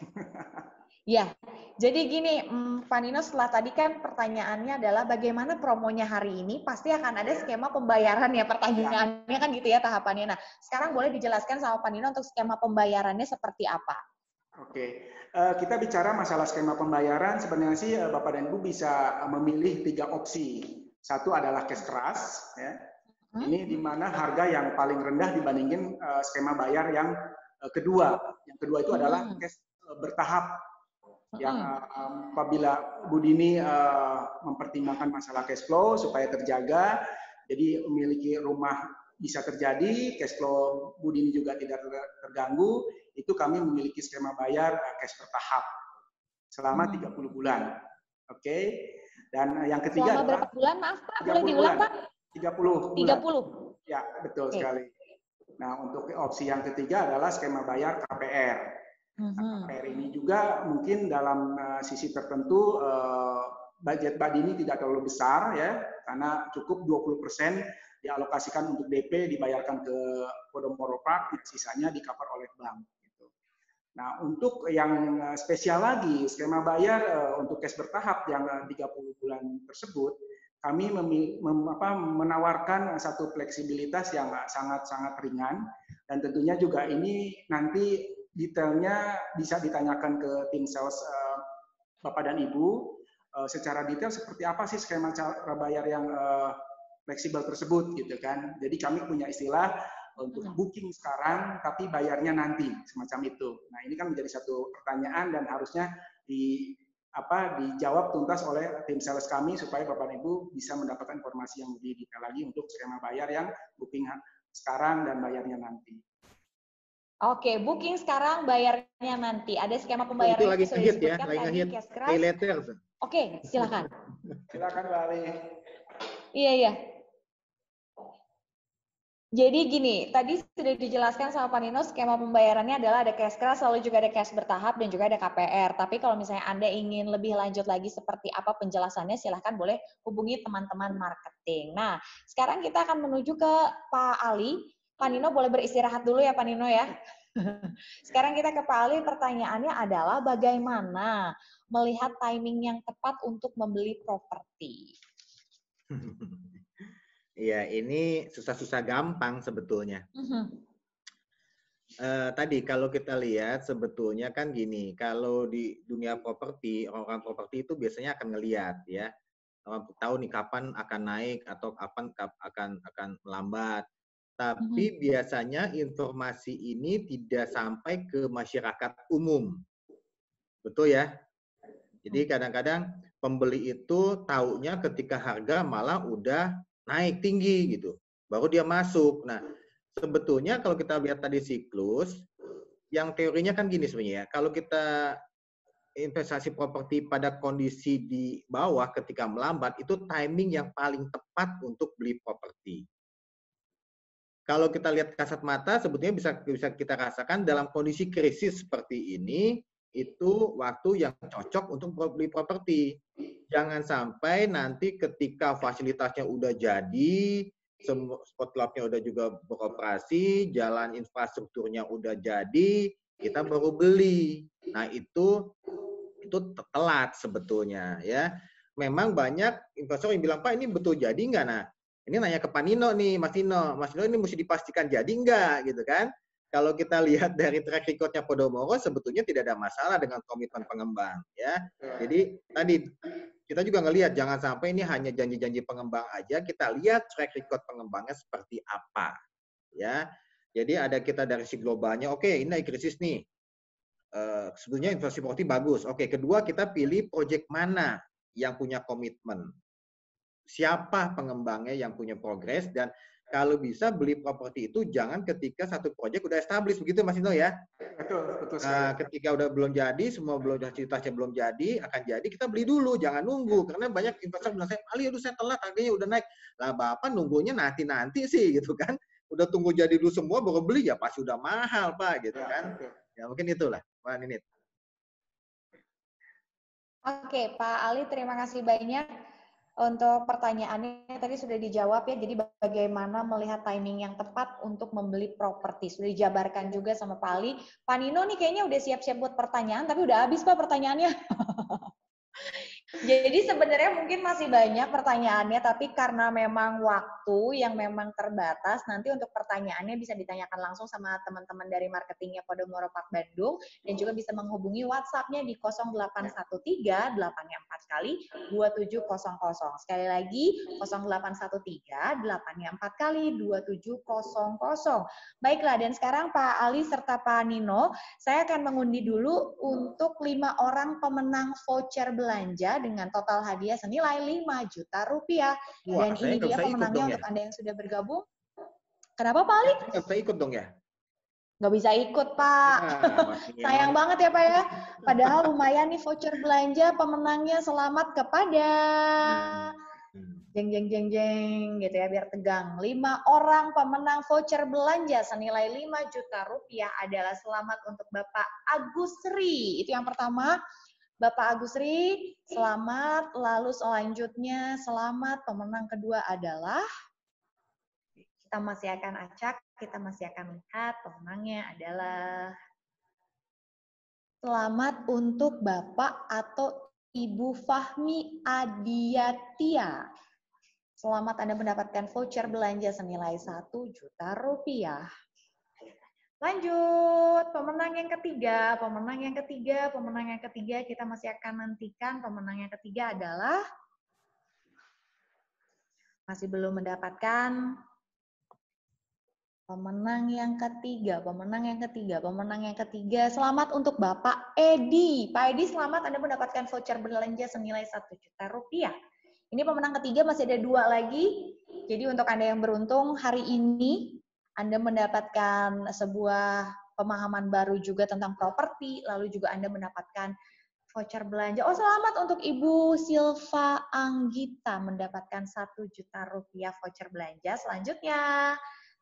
Ya, jadi gini, Pak Nino, setelah tadi kan pertanyaannya adalah bagaimana promonya hari ini, pasti akan ada skema pembayaran ya, pertanyaannya kan gitu ya tahapannya. Nah, sekarang boleh dijelaskan sama Pak Nino untuk skema pembayarannya seperti apa? Oke, kita bicara masalah skema pembayaran, sebenarnya sih Bapak dan Ibu bisa memilih 3 opsi. Satu adalah cash keras, ya. Ini di mana harga yang paling rendah dibandingin skema bayar yang kedua. Yang kedua itu adalah cash bertahap. Yang apabila Bu Dini mempertimbangkan masalah cash flow supaya terjaga, jadi memiliki rumah bisa terjadi, cash flow Bu Dini juga tidak terganggu, itu kami memiliki skema bayar cash bertahap selama 30 bulan. Oke. Dan yang ketiga selama berapa bulan? Maaf Pak, boleh diulang Pak? 30 bulan. 30. Ya, betul sekali. Nah, untuk opsi yang ketiga adalah skema bayar KPR. Nah, KPR ini juga mungkin dalam sisi tertentu budget Mbak Dini tidak terlalu besar ya, karena cukup 20% dialokasikan untuk DP dibayarkan ke Podomoro Park, sisanya di-cover oleh bank. Gitu. Nah, untuk yang spesial lagi, skema bayar untuk cash bertahap yang 30 bulan tersebut, kami menawarkan satu fleksibilitas yang sangat-sangat ringan, dan tentunya juga ini nanti detailnya bisa ditanyakan ke tim sales Bapak dan Ibu secara detail seperti apa sih skema cara bayar yang fleksibel tersebut gitu kan. Jadi kami punya istilah untuk booking sekarang tapi bayarnya nanti, semacam itu. Nah, ini kan menjadi satu pertanyaan dan harusnya dijawab tuntas oleh tim sales kami supaya Bapak dan Ibu bisa mendapatkan informasi yang lebih detail lagi untuk skema bayar yang booking sekarang dan bayarnya nanti. Oke, booking sekarang, bayarnya nanti. Ada skema pembayaran itu lagi sudah ngehit ya, disebutkan lagi tadi, ngehit. cash keras. Pay later. Oke, silakan. Silakan Mbak Ali. Iya. Jadi gini, tadi sudah dijelaskan sama Pak Nino, skema pembayarannya adalah ada cash keras, lalu juga ada cash bertahap, dan juga ada KPR. Tapi kalau misalnya Anda ingin lebih lanjut lagi seperti apa penjelasannya, silahkan boleh hubungi teman-teman marketing. Nah, sekarang kita akan menuju ke Pak Ali. Pak Nino boleh beristirahat dulu ya Pak Nino ya. Sekarang kita ke Pak Ali, pertanyaannya adalah bagaimana melihat timing yang tepat untuk membeli properti? Iya, ini susah-susah gampang sebetulnya. Tadi kalau kita lihat sebetulnya kan gini, kalau di dunia properti, orang-orang properti itu biasanya akan ngelihat ya, tahu nih kapan akan naik atau kapan akan melambat. Tapi biasanya informasi ini tidak sampai ke masyarakat umum. Betul ya? Jadi kadang-kadang pembeli itu taunya ketika harga malah udah naik tinggi gitu. Baru dia masuk. Nah, sebetulnya kalau kita lihat tadi siklus, yang teorinya kan gini sebenarnya. Kalau kita investasi properti pada kondisi di bawah ketika melambat, itu timing yang paling tepat untuk beli properti. Kalau kita lihat kasat mata, sebetulnya bisa kita rasakan dalam kondisi krisis seperti ini, itu waktu yang cocok untuk beli properti. Jangan sampai nanti ketika fasilitasnya udah jadi, spot labnya udah juga beroperasi, jalan infrastrukturnya udah jadi, kita baru beli. Nah itu telat sebetulnya ya. Memang banyak investor yang bilang, Pak ini betul jadi nggak? Nah, ini nanya ke Pak Nino nih, Mas Nino ini mesti dipastikan jadi nggak gitu kan? Kalau kita lihat dari track record-nya Podomoro, sebetulnya tidak ada masalah dengan komitmen pengembang ya. Jadi tadi kita juga ngelihat jangan sampai ini hanya janji-janji pengembang aja, kita lihat track record pengembangnya seperti apa ya. Jadi ada kita dari si globalnya, oke ini krisis nih. Sebetulnya investasi properti bagus. Oke, kedua kita pilih proyek mana yang punya komitmen. siapa pengembangnya yang punya progres, dan kalau bisa beli properti itu jangan ketika satu proyek udah established, begitu Mas Nino ya. Betul Ketika udah belum jadi, semua belum ceritanya belum jadi, akan jadi kita beli dulu, jangan nunggu, karena banyak investor bilang saya, aduh saya telat, harganya udah naik. Lah Bapak nunggunya nanti sih gitu kan. Udah tunggu jadi dulu semua baru beli, ya pasti udah mahal Pak gitu kan. Ya mungkin itulah Pak Ninit. Oke, Pak Ali, terima kasih banyak untuk pertanyaannya. Tadi sudah dijawab ya, jadi bagaimana melihat timing yang tepat untuk membeli properti. Sudah dijabarkan juga sama Pak Ali. Pak Nino nih kayaknya udah siap-siap buat pertanyaan, tapi udah habis Pak pertanyaannya. Jadi sebenarnya mungkin masih banyak pertanyaannya, tapi karena memang waktu yang memang terbatas, nanti untuk pertanyaannya bisa ditanyakan langsung sama teman-teman dari marketingnya Podomoro Park Bandung, dan juga bisa menghubungi WhatsApp-nya di 0813 84 kali 2700. Sekali lagi 0813 84 kali 2700. Baiklah, dan sekarang Pak Ali serta Pak Nino, saya akan mengundi dulu untuk 5 orang pemenang voucher belanja dengan total hadiah senilai 5 juta rupiah. Wah, Dan ini dia pemenangnya untuk Anda yang sudah bergabung. Kenapa Pak Ali? Nggak bisa ikut dong ya? Nggak bisa ikut Pak. Sayang banget ya Pak ya. Padahal lumayan nih voucher belanja pemenangnya. Selamat kepada jeng jeng jeng jeng gitu ya biar tegang. 5 orang pemenang voucher belanja senilai 5 juta rupiah adalah selamat untuk Bapak Agus Ri. Itu yang pertama. Bapak Agus Ri, selamat. Lalu selanjutnya selamat. Pemenang kedua adalah, kita masih akan acak, kita masih akan lihat. Pemenangnya adalah selamat untuk Bapak atau Ibu Fahmi Adiatia. Selamat Anda mendapatkan voucher belanja senilai 1 juta rupiah. Lanjut, pemenang yang ketiga, kita masih akan nantikan. Pemenang yang ketiga adalah masih belum mendapatkan. Pemenang yang ketiga. Selamat untuk Bapak Edi. Pak Edi, selamat Anda mendapatkan voucher belanja senilai 1 juta rupiah. Ini pemenang ketiga, masih ada 2 lagi. Jadi untuk Anda yang beruntung hari ini, Anda mendapatkan sebuah pemahaman baru juga tentang properti, lalu juga Anda mendapatkan voucher belanja. Oh, selamat untuk Ibu Silva Anggita mendapatkan 1 juta rupiah voucher belanja. Selanjutnya,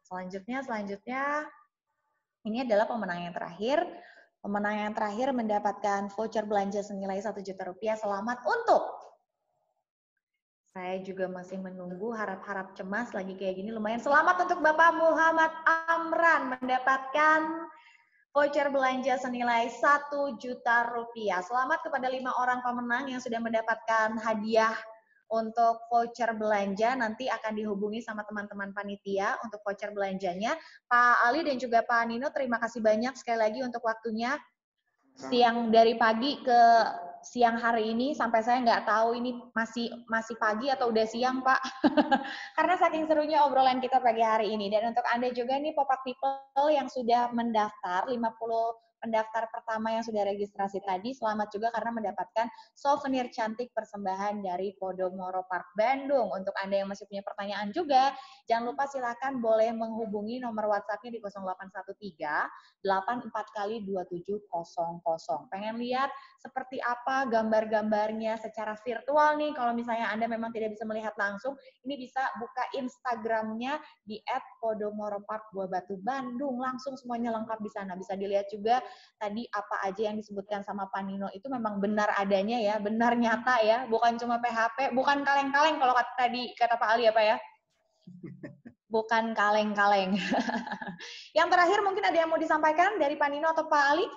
ini adalah pemenang yang terakhir. Pemenang yang terakhir mendapatkan voucher belanja senilai 1 juta rupiah. Selamat untuk, saya juga masih menunggu, harap-harap cemas lagi kayak gini lumayan. Selamat untuk Bapak Muhammad Amran mendapatkan voucher belanja senilai 1 juta rupiah. Selamat kepada 5 orang pemenang yang sudah mendapatkan hadiah untuk voucher belanja. Nanti akan dihubungi sama teman-teman panitia untuk voucher belanjanya. Pak Ali dan juga Pak Nino, terima kasih banyak sekali lagi untuk waktunya. Siang dari pagi ke siang hari ini, sampai saya nggak tahu ini masih pagi atau udah siang Pak. Karena saking serunya obrolan kita pagi hari ini. Dan untuk Anda juga nih Popak People yang sudah mendaftar, 50 pendaftar pertama yang sudah registrasi tadi, selamat juga karena mendapatkan souvenir cantik persembahan dari Podomoro Park Bandung. Untuk Anda yang masih punya pertanyaan juga, jangan lupa silakan boleh menghubungi nomor WhatsApp-nya di 0813 84 kali 2700. Pengen lihat seperti apa gambar-gambarnya secara virtual nih, kalau misalnya Anda memang tidak bisa melihat langsung, ini bisa buka Instagram-nya di @podomoropark Buah Batu Bandung. Langsung semuanya lengkap di sana. Bisa dilihat juga tadi apa aja yang disebutkan sama Pak Nino itu memang benar adanya ya, benar nyata ya, bukan cuma PHP, bukan kaleng-kaleng kalau tadi kata Pak Ali ya Pak ya. Bukan kaleng-kaleng. Yang terakhir mungkin ada yang mau disampaikan dari Pak Nino atau Pak Ali?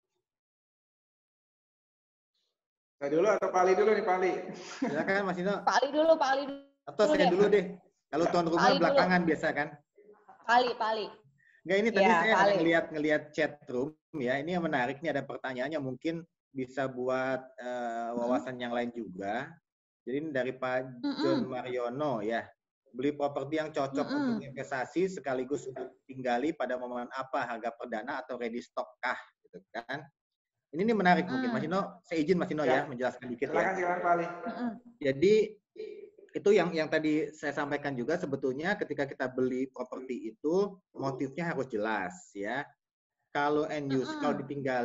Saya dulu atau Pak Ali dulu nih Pak Ali? Silakan Mas Nino. Pak Ali dulu. Atau saya dulu deh. Kalau tuan rumah belakangan dulu. Biasa kan? Pak Ali. Enggak, ini tadi saya ngelihat chat room ya. Ini yang menarik nih, ada pertanyaannya mungkin bisa buat wawasan yang lain juga. Jadi ini dari Pak John Mariono ya. Beli properti yang cocok untuk investasi sekaligus untuk tinggali pada momen apa, harga perdana atau ready stock kah gitu kan. Ini menarik mungkin Mas Nino, saya izin Mas Nino ya menjelaskan dikit. Silakan Pak Ali. Jadi itu yang tadi saya sampaikan juga, sebetulnya ketika kita beli properti itu motifnya harus jelas ya. Kalau end use, kalau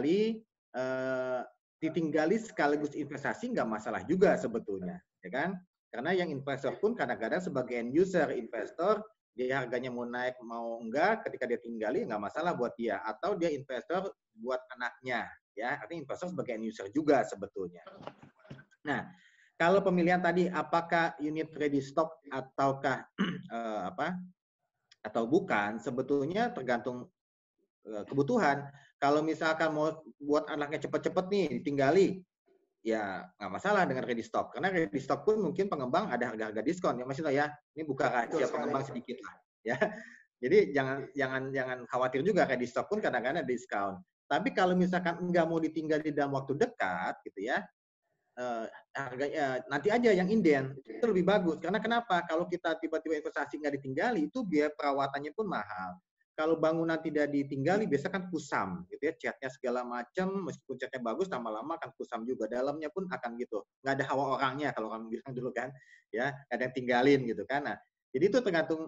ditinggali sekaligus investasi nggak masalah juga sebetulnya, ya kan? Karena yang investor pun kadang-kadang sebagai end user, investor dia harganya mau naik mau enggak, ketika dia tinggali nggak masalah buat dia. Atau dia investor buat anaknya, ya. Artinya investor sebagai end user juga sebetulnya. Nah, kalau pemilihan tadi apakah unit ready stock ataukah atau bukan, sebetulnya tergantung kebutuhan. Kalau misalkan mau buat anaknya cepet-cepet nih ditinggali, ya nggak masalah dengan ready stock. Karena ready stock pun mungkin pengembang ada harga-harga diskon ya, maksudnya ya. Ini buka rahasia pengembang sedikit lah, ya. Jadi jangan khawatir juga, ready stock pun kadang-kadang ada diskon. Tapi kalau misalkan nggak mau ditinggali dalam waktu dekat, gitu ya, harganya nanti aja yang inden itu lebih bagus. Karena kenapa? Kalau kita tiba-tiba investasi nggak ditinggali, itu biaya perawatannya pun mahal. Kalau bangunan tidak ditinggali, biasa kan kusam, gitu ya, catnya segala macam, meskipun catnya bagus, lama-lama akan kusam juga, dalamnya pun akan gitu, nggak ada hawa orangnya kalau kamu bilang dulu kan, ya, ada yang tinggalin gitu kan. Nah, jadi itu tergantung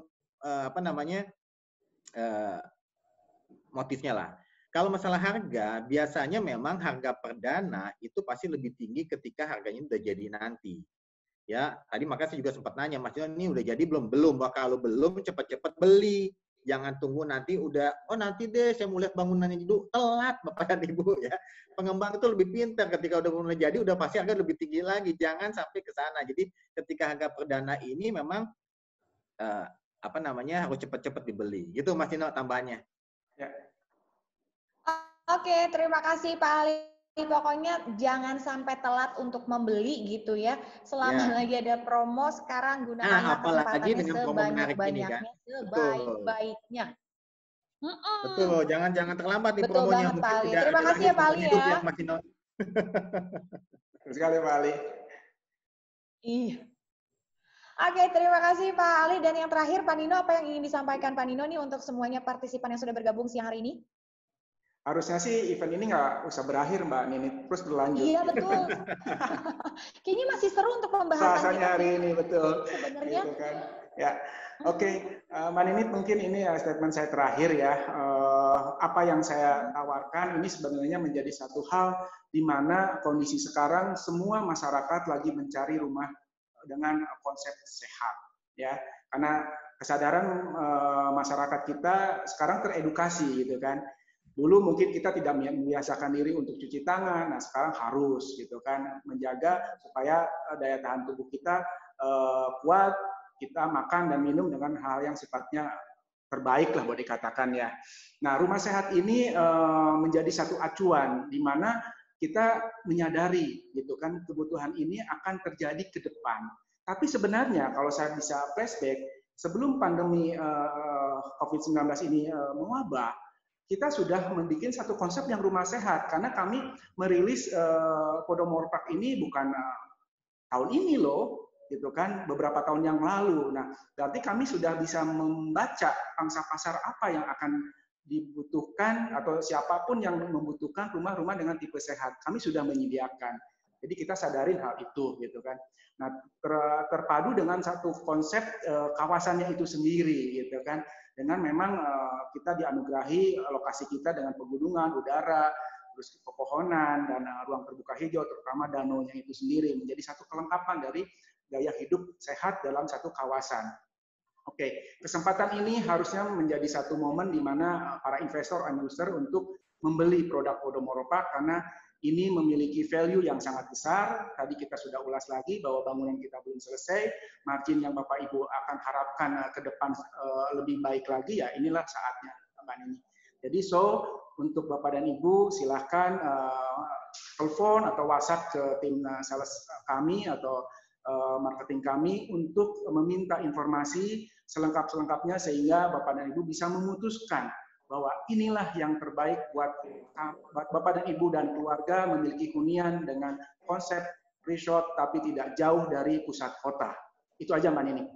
motifnya lah. Kalau masalah harga, biasanya memang harga perdana itu pasti lebih tinggi ketika harganya udah jadi nanti. Ya, tadi makanya saya juga sempat nanya, Mas, ini udah jadi belum? Belum. Wah, kalau belum, cepat-cepat beli. Jangan tunggu nanti nanti deh saya mau lihat bangunannya dulu. Telat, Bapak dan Ibu ya. Pengembang itu lebih pintar, ketika udah bangunan jadi, udah pasti harga lebih tinggi lagi. Jangan sampai ke sana. Jadi ketika harga perdana ini memang harus cepat-cepat dibeli. Gitu Mas Dino tambahannya. Ya. Oke, terima kasih Pak Ali. Pokoknya jangan sampai telat untuk membeli gitu ya. Selama lagi ada promo, sekarang gunakanlah kesempatannya sebanyak-banyaknya, sebaik-baiknya. Betul, jangan terlambat di Betul promonya. banget Pak Ali. Terima kasih ya Pak Ali ya. Terima sekali Pak Ali. Iya. Oke, terima kasih Pak Ali. Dan yang terakhir Pak Nino, apa yang ingin disampaikan Pak Nino nih untuk semuanya partisipan yang sudah bergabung siang hari ini? Harusnya sih event ini nggak usah berakhir Mbak Nini, terus berlanjut. Iya betul. Kayaknya masih seru untuk pembahasan rasanya hari ini, betul. Sebenarnya. Gitu kan. Ya, oke. Mbak Nini, mungkin ini statement saya terakhir ya. Apa yang saya tawarkan ini sebenarnya menjadi satu hal di mana kondisi sekarang semua masyarakat lagi mencari rumah dengan konsep sehat, ya. Karena kesadaran masyarakat kita sekarang teredukasi, gitu kan. Dulu mungkin kita tidak membiasakan diri untuk cuci tangan, nah sekarang harus gitu kan, menjaga supaya daya tahan tubuh kita kuat, kita makan dan minum dengan hal yang sifatnya terbaik lah boleh dikatakan ya. Nah, rumah sehat ini menjadi satu acuan di mana kita menyadari gitu kan kebutuhan ini akan terjadi ke depan. Tapi sebenarnya kalau saya bisa flashback, sebelum pandemi COVID-19 ini mewabah, kita sudah membuat satu konsep yang rumah sehat, karena kami merilis Podomoro Park ini bukan tahun ini loh, gitu kan, beberapa tahun yang lalu. Nah, berarti kami sudah bisa membaca pangsa pasar apa yang akan dibutuhkan atau siapapun yang membutuhkan rumah-rumah dengan tipe sehat, kami sudah menyediakan. Jadi kita sadarin hal itu, gitu kan. Nah, terpadu dengan satu konsep kawasannya itu sendiri, gitu kan. Dengan memang kita dianugerahi lokasi kita dengan pegunungan, udara, terus pepohonan, dan ruang terbuka hijau, terutama danaunya itu sendiri, menjadi satu kelengkapan dari gaya hidup sehat dalam satu kawasan. Oke, kesempatan ini harusnya menjadi satu momen di mana para investor and user untuk membeli produk Podomoro Park, karena ini memiliki value yang sangat besar. Tadi kita sudah ulas lagi bahwa bangunan kita belum selesai, margin yang Bapak Ibu akan harapkan ke depan lebih baik lagi, ya inilah saatnya Mbak Nini. Jadi untuk Bapak dan Ibu silahkan telepon atau WhatsApp ke tim sales kami atau marketing kami untuk meminta informasi selengkap-selengkapnya sehingga Bapak dan Ibu bisa memutuskan bahwa inilah yang terbaik buat Bapak dan Ibu dan keluarga memiliki hunian dengan konsep resort tapi tidak jauh dari pusat kota. Itu aja Mbak Nini.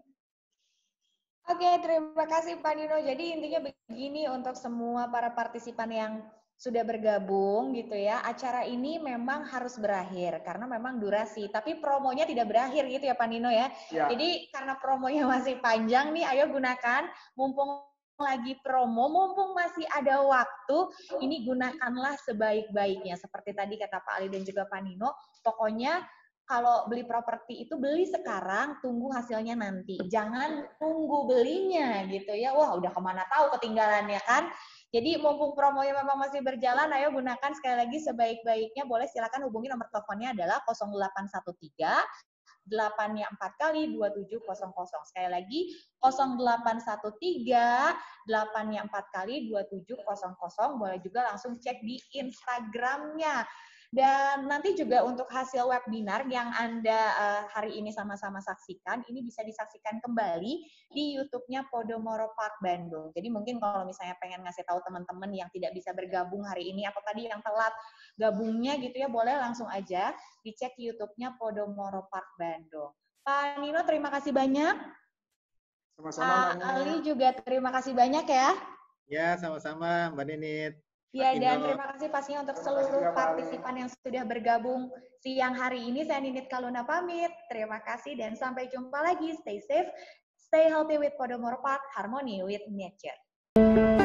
Oke, terima kasih Pak Nino. Jadi intinya begini untuk semua para partisipan yang sudah bergabung gitu ya, acara ini memang harus berakhir karena memang durasi. Tapi promonya tidak berakhir gitu ya Pak Nino ya. Jadi karena promonya masih panjang nih, ayo gunakan mumpung lagi promo, mumpung masih ada waktu, ini gunakanlah sebaik-baiknya. Seperti tadi kata Pak Ali dan juga Pak Nino, pokoknya kalau beli properti itu beli sekarang, tunggu hasilnya nanti. Jangan tunggu belinya gitu ya. Wah, udah kemana tahu ketinggalannya kan. Jadi mumpung promonya memang masih berjalan, ayo gunakan sekali lagi sebaik-baiknya. Boleh silakan hubungi nomor teleponnya adalah 0813 8-nya 4 kali 2700. Sekali lagi 0813 8-nya 4 kali 2700. Boleh juga langsung cek di Instagramnya. Dan nanti juga untuk hasil webinar yang Anda hari ini sama-sama saksikan, ini bisa disaksikan kembali di YouTube-nya Podomoro Park Bandung. Jadi mungkin kalau misalnya pengen ngasih tahu teman-teman yang tidak bisa bergabung hari ini, atau tadi yang telat gabungnya gitu ya, boleh langsung aja dicek YouTube-nya Podomoro Park Bandung. Pak Nino, terima kasih banyak. Sama-sama, Pak Ali juga terima kasih banyak ya. Ya, sama-sama Mbak Ninit. Ya, dan terima kasih pastinya untuk seluruh partisipan yang sudah bergabung siang hari ini. Saya Ninit Kaluna pamit. Terima kasih dan sampai jumpa lagi. Stay safe, stay healthy with Podomoro Park, harmony with nature.